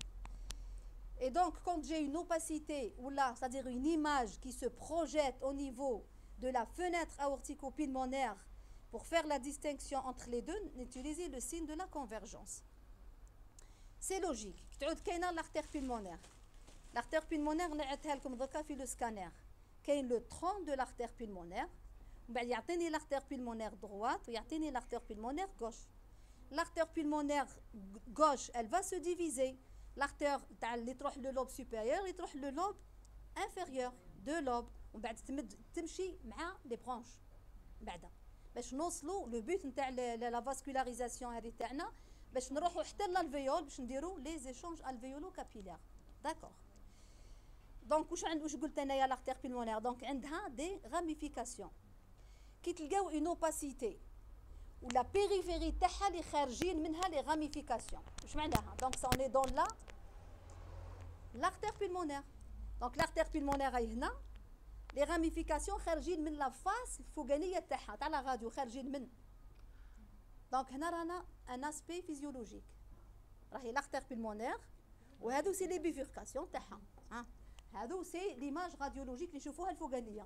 Speaker 1: Et donc, quand j'ai une opacité, ou là, c'est-à-dire une image qui se projette au niveau de la fenêtre aortico-pulmonaire pour faire la distinction entre les deux, utilisez le signe de la convergence. C'est logique. تعود كاينه l'artère pulmonaire. l'artère pulmonaire نعتها لكم دركا في لو سكانير كاين لو ترون دو l'artère pulmonaire ومن بعد يعطيني l'artère pulmonaire droite ويعطيني l'artère pulmonaire gauche. L'artère pulmonaire gauche elle va se diviser. l'artère تاع اللي تروح لو لوب supérieur اللي تروح لو لوب inférieur deux lobes ومن بعد تمشي مع لي برونش بعدا باش نوصلوا لو بوت نتاع لا فاسكولاريزاسيون هذه تاعنا باش نروحوا حتى للالفيول باش نديروا لي زيشونج الفيولو كابيلير. داكور دونك واش قلت انايا l'artère pulmonaire دونك عندها دي راميفيكاسيون كي تلقاو اون اوباسيتي ولا بيريفيري تاعها اللي خارجين منها لي راميفيكاسيون واش معناها دونك سا اون دون لا l'artère pulmonaire. دونك l'artère pulmonaire هاي هنا لي راميفيكاسيون خارجين من لا فاس الفوقانيه تاعها تاع لا راديو خارجين من. دونك هنا رانا ان اسبي فيزيولوجيك راهي l'artère pulmonaire وهادو سي لي بيفوركاسيون تاعها ها هادو سي ليماج راديولوجيك اللي نشوفوها الفوقانيه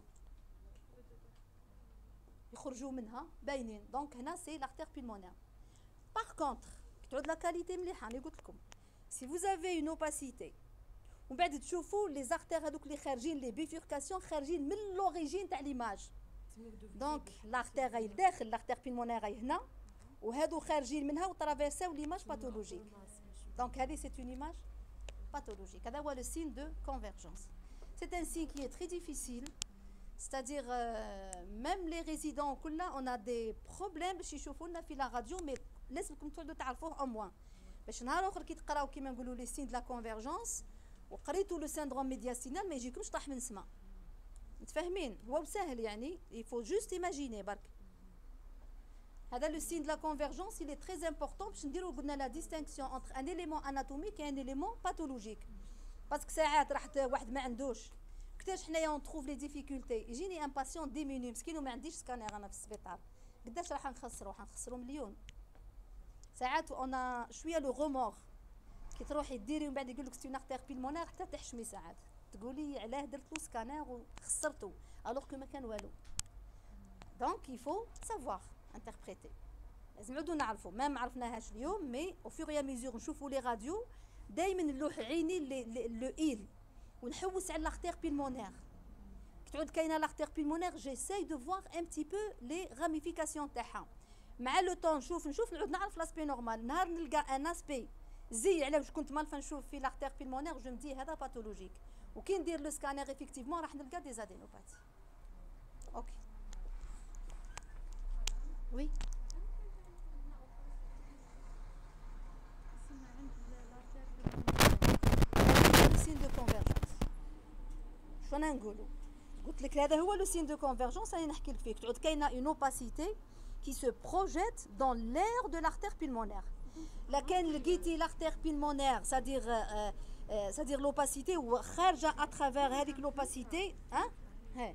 Speaker 1: يخرجوا منها باينين. دونك هنا سي l'artère pulmonaire. باغ كونطخ تعود لا كاليتي مليحه اللي قلت لكم سي vous avez une opacité ومن بعد تشوفوا لي زارتير هذوك اللي خارجين لي بيفوركاسيون خارجين من لوريجين تاع ليماج. دونك l'artère هاي الداخل l'artère pulmonaire هاي هنا وهادو خارجين منها وترافيرساو ليماج باثولوجيك. دونك هذه سي اون ايماج pathologique. هذا هو لو سين دو كونفرجنس. C'est un signe qui est très difficile. C'est-à-dire même les résidents كلنا on a des problèmes باش يشوفوا لنا في لا راديو مي لازمكم تعودوا تعرفوه او موان باش نهار اخر كي تقراو كيما نقولوا لي سين دو لا كونفرجنس وقريتوا لو سيندروم ميدياستينال ما يجيكمش طاح من السماء. متفاهمين؟ هو سهل يعني il faut juste imaginer برك. هذا لو سين دو لا كونفرجنس il est très important باش نديروا قلنا لا ديستينكسيون entre un élément anatomique et un élément pathologique. باسكو ساعات راح واحد ما عندوش كتاش حنايا اون تروف لي ديفيكولتي يجيني ان باسيون ديميني مسكين وما عنديش سكانير انا في السبيطار قداش راح نخسروا مليون. ساعات انا شويه لو غومور كي تروحي ديري ومن بعد يقول لك سي اون ارتير بيلمونير حتى تحشمي ساعات تقولي علاه درت له سكانير وخسرته الوغ كو ما كان والو. دونك يفو سافوار انتربريتي لازم نعودو نعرفوا ما عرفناهاش اليوم مي او فور يا ميزور نشوفوا لي راديو دائما نلوح عيني لو ايل ونحوس على l'artère pulmonaire. تعود كاينه l'artère pulmonaire j'essaye de voir un petit peu les ramifications تاعها مع لو طون نشوف نعود نعرف لاسبي نورمال. نهار نلقى ان اسبي زي على واش كنت مالفه نشوف في l'artère pulmonaire جو مدي هذا باثولوجيك وكي ندير لو سكانير افيكتيفمون راح نلقى دي زادينوباتي. اوكي وي سين دو كونفرجنس. شنو نقولوا قلت لك هذا هو لو سين دو كونفرجنس راني نحكي لك فيه. تعود كاينه اون اوباسيتي qui se projette dans l'air de l'artère pulmonaire. لكن لقيتي l'artère pulmonaire c'est-à-dire l'opacité وخارجه à travers هذيك l'opacité ها ها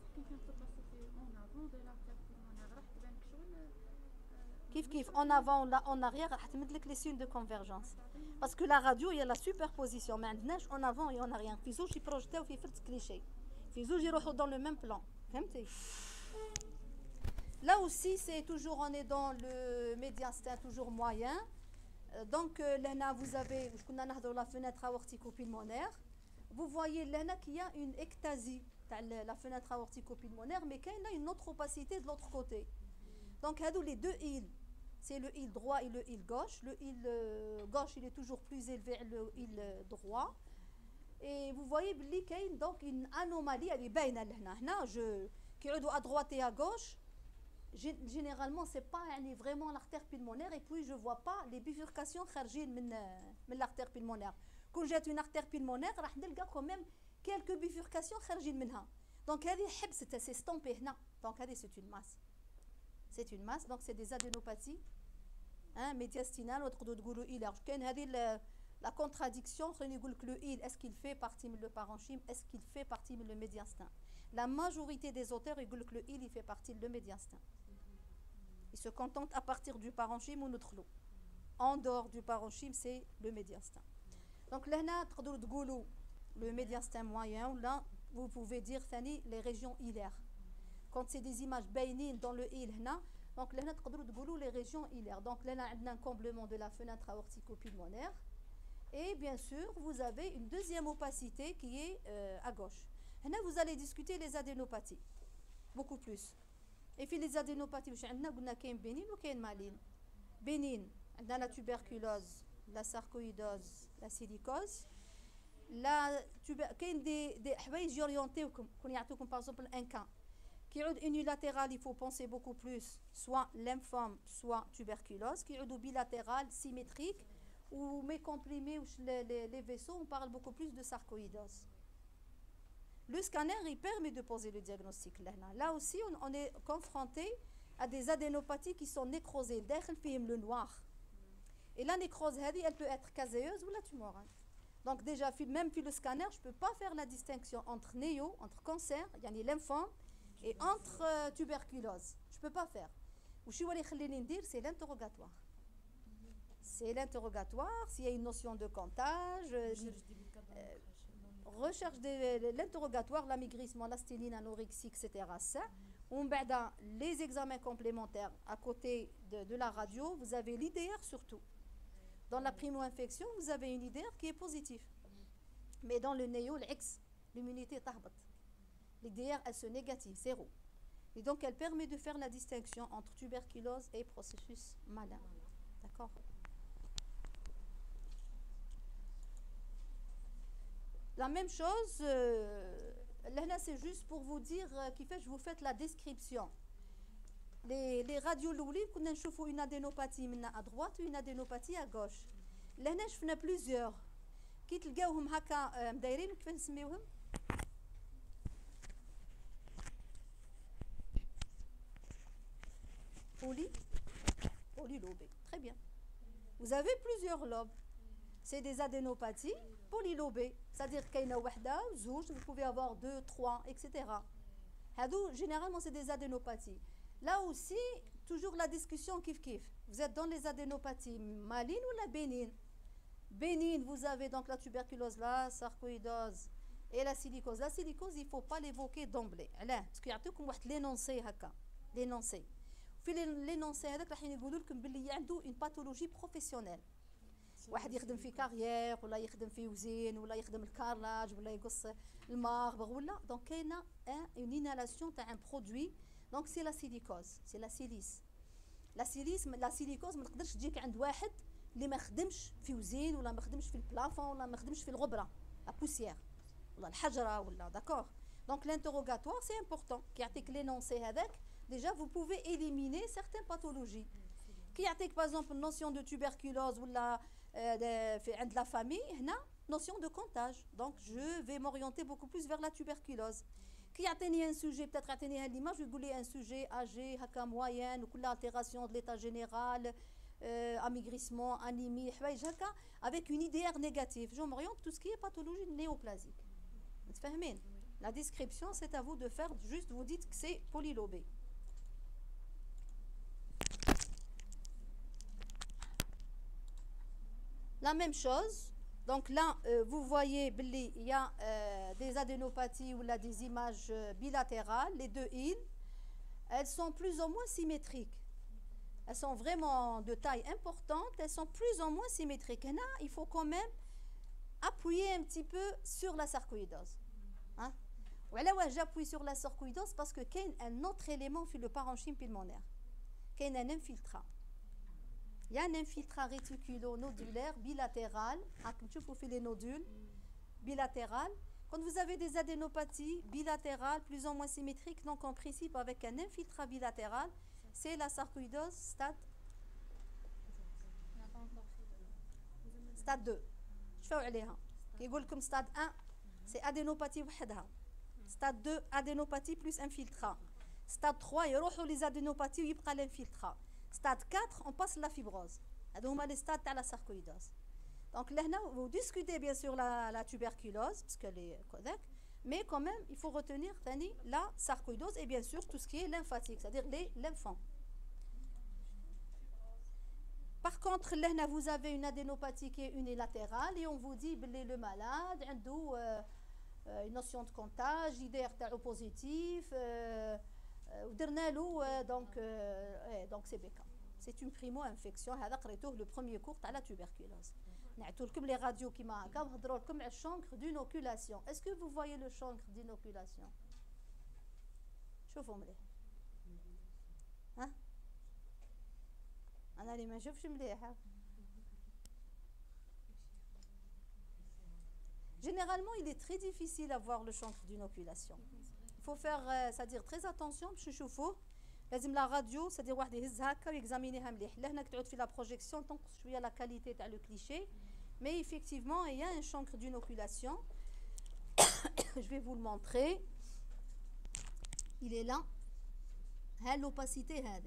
Speaker 1: كيف en avant là en arrière راح تمد لك لي سين دو كونفرجنس باسكو لا راديو هي لا سوبربوزيسيون ما عندناش en avant et en arrière في زوج يبروجيتاو في فرد كليشي في زوج يروحوا dans le même plan. فهمتي؟ Là aussi, c'est toujours, on est dans le médiastin toujours moyen. Donc, là, vous avez, je connais la fenêtre aortico-pulmonaire. Vous voyez là qu'il y a une ectasie, la fenêtre aortico-pulmonaire, mais qu'il y a une autre opacité de l'autre côté. Donc, les deux îles, c'est le île droit et le île gauche. Le île gauche, il est toujours plus élevé que le île droit. Et vous voyez qu'il y a donc une anomalie, elle est bien là. Qui est à droite et à gauche. Généralement c'est pas vraiment l'artère pulmonaire et puis je vois pas les bifurcations خارجين من l'artère pulmonaire. كون جات une artère pulmonaire راح نلقى quand même quelques bifurcations خارجين منها. donc هذه حبستها c'est stompé هنا. donc هذه c'est une masse donc c'est des adénopathies médiastinales وتقدروا تقولوا إيلارج. كاين هذه la contradiction خليني نقول لك le île est-ce qu'il fait partie من le parenchyme est-ce qu'il fait partie من le médiastin. La majorité des auteurs ils disent que le île il fait partie de le médiastin. Ils se contentent à partir du parenchyme ou notre lot. En dehors du parenchyme, c'est le médiastin. Donc là, le médiastin moyen, ou là, vous pouvez dire les régions hilaires. Quand c'est des images bénines dans le île, donc là, les régions hilaires. Donc là, on a un comblement de la fenêtre aortico-pulmonaire. Et bien sûr, vous avez une deuxième opacité qui est à gauche. Là, vous allez discuter les adénopathies, beaucoup plus. Et puis les adénopathies, واش عندنا قلنا كاين بينين وكاين مالين. بينين عندنا la tuberculose, la sarcoïdose, la silicose. كاين دي حوايج يوريونتيوكم كون يعطيوكم par exemple un cas qui يعود unilatéral, il faut penser beaucoup plus soit lymphome soit tuberculose, qui يعود bilatéral symétrique ou mécomprimé ou les vaisseaux, on parle beaucoup plus de sarcoïdose. Le scanner, il permet de poser le diagnostic. Là aussi, on est confronté à des adénopathies qui sont nécrosées, le noir. Et la nécrose, elle peut être caséeuse ou la tumorale. Donc déjà, même puis le scanner, je ne peux pas faire la distinction entre néo, entre cancer, yani lymphome, et entre tuberculose. Je ne peux pas faire. C'est l'interrogatoire. C'est l'interrogatoire, s'il y a une notion de comptage, recherche de l'interrogatoire, l'amaigrissement, l'asténine, l'anorexie, etc. Ça. Les examens complémentaires à côté de la radio, vous avez l'IDR surtout. Dans la primo-infection, vous avez une IDR qui est positive. Mais dans le néo, l'immunité est tahbat. L'IDR, elle se négative, zéro. Et donc, elle permet de faire la distinction entre tuberculose et processus malin. D'accord ? La même chose, là c'est juste pour vous dire qui fait, je vous fais la description. Les radios l'ouli, qu'on a une adénopathie à droite ou une adénopathie à gauche. Là je fais plusieurs. Qui تلقاوهم هكا مدايرين كيف نسميوهم؟ Polylobés. Très bien. Vous avez plusieurs lobes. C'est des adénopathies polylobées. C'est-à-dire qu'il y a une zouj, vous pouvez avoir 2, 3, etc. Généralement, c'est des adénopathies. Là aussi, toujours la discussion kif-kif. Vous êtes dans les adénopathies malines ou la bénines? Bénine, vous avez donc la tuberculose, la sarcoïdose et la silicose. La silicose, il ne faut pas l'évoquer d'emblée. Parce qu'il y a l'énoncé. L'énoncé. Puis l'énoncé, il y a une pathologie professionnelle. واحد يخدم في كارير ولا يخدم في وزين ولا يخدم الكارلاج ولا يقص الماربغ ولا دونك كاينه اون انالاسيون تاع ان برودوي دونك سي لا سيليكوز سي لا سيليس لا سيليكوز ما تقدرش تجيك عند واحد اللي ما خدمش في وزين ولا ما خدمش في البلافون ولا ما خدمش في الغبره لا بوسيير ولا الحجره ولا داكور دونك لانتروغاتوار سي امبورطون كيعطيك لينونسي هذاك déjà vous pouvez éliminer certaines pathologies كي يعطيك par exemple notion de tuberculose ولا عند la famille هنا notion de comptage donc je vais m'orienter beaucoup plus vers la tuberculose كي يعطيني un sujet peut-être يعطيني l'image يقول لي un sujet âgé هكا moyenne وكل altération de l'état général amaigrissement anémie حوايج هكا avec une IDR négative je m'oriente tout ce qui est pathologie néoplasique متفاهمين la description c'est à vous de faire juste vous dites que c'est polylobé. La même chose, donc là, vous voyez, il y a des adénopathies ou là, des images bilatérales, les deux îles, elles sont plus ou moins symétriques. Elles sont vraiment de taille importante, elles sont plus ou moins symétriques. Et là, il faut quand même appuyer un petit peu sur la sarcoïdose. Hein? Voilà, ouais, j'appuie sur la sarcoïdose parce que qu'il y a un autre élément في le parenchyme pulmonaire. Qu'il y a un infiltrat. Il y a un infiltrat réticulo-nodulaire bilatéral. Vous faites les nodules bilatérales. Quand vous avez des adénopathies bilatérales plus ou moins symétriques, donc en principe avec un infiltrat bilatéral, c'est la sarcoïdose stade 2. Je fais عليها. يقول لكم stade 1 c'est adénopathie وحدها. Stade 2 adénopathie plus infiltrat. Stade 3 يروحوا les adénopathies ويبقى l'infiltrat. Stade 4, on passe la fibrose. Donc, les stades à la sarcoïdose. Donc, là, vous discutez bien sûr la tuberculose, parce qu'elle est correcte, mais quand même, il faut retenir la sarcoïdose et bien sûr tout ce qui est lymphatique, c'est-à-dire les lymphomes. Par contre, là, vous avez une adénopathie qui est unilatérale et on vous dit que le malade a une notion de comptage, IDR positif, donc c'est BK. C'est une primo-infection. Le premier cours à la tuberculose. نعطوا لكم les radios كيما هكا ونهضروا لكم على الشانكر d'inoculation. Est-ce que vous voyez le chancre d'inoculation? شوفوا مليح. ها انا اللي ما نشوفش مليح. Généralement, il est très difficile à voir le chancre d'inoculation. Il faut faire, c'est-à-dire très attention باش نشوفوه. لازم لا راديو c'est-à-dire واحد يهز هكا ويكزامينيها مليح. لهنا تعود في لا بروجيكسيون تنقص شويه لا كاليتي تاع لو كليشي. Mais effectivement, il y a un chancre d'inoculation. Je vais vous le montrer. Il est là. ها l'opacité هذه.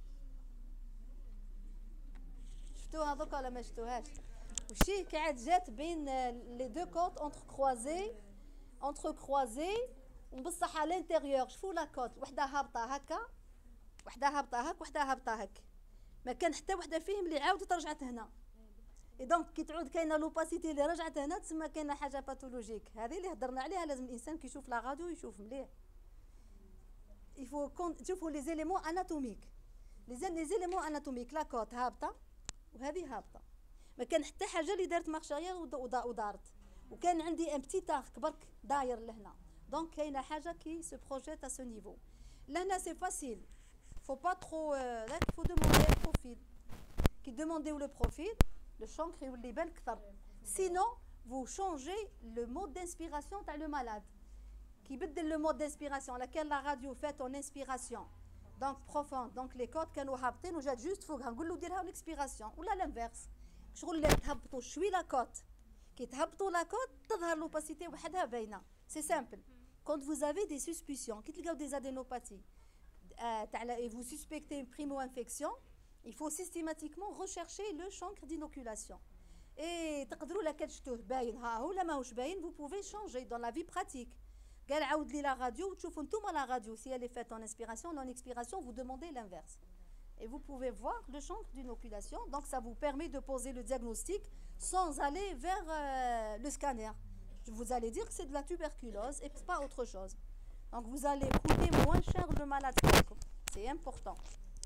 Speaker 1: شفتوها دوكا ولا ما شفتوهاش؟ وشي قاعد جات بين لي دو كوت entre croisés وبصح على الانتيريور. شوفوا لا كوت وحده هابطه هكا وحده هابطه هك وحده هابطه هك. ما كان حتى وحده فيهم اللي عاودت رجعت هنا. اي دونك كي تعود كاينه لوباسيتي اللي رجعت هنا تسمى كاينه حاجه باثولوجيك. هذه اللي هضرنا عليها. لازم الانسان كي يشوف لا راديو يشوف مليح. يفو تشوفوا لي زيليمون اناتوميك. لي زيليمون اناتوميك لا كوت هابطه وهذه هابطه. ما كان حتى حاجه اللي دارت مارشاريير ودارت. وكان عندي ان بتي تارك برك داير لهنا. دونك كاينه حاجه كي سو بروجيت ا سو نيفو. لهنا سي فاسيل. فو با ترو لا فو دوموندي البروفيل. كي دومونديو لو بروفيل le chancre يولي يبان اكثر. sinon vous changez le mode d'inspiration تاع le malade. كي بدل le mode d'inspiration laquelle la radio fait en inspiration donc profonde donc les côtes كانوا هابطين وجات جوست فوقها نقول له ديرها الاكسبيراسيون ولا لانفيرس. شغل تهبطوا شوي لا كوت. كي تهبطوا لا كوت تظهر لوباسيتي وحدها باينه. سي سامبل. quand vous avez des suspicions كي تلقاو des adénopathies تاع et vous suspectez une primo-infection, il faut systématiquement rechercher le chancre d'inoculation. Et تقدروا لا كتشتوه باين ها هو لا ماهوش باين vous pouvez changer dans la vie pratique. قال عاود لي لا راديو وتشوفوا نتوما لا راديو si elle est faite en inspiration ou en expiration vous demandez l'inverse. Et vous pouvez voir le chancre d'inoculation. Donc ça vous permet de poser le diagnostic sans aller vers le scanner. Vous allez dire que c'est de la tuberculose et pas autre chose. Donc vous allez coûter moins cher le malade. C'est important.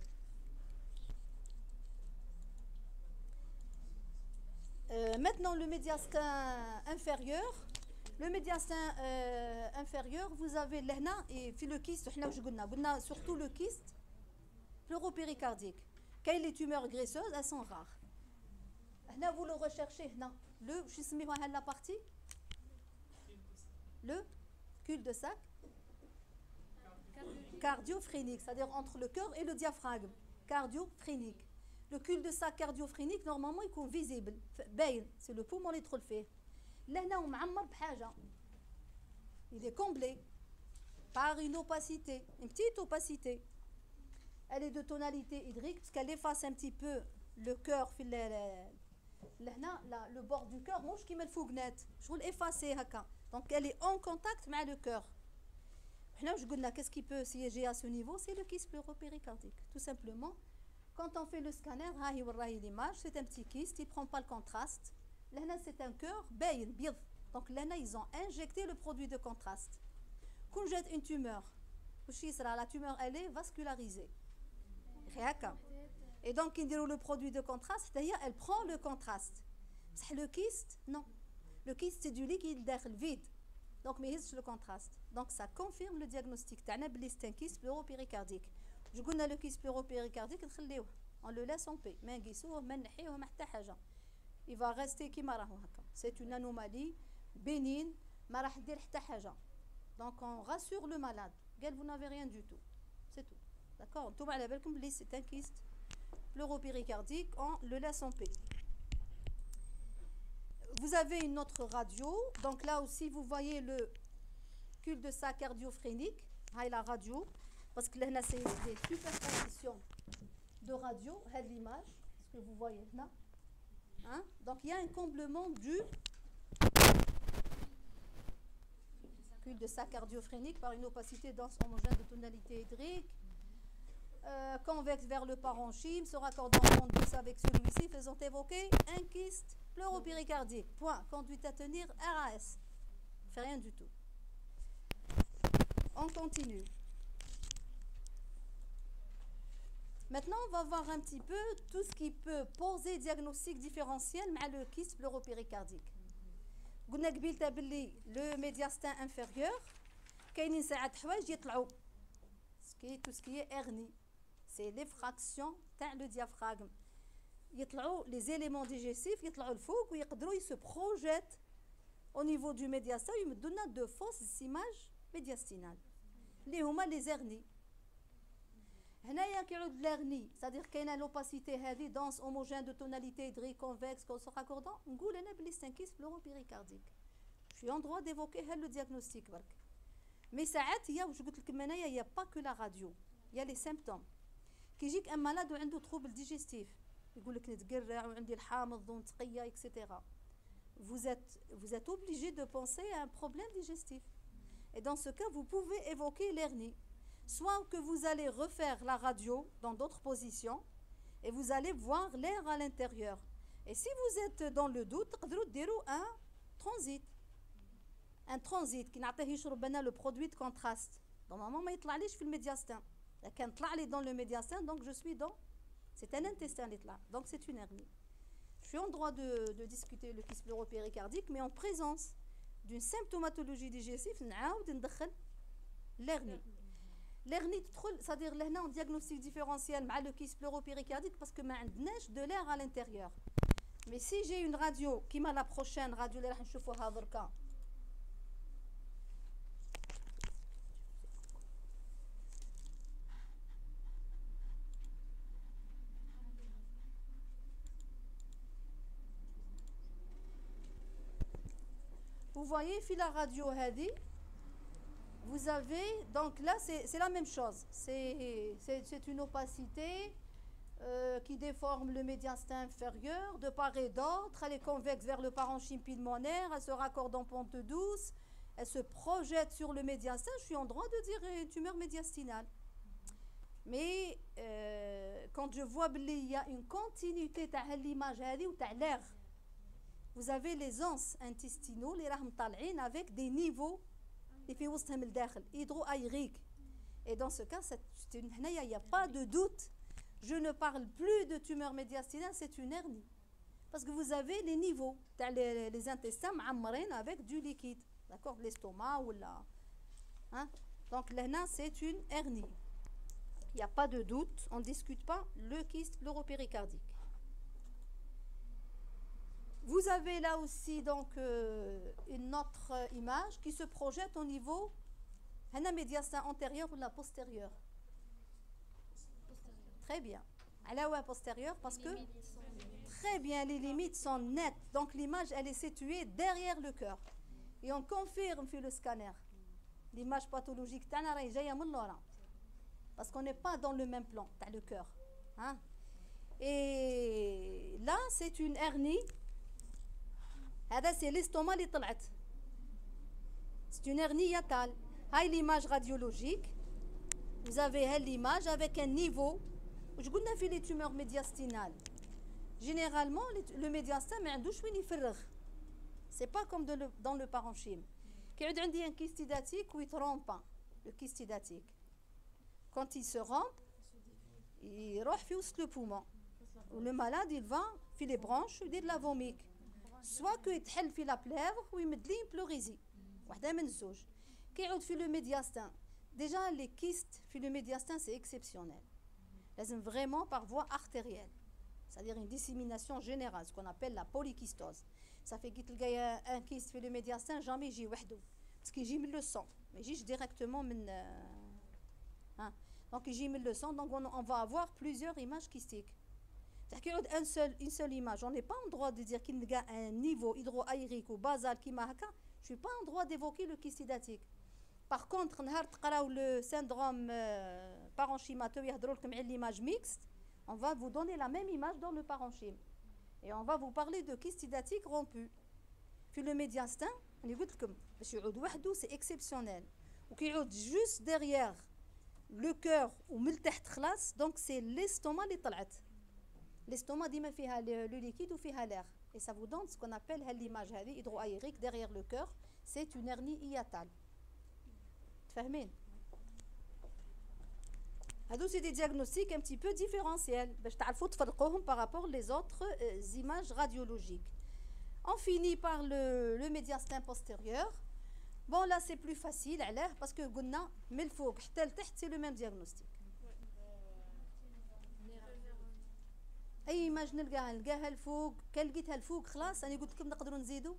Speaker 1: Maintenant le médiastin inférieur. Le médiastin inférieur, vous avez l'hna et في le kyste, احنا واش قلنا surtout le kyste pleuropéricardique. Quand les tumeurs graisseuses, elles sont rares. هنا vous le recherchez هنا. Le واش يسميوها la partie le cul de sac cardiophrenique, c'est-à-dire entre le cœur et le diaphragme. Cardiophrenique. Le cul de sac cardiophrenique normalement il est visible. باين, c'est le poumon اللي يدخل فيه. لهنا ومعمر بحاجه. Il est comblé par une opacité, une petite opacité. Elle est de tonalité hydrique parce qu'elle efface un petit peu le cœur في لهنا le bord du cœur مش كيما الفوقنات شغل effacé هكا. Donc elle est en contact مع le cœur. حنا واش قلنا qu'est-ce qui peut siéger à ce niveau, c'est le kyste pleuropéricardique tout simplement. Quand on fait le scanner ها هي وراهي l'image, c'est un petit kyste, il prend pas le contraste. Là c'est un cœur باين بيض. Donc là ils ont injecté le produit de contraste. Quand jette une tumeur واش يصرى la tumeur elle est vascularisée هكا. Et donc ils diront le produit de contraste هي elle prend le contraste. بصح le kyste non. Le kyste c'est du liquide داخل vide. Donc ما يهزش le contraste. Donc ça confirme le diagnostic تاعنا بلي c'est un kyste pleuropéricardique. جو قلنا le kyste pleuropéricardique نخليوه on le laisse en paix ما نقيسوه ما نحيوه ما حتى حاجه. Il va rester كيما راهو هكا. C'est une anomalie bénigne ما راح دير حتى حاجه. Donc on rassure le malade. قال vous n'avez rien du tout. C'est tout. D'accord. نتوما على بالكم بلي c'est un kyste pleuropéricardique, on le laisse en paix. Vous avez une autre radio. Donc là aussi vous voyez le cul de sac cardiophrenique. Hay la radio parce que là c'est des superpositions de radio. Hay l'image ce que vous voyez là. Hein? Donc il y a un comblement du cul de sac cardiophrenique par une opacité dense homogène de tonalité hydrique, convexe vers le parenchyme, se raccordant en douce avec celui-ci, faisant évoquer un kyste pleuropéricardique. Point. Conduite à tenir RAS. Fait rien du tout. On continue. Maintenant, on va voir un petit peu tout ce qui peut poser diagnostic différentiel avec le kyste pleuropéricardique. قلنا قبيلتها باللي le médiastin inférieur كاينين ساعات حوايج يطلعوا tout ce qui est hernie, c'est l'effraction تاع le diaphragme. يطلعوا les éléments digestifs يطلعوا الفوق ويقدروا se projettent au niveau du médiastin ويمدوا لنا de fausses images médiastinales اللي هما les hernies. هنايا كيعود l'hernie, c'est-à-dire كاينه l'opacité هذه dense homogène de tonalité hydrique convexe raccordant, نقول انا بلي c'est un kyste pleuropéricardique. Je suis en droit d'évoquer le diagnostic برك. Mais ساعات هي واش قلت لكم انايا il y a pas que la radio, il y a les symptômes. كيجيك un malade وعنده trouble digestif, يقول لك نتقرع وعندي الحامض ونتقيا etc. Vous êtes obligé de penser à un problème digestif. Et dans ce cas, vous pouvez évoquer l'hernie. Soit que vous allez refaire la radio dans d'autres positions et vous allez voir l'air à l'intérieur. Et si vous êtes dans le doute, vous pouvez dire un transit. Un transit qui n'a pas le produit de contraste. Normalement, il ne dans le médiastin. Dans le médiastin, donc je suis dans... C'est un intestin, donc c'est une hernie. Je suis en droit de discuter le kyste pleuropéricardique, mais en présence d'une symptomatologie digestive, l'hernie. L'hernie, c'est-à-dire l'hernie en diagnostic différentiel avec le kyste pleuropéricardique parce que n'avons de l'air à l'intérieur. Mais si j'ai une radio, qui m'a la prochaine radio, vous voyez, fil la radio hadi, vous avez, donc là c'est la même chose, c'est une opacité qui déforme le médiastin inférieur de part et d'autre, elle est convexe vers le parenchyme pulmonaire, elle se raccorde en pente douce, elle se projette sur le médiastin, je suis en droit de dire une tumeur médiastinale. Mais quand je vois qu'il y a une continuité de l'image ou de l'air, vous avez les anses intestinaux, les rahm tal'in avec des niveaux hydro-aériques. Et dans ce cas, il n'y a pas de doute. Je ne parle plus de tumeur médiastinale, c'est une hernie. Parce que vous avez les niveaux, les intestins avec du liquide. D'accord, l'estomac ou là. Hein? Donc là, c'est une hernie. Il n'y a pas de doute, on ne discute pas le kyste pleuropéricardique. Vous avez là aussi donc une autre image qui se projette au niveau un médiastin antérieur ou la postérieur. Très bien. Alors ouais, postérieur parce que très bien, les limites sont nettes. Donc l'image elle est située derrière le cœur. Et on confirme sur le scanner. L'image pathologique parce qu'on n'est pas dans le même plan, dans le cœur. Hein? Et là, c'est une hernie. C'est l'estomac qui طلعت. C'est une hernie hiatale. Haï l'image radiologique. Vous avez l'image avec un niveau. Je vous dis les tumeurs médiastinales. Généralement, le médiastin mais عندوش وين يفرغ. C'est pas comme dans le parenchyme. كيعود عندي un kyste hydatique ou il trompe. Le kyste hydatique. Quand il se rompt, il روح في وسط le poumon. Le malade, il va في les branches, il dit de la vomique. Soit que يتحل في la plèvre ou يمد لي pleurésie. واحدة من الزوج. كيعود في le médiastin. Déjà les kystes في le médiastin c'est exceptionnel. لازم vraiment par voie artérielle. C'est-à-dire une dissémination générale, ce qu'on appelle la polykystose. Ça fait qu'il y a un kyste في le médiastin jamais يجي وحده. Parce qu'il يجي من le sang. Mais يجيش directement من hein. Donc il يجي من le sang, donc on va avoir plusieurs images kystiques. C'est-à-dire une seule image. On n'est pas en droit de dire qu'il y a un niveau hydro-aérique ou basal qui m'a haka. Je suis pas en droit d'évoquer le kyste hydatique. Par contre, le syndrome parenchymateux, l'image mixte, on va vous donner la même image dans le parenchyme. Et on va vous parler de kyste hydatique rompu. Puis le médiastin, c'est exceptionnel. Ou qui est juste derrière le cœur ou donc c'est l'estomac qui طلعت. L'estomac ديما فيها le liquide ou فيها l'air. Et ça vous donne ce qu'on appelle l'image hydro-aérique derrière le cœur. C'est une hernie hiatale. تفهمين؟ C'est des diagnostics un petit peu différentiels. Par rapport aux autres images radiologiques. On finit par le médiastin postérieur. Bon, là, c'est plus facile, parce que c'est le même diagnostic. أي image نلقاها الفوق لقيتها الفوق خلاص أنا قلت لكم نقدروا نزيدوا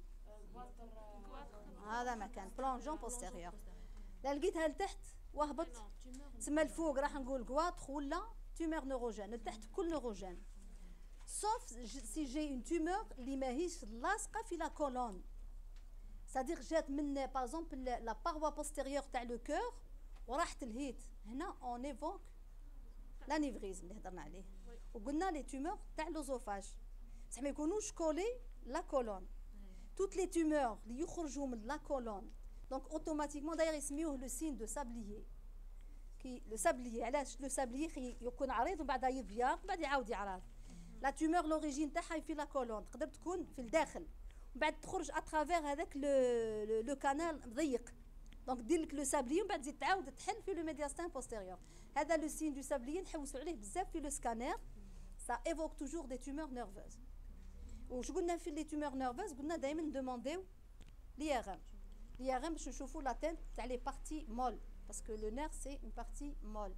Speaker 1: هذا مكان بلونجون بوستيريور لا لقيتها لتحت وهبط تسمى الفوق راح نقول كواتخ ولا تيمور نوروجين لتحت كل نوروجين sauf si j'ai une tumeur اللي ماهيش لاصقه في لا كولون c'est-à-dire جات من par exemple la paroi postérieure تاع لو كور وراحت الهيت هنا on évoque l'anevrisme اللي هضرنا عليه وقلنا لي تيمور تاع لوزوفاج بصح ما يكونوش كولي لا كولون toutes les tumeurs اللي يخرجوا من لا كولون دونك اوتوماتيكمون داير يسميوه لو سين دو سابليي كي لو سابليي علاش لو سابليي يكون عريض ومن بعد يبيض ومن بعد يعاود يعرض لا تيمور لوريجين تاعها في لا كولون تقدر تكون في الداخل ومن بعد تخرج اترافير هذاك لو كانال ضيق دونك دير لك لو سابليي ومن بعد تزيد تعاود تحل في لو ميدياستين بوستيريور هذا لو سين دو سابليي نحوسوا عليه بزاف في لو سكانير ça évoque toujours des tumeurs nerveuses. وش قلنا في les tumeurs nerveuses قلنا دائما ندومونديو l'IRM. l'IRM باش نشوفوا la tête تاع les parties molles parce que le nerf c'est une partie molle.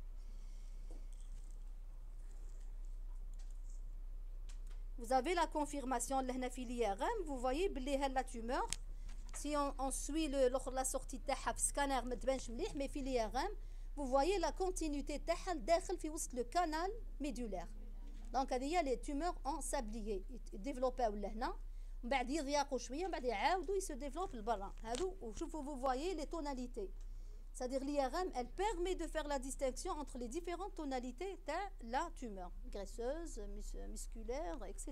Speaker 1: Vous avez la confirmation لهنا في l'IRM, vous voyez بلي ها la tumeur si on suit la sortie تاعها في scanner ما تبانش مليح mais في l'IRM vous voyez la continuité تاعها داخل في وسط le canal médulaire. دونك هذه هي لي تيمور اون سابليي ديفلوباو لهنا ومن بعد يضيقوا شويه ومن بعد يعاودوا يسو ديفلوب لبرا هادو وشوفوا vous voyez les tonalités c'est-à-dire l'IRM elle permet de faire la distinction entre les différentes tonalités de la tumeur graisseuse musculaire etc.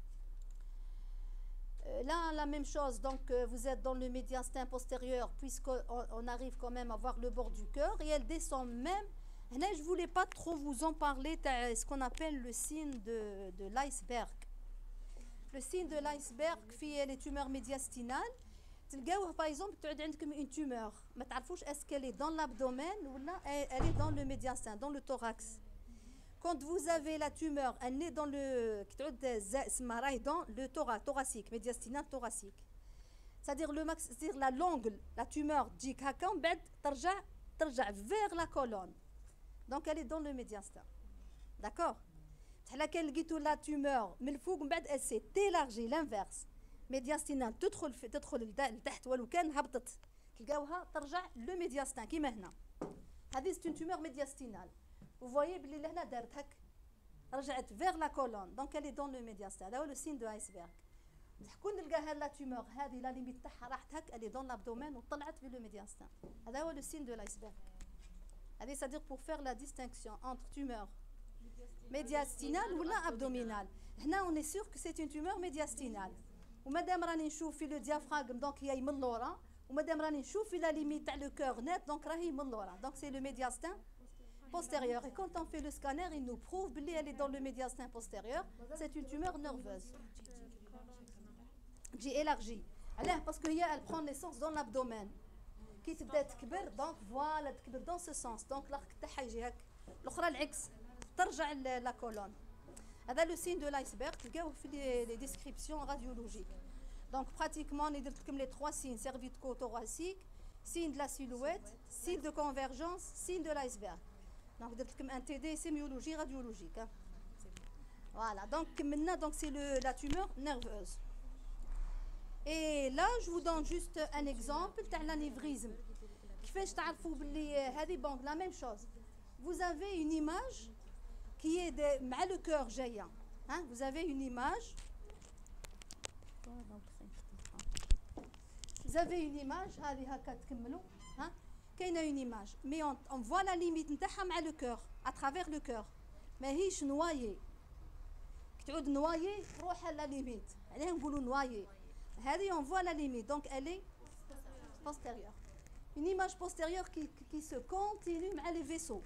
Speaker 1: Là la même chose donc vous êtes dans le médiastin postérieur puisqu'on arrive quand même à voir le bord du cœur et elle descend même. Je ne voulais pas trop vous en parler de ce qu'on appelle le signe de l'iceberg. Le signe de l'iceberg في les tumeurs médiastinales. تلقاوه par exemple تعود عندكم une tumeur ما تعرفوش est-ce qu'elle est dans l'abdomen ou là elle est dans le médiastin dans le thorax. Quand vous avez la tumeur elle est dans le تعود اسمها راهي dans le thoracique médiastinal thoracique. C'est-à-dire c'est-à-dire la longue la tumeur تجيك هكا ومن بعد ترجع vers la colonne. Donc elle est dans le médiastin. D'accord? Là qu'elle لقيتو la tumeur من الفوق من بعد elle s'est élargie l'inverse. médiastinale تدخل لتحت ولو كان هبطت تلقاوها ترجع le médiastin كيما هنا. هذه c'est une tumeur médiastinale. Vous voyez بلي لهنا دارت هك رجعت vers la colonne. Donc elle est dans le médiastin. هذا هو le signe de iceberg. كون نلقاها la tumeur هذه la limite تاعها راحت هك elle est dans l'abdomen وطلعت في le médiastin. هذا هو le signe de l'iceberg. C'est-à-dire pour faire la distinction entre tumeur médiastinale ou abdominale. Là, on est sûr que c'est une tumeur médiastinale. Ou madame rani nchouf fi le diaphragme donc il y a من لورا ou madame rani nchouf fi la limite تاع le cœur net donc راهي من لورا. Donc c'est le médiastin postérieur et quand on fait le scanner il nous prouve qu'elle est dans le médiastin postérieur, c'est une tumeur nerveuse. J'ai élargi. Alors parce que elle prend naissance dans l'abdomen. كي تبدا تكبر دونك فوالا تكبر دون سو سونس دونك لاخ تاعها يجي هك الاخرى العكس ترجع لا كولون هذا لو سين دو لايسبرغ تلقاوه في لي ديسكريبسيون راديولوجيك دونك براتيكمون ني درت لكم لي 3 سين سيرفيتكو thoracique signe de la silhouette signe de convergence signe de l'iceberg دونك درت لكم ان تي دي sémiologie radiologique voilà donc كملنا donc c'est la tumeur nerveuse. Et là, je vous donne juste un exemple de l'anévrisme. كيفاش تعرفوا باللي هذه bon la même chose. Vous avez une image qui est مع le cœur جايه. Hein, vous avez une image. Vous avez une image هذه هكا تكملوا ها كاينه une image mais on voit la limite نتاعها مع le cœur à travers le cœur. ماهيش نوايي. تعود نوايي تروح على la limite. علاه نقولوا نوايي. On voit la limite, donc elle est postérieure. Une image postérieure qui se continue avec les vaisseaux.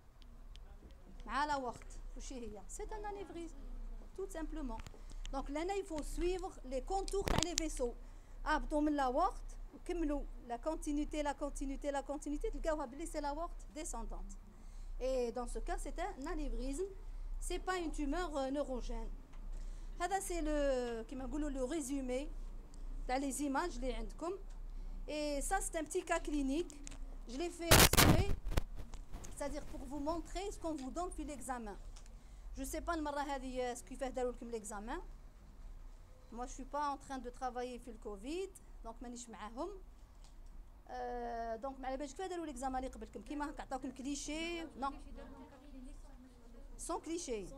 Speaker 1: C'est un anévrisme, tout simplement. Donc là, il faut suivre les contours des vaisseaux. Abdomen la aorte, la continuité, c'est la aorte descendante. Et dans ce cas, c'est un anévrisme. C'est pas une tumeur neurogène. هذا c'est le كما نقولوا le résumé dans les images اللي عندكم. Et ça c'est un petit cas clinique. Je l'ai fait exprès, c'est-à-dire pour vous montrer ce qu'on vous donne في l'examen. Je sais pas المرة هذه كيفاه داروا لكم l'examen. Moi je suis pas en train de travailler في الكوفيد donc مانيش معاهم. دونك ما على بالش كيفاه داروا l'examen اللي قبلكم كيما هكا عطاوكم كليشي نو سون كليشي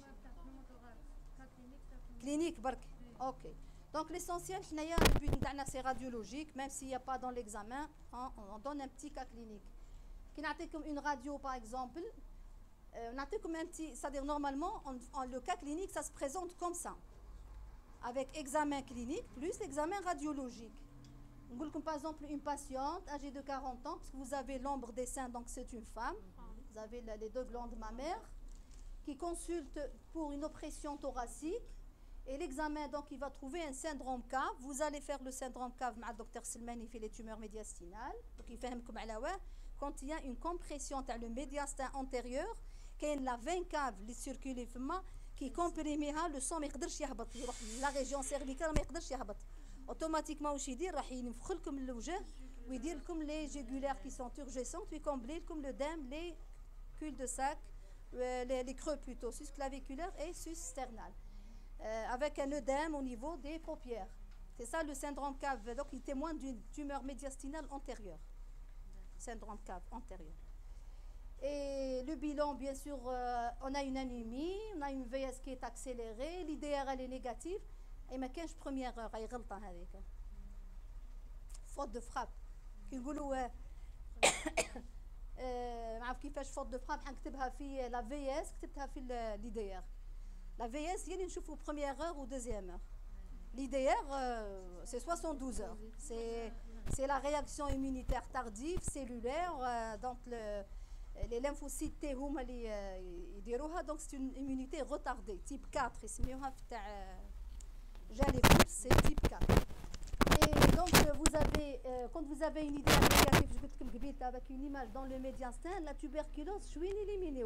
Speaker 1: clinique برك. Ok. Donc l'essentiel, le but c'est radiologique, même s'il n'y a pas dans l'examen, on donne un petit cas clinique. Qui n'a comme une radio par exemple, on a comme un petit, c'est-à-dire normalement, le cas clinique, ça se présente comme ça, avec examen clinique plus examen radiologique. On dit comme par exemple une patiente âgée de 40 ans, parce que vous avez l'ombre des seins, donc c'est une femme, vous avez les deux glandes mammaires, qui consulte pour une oppression thoracique. Et l'examen, donc, il va trouver un syndrome cave. Vous allez faire le syndrome cave avec le docteur Selmani, il fait les tumeurs médiastinales. Donc, il fait quand il y a une compression dans le médiastin antérieur, qu'il y a la veine cave qui circule qui comprime le sang, mais la région cervicale, mais automatiquement, il dit comme les jugulaires qui sont turgescentes, puis combler comme le dème, les cul-de-sac, les creux plutôt, sus-claviculaire et sus-sternal. Avec un œdème au niveau des paupières. C'est ça le syndrome cave. Donc il témoigne d'une tumeur médiastinale antérieure. Syndrome cave antérieur. Et le bilan, bien sûr, on a une anémie, on a une VS qui est accélérée, l'IDR elle est négative. Et ma 15 première heure, elle est faute de frappe. Qui يقولوا عارف كيفاش faute de frappe حنكتبها في la VS كتبتها في l'IDR. La VS, il y a une chauffe première heure ou deuxième heure. L'IDR, c'est 72 heures. C'est la réaction immunitaire tardive, cellulaire. Donc, les lymphocytes T, donc c'est une immunité retardée, type 4. C'est type 4. Et donc, quand vous avez une idée négative, avec une image dans le médiastin, la tuberculose, je suis éliminée.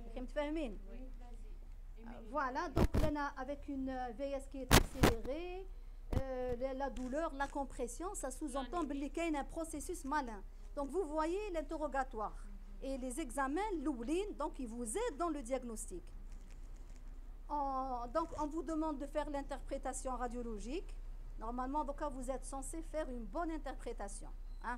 Speaker 1: Voilà, donc là, avec une VS qui est accélérée, la douleur, la compression, ça sous-entend qu'il y a un processus malin. Donc vous voyez l'interrogatoire et les examens, l'ouline, donc ils vous aident dans le diagnostic. Donc on vous demande de faire l'interprétation radiologique. Normalement, donc, vous êtes censé faire une bonne interprétation. Hein?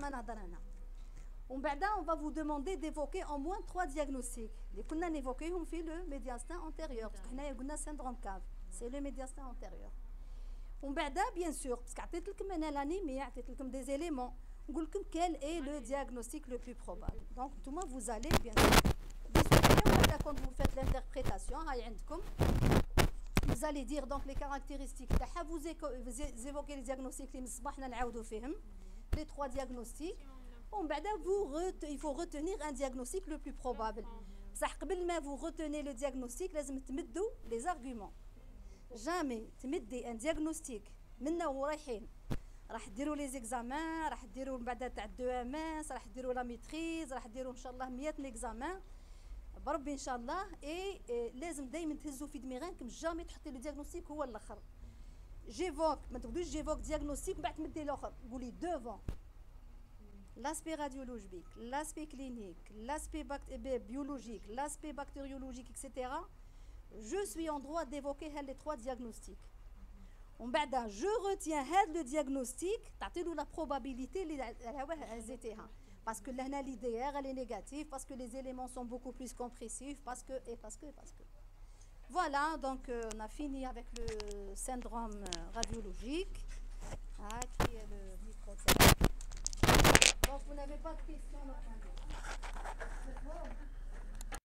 Speaker 1: On va vous demander d'évoquer au moins 3 diagnostics. Les qu'on a évoqué, on fait le médiastin antérieur. Parce qu'on a un syndrome cave. C'est le médiastin antérieur. On bien sûr, parce qu'on a l'anémie, on a des éléments. On vous dit quel est le diagnostic le plus probable. Donc, tout le monde, vous allez bien sûr discuter. Quand vous faites l'interprétation, vous allez dire donc les caractéristiques. Vous évoquez les diagnostics, les 3 diagnostics. Il faut retenir un diagnostic le plus probable. قبل ما vous retenez le diagnostic, لازم تمدوا les arguments. Jamais تمدي un diagnostic منا ورايحين. راح ديروا les examens, راح ديروا بعد تاع 2 MS, راح ديروا la maîtrise, راح ديروا ان شاء الله 100 examen. بربي ان شاء الله et لازم دائما تهزوا في دماغكم jamais تحطي le diagnostic هو الاخر. J'évoque, ما تقولوش j'évoque diagnostic بعد تمدي الاخر. قولي devant l'aspect radiologique, l'aspect clinique, l'aspect biologique, l'aspect bactériologique, etc. Je suis en droit d'évoquer les 3 diagnostics. Je retiens le diagnostic, la probabilité parce que l'IDR elle est négative, parce que les éléments sont beaucoup plus compressifs, parce que. Voilà, donc on a fini avec le syndrome radiologique. Ah, qui est le micro. Donc vous n'avez pas de questions.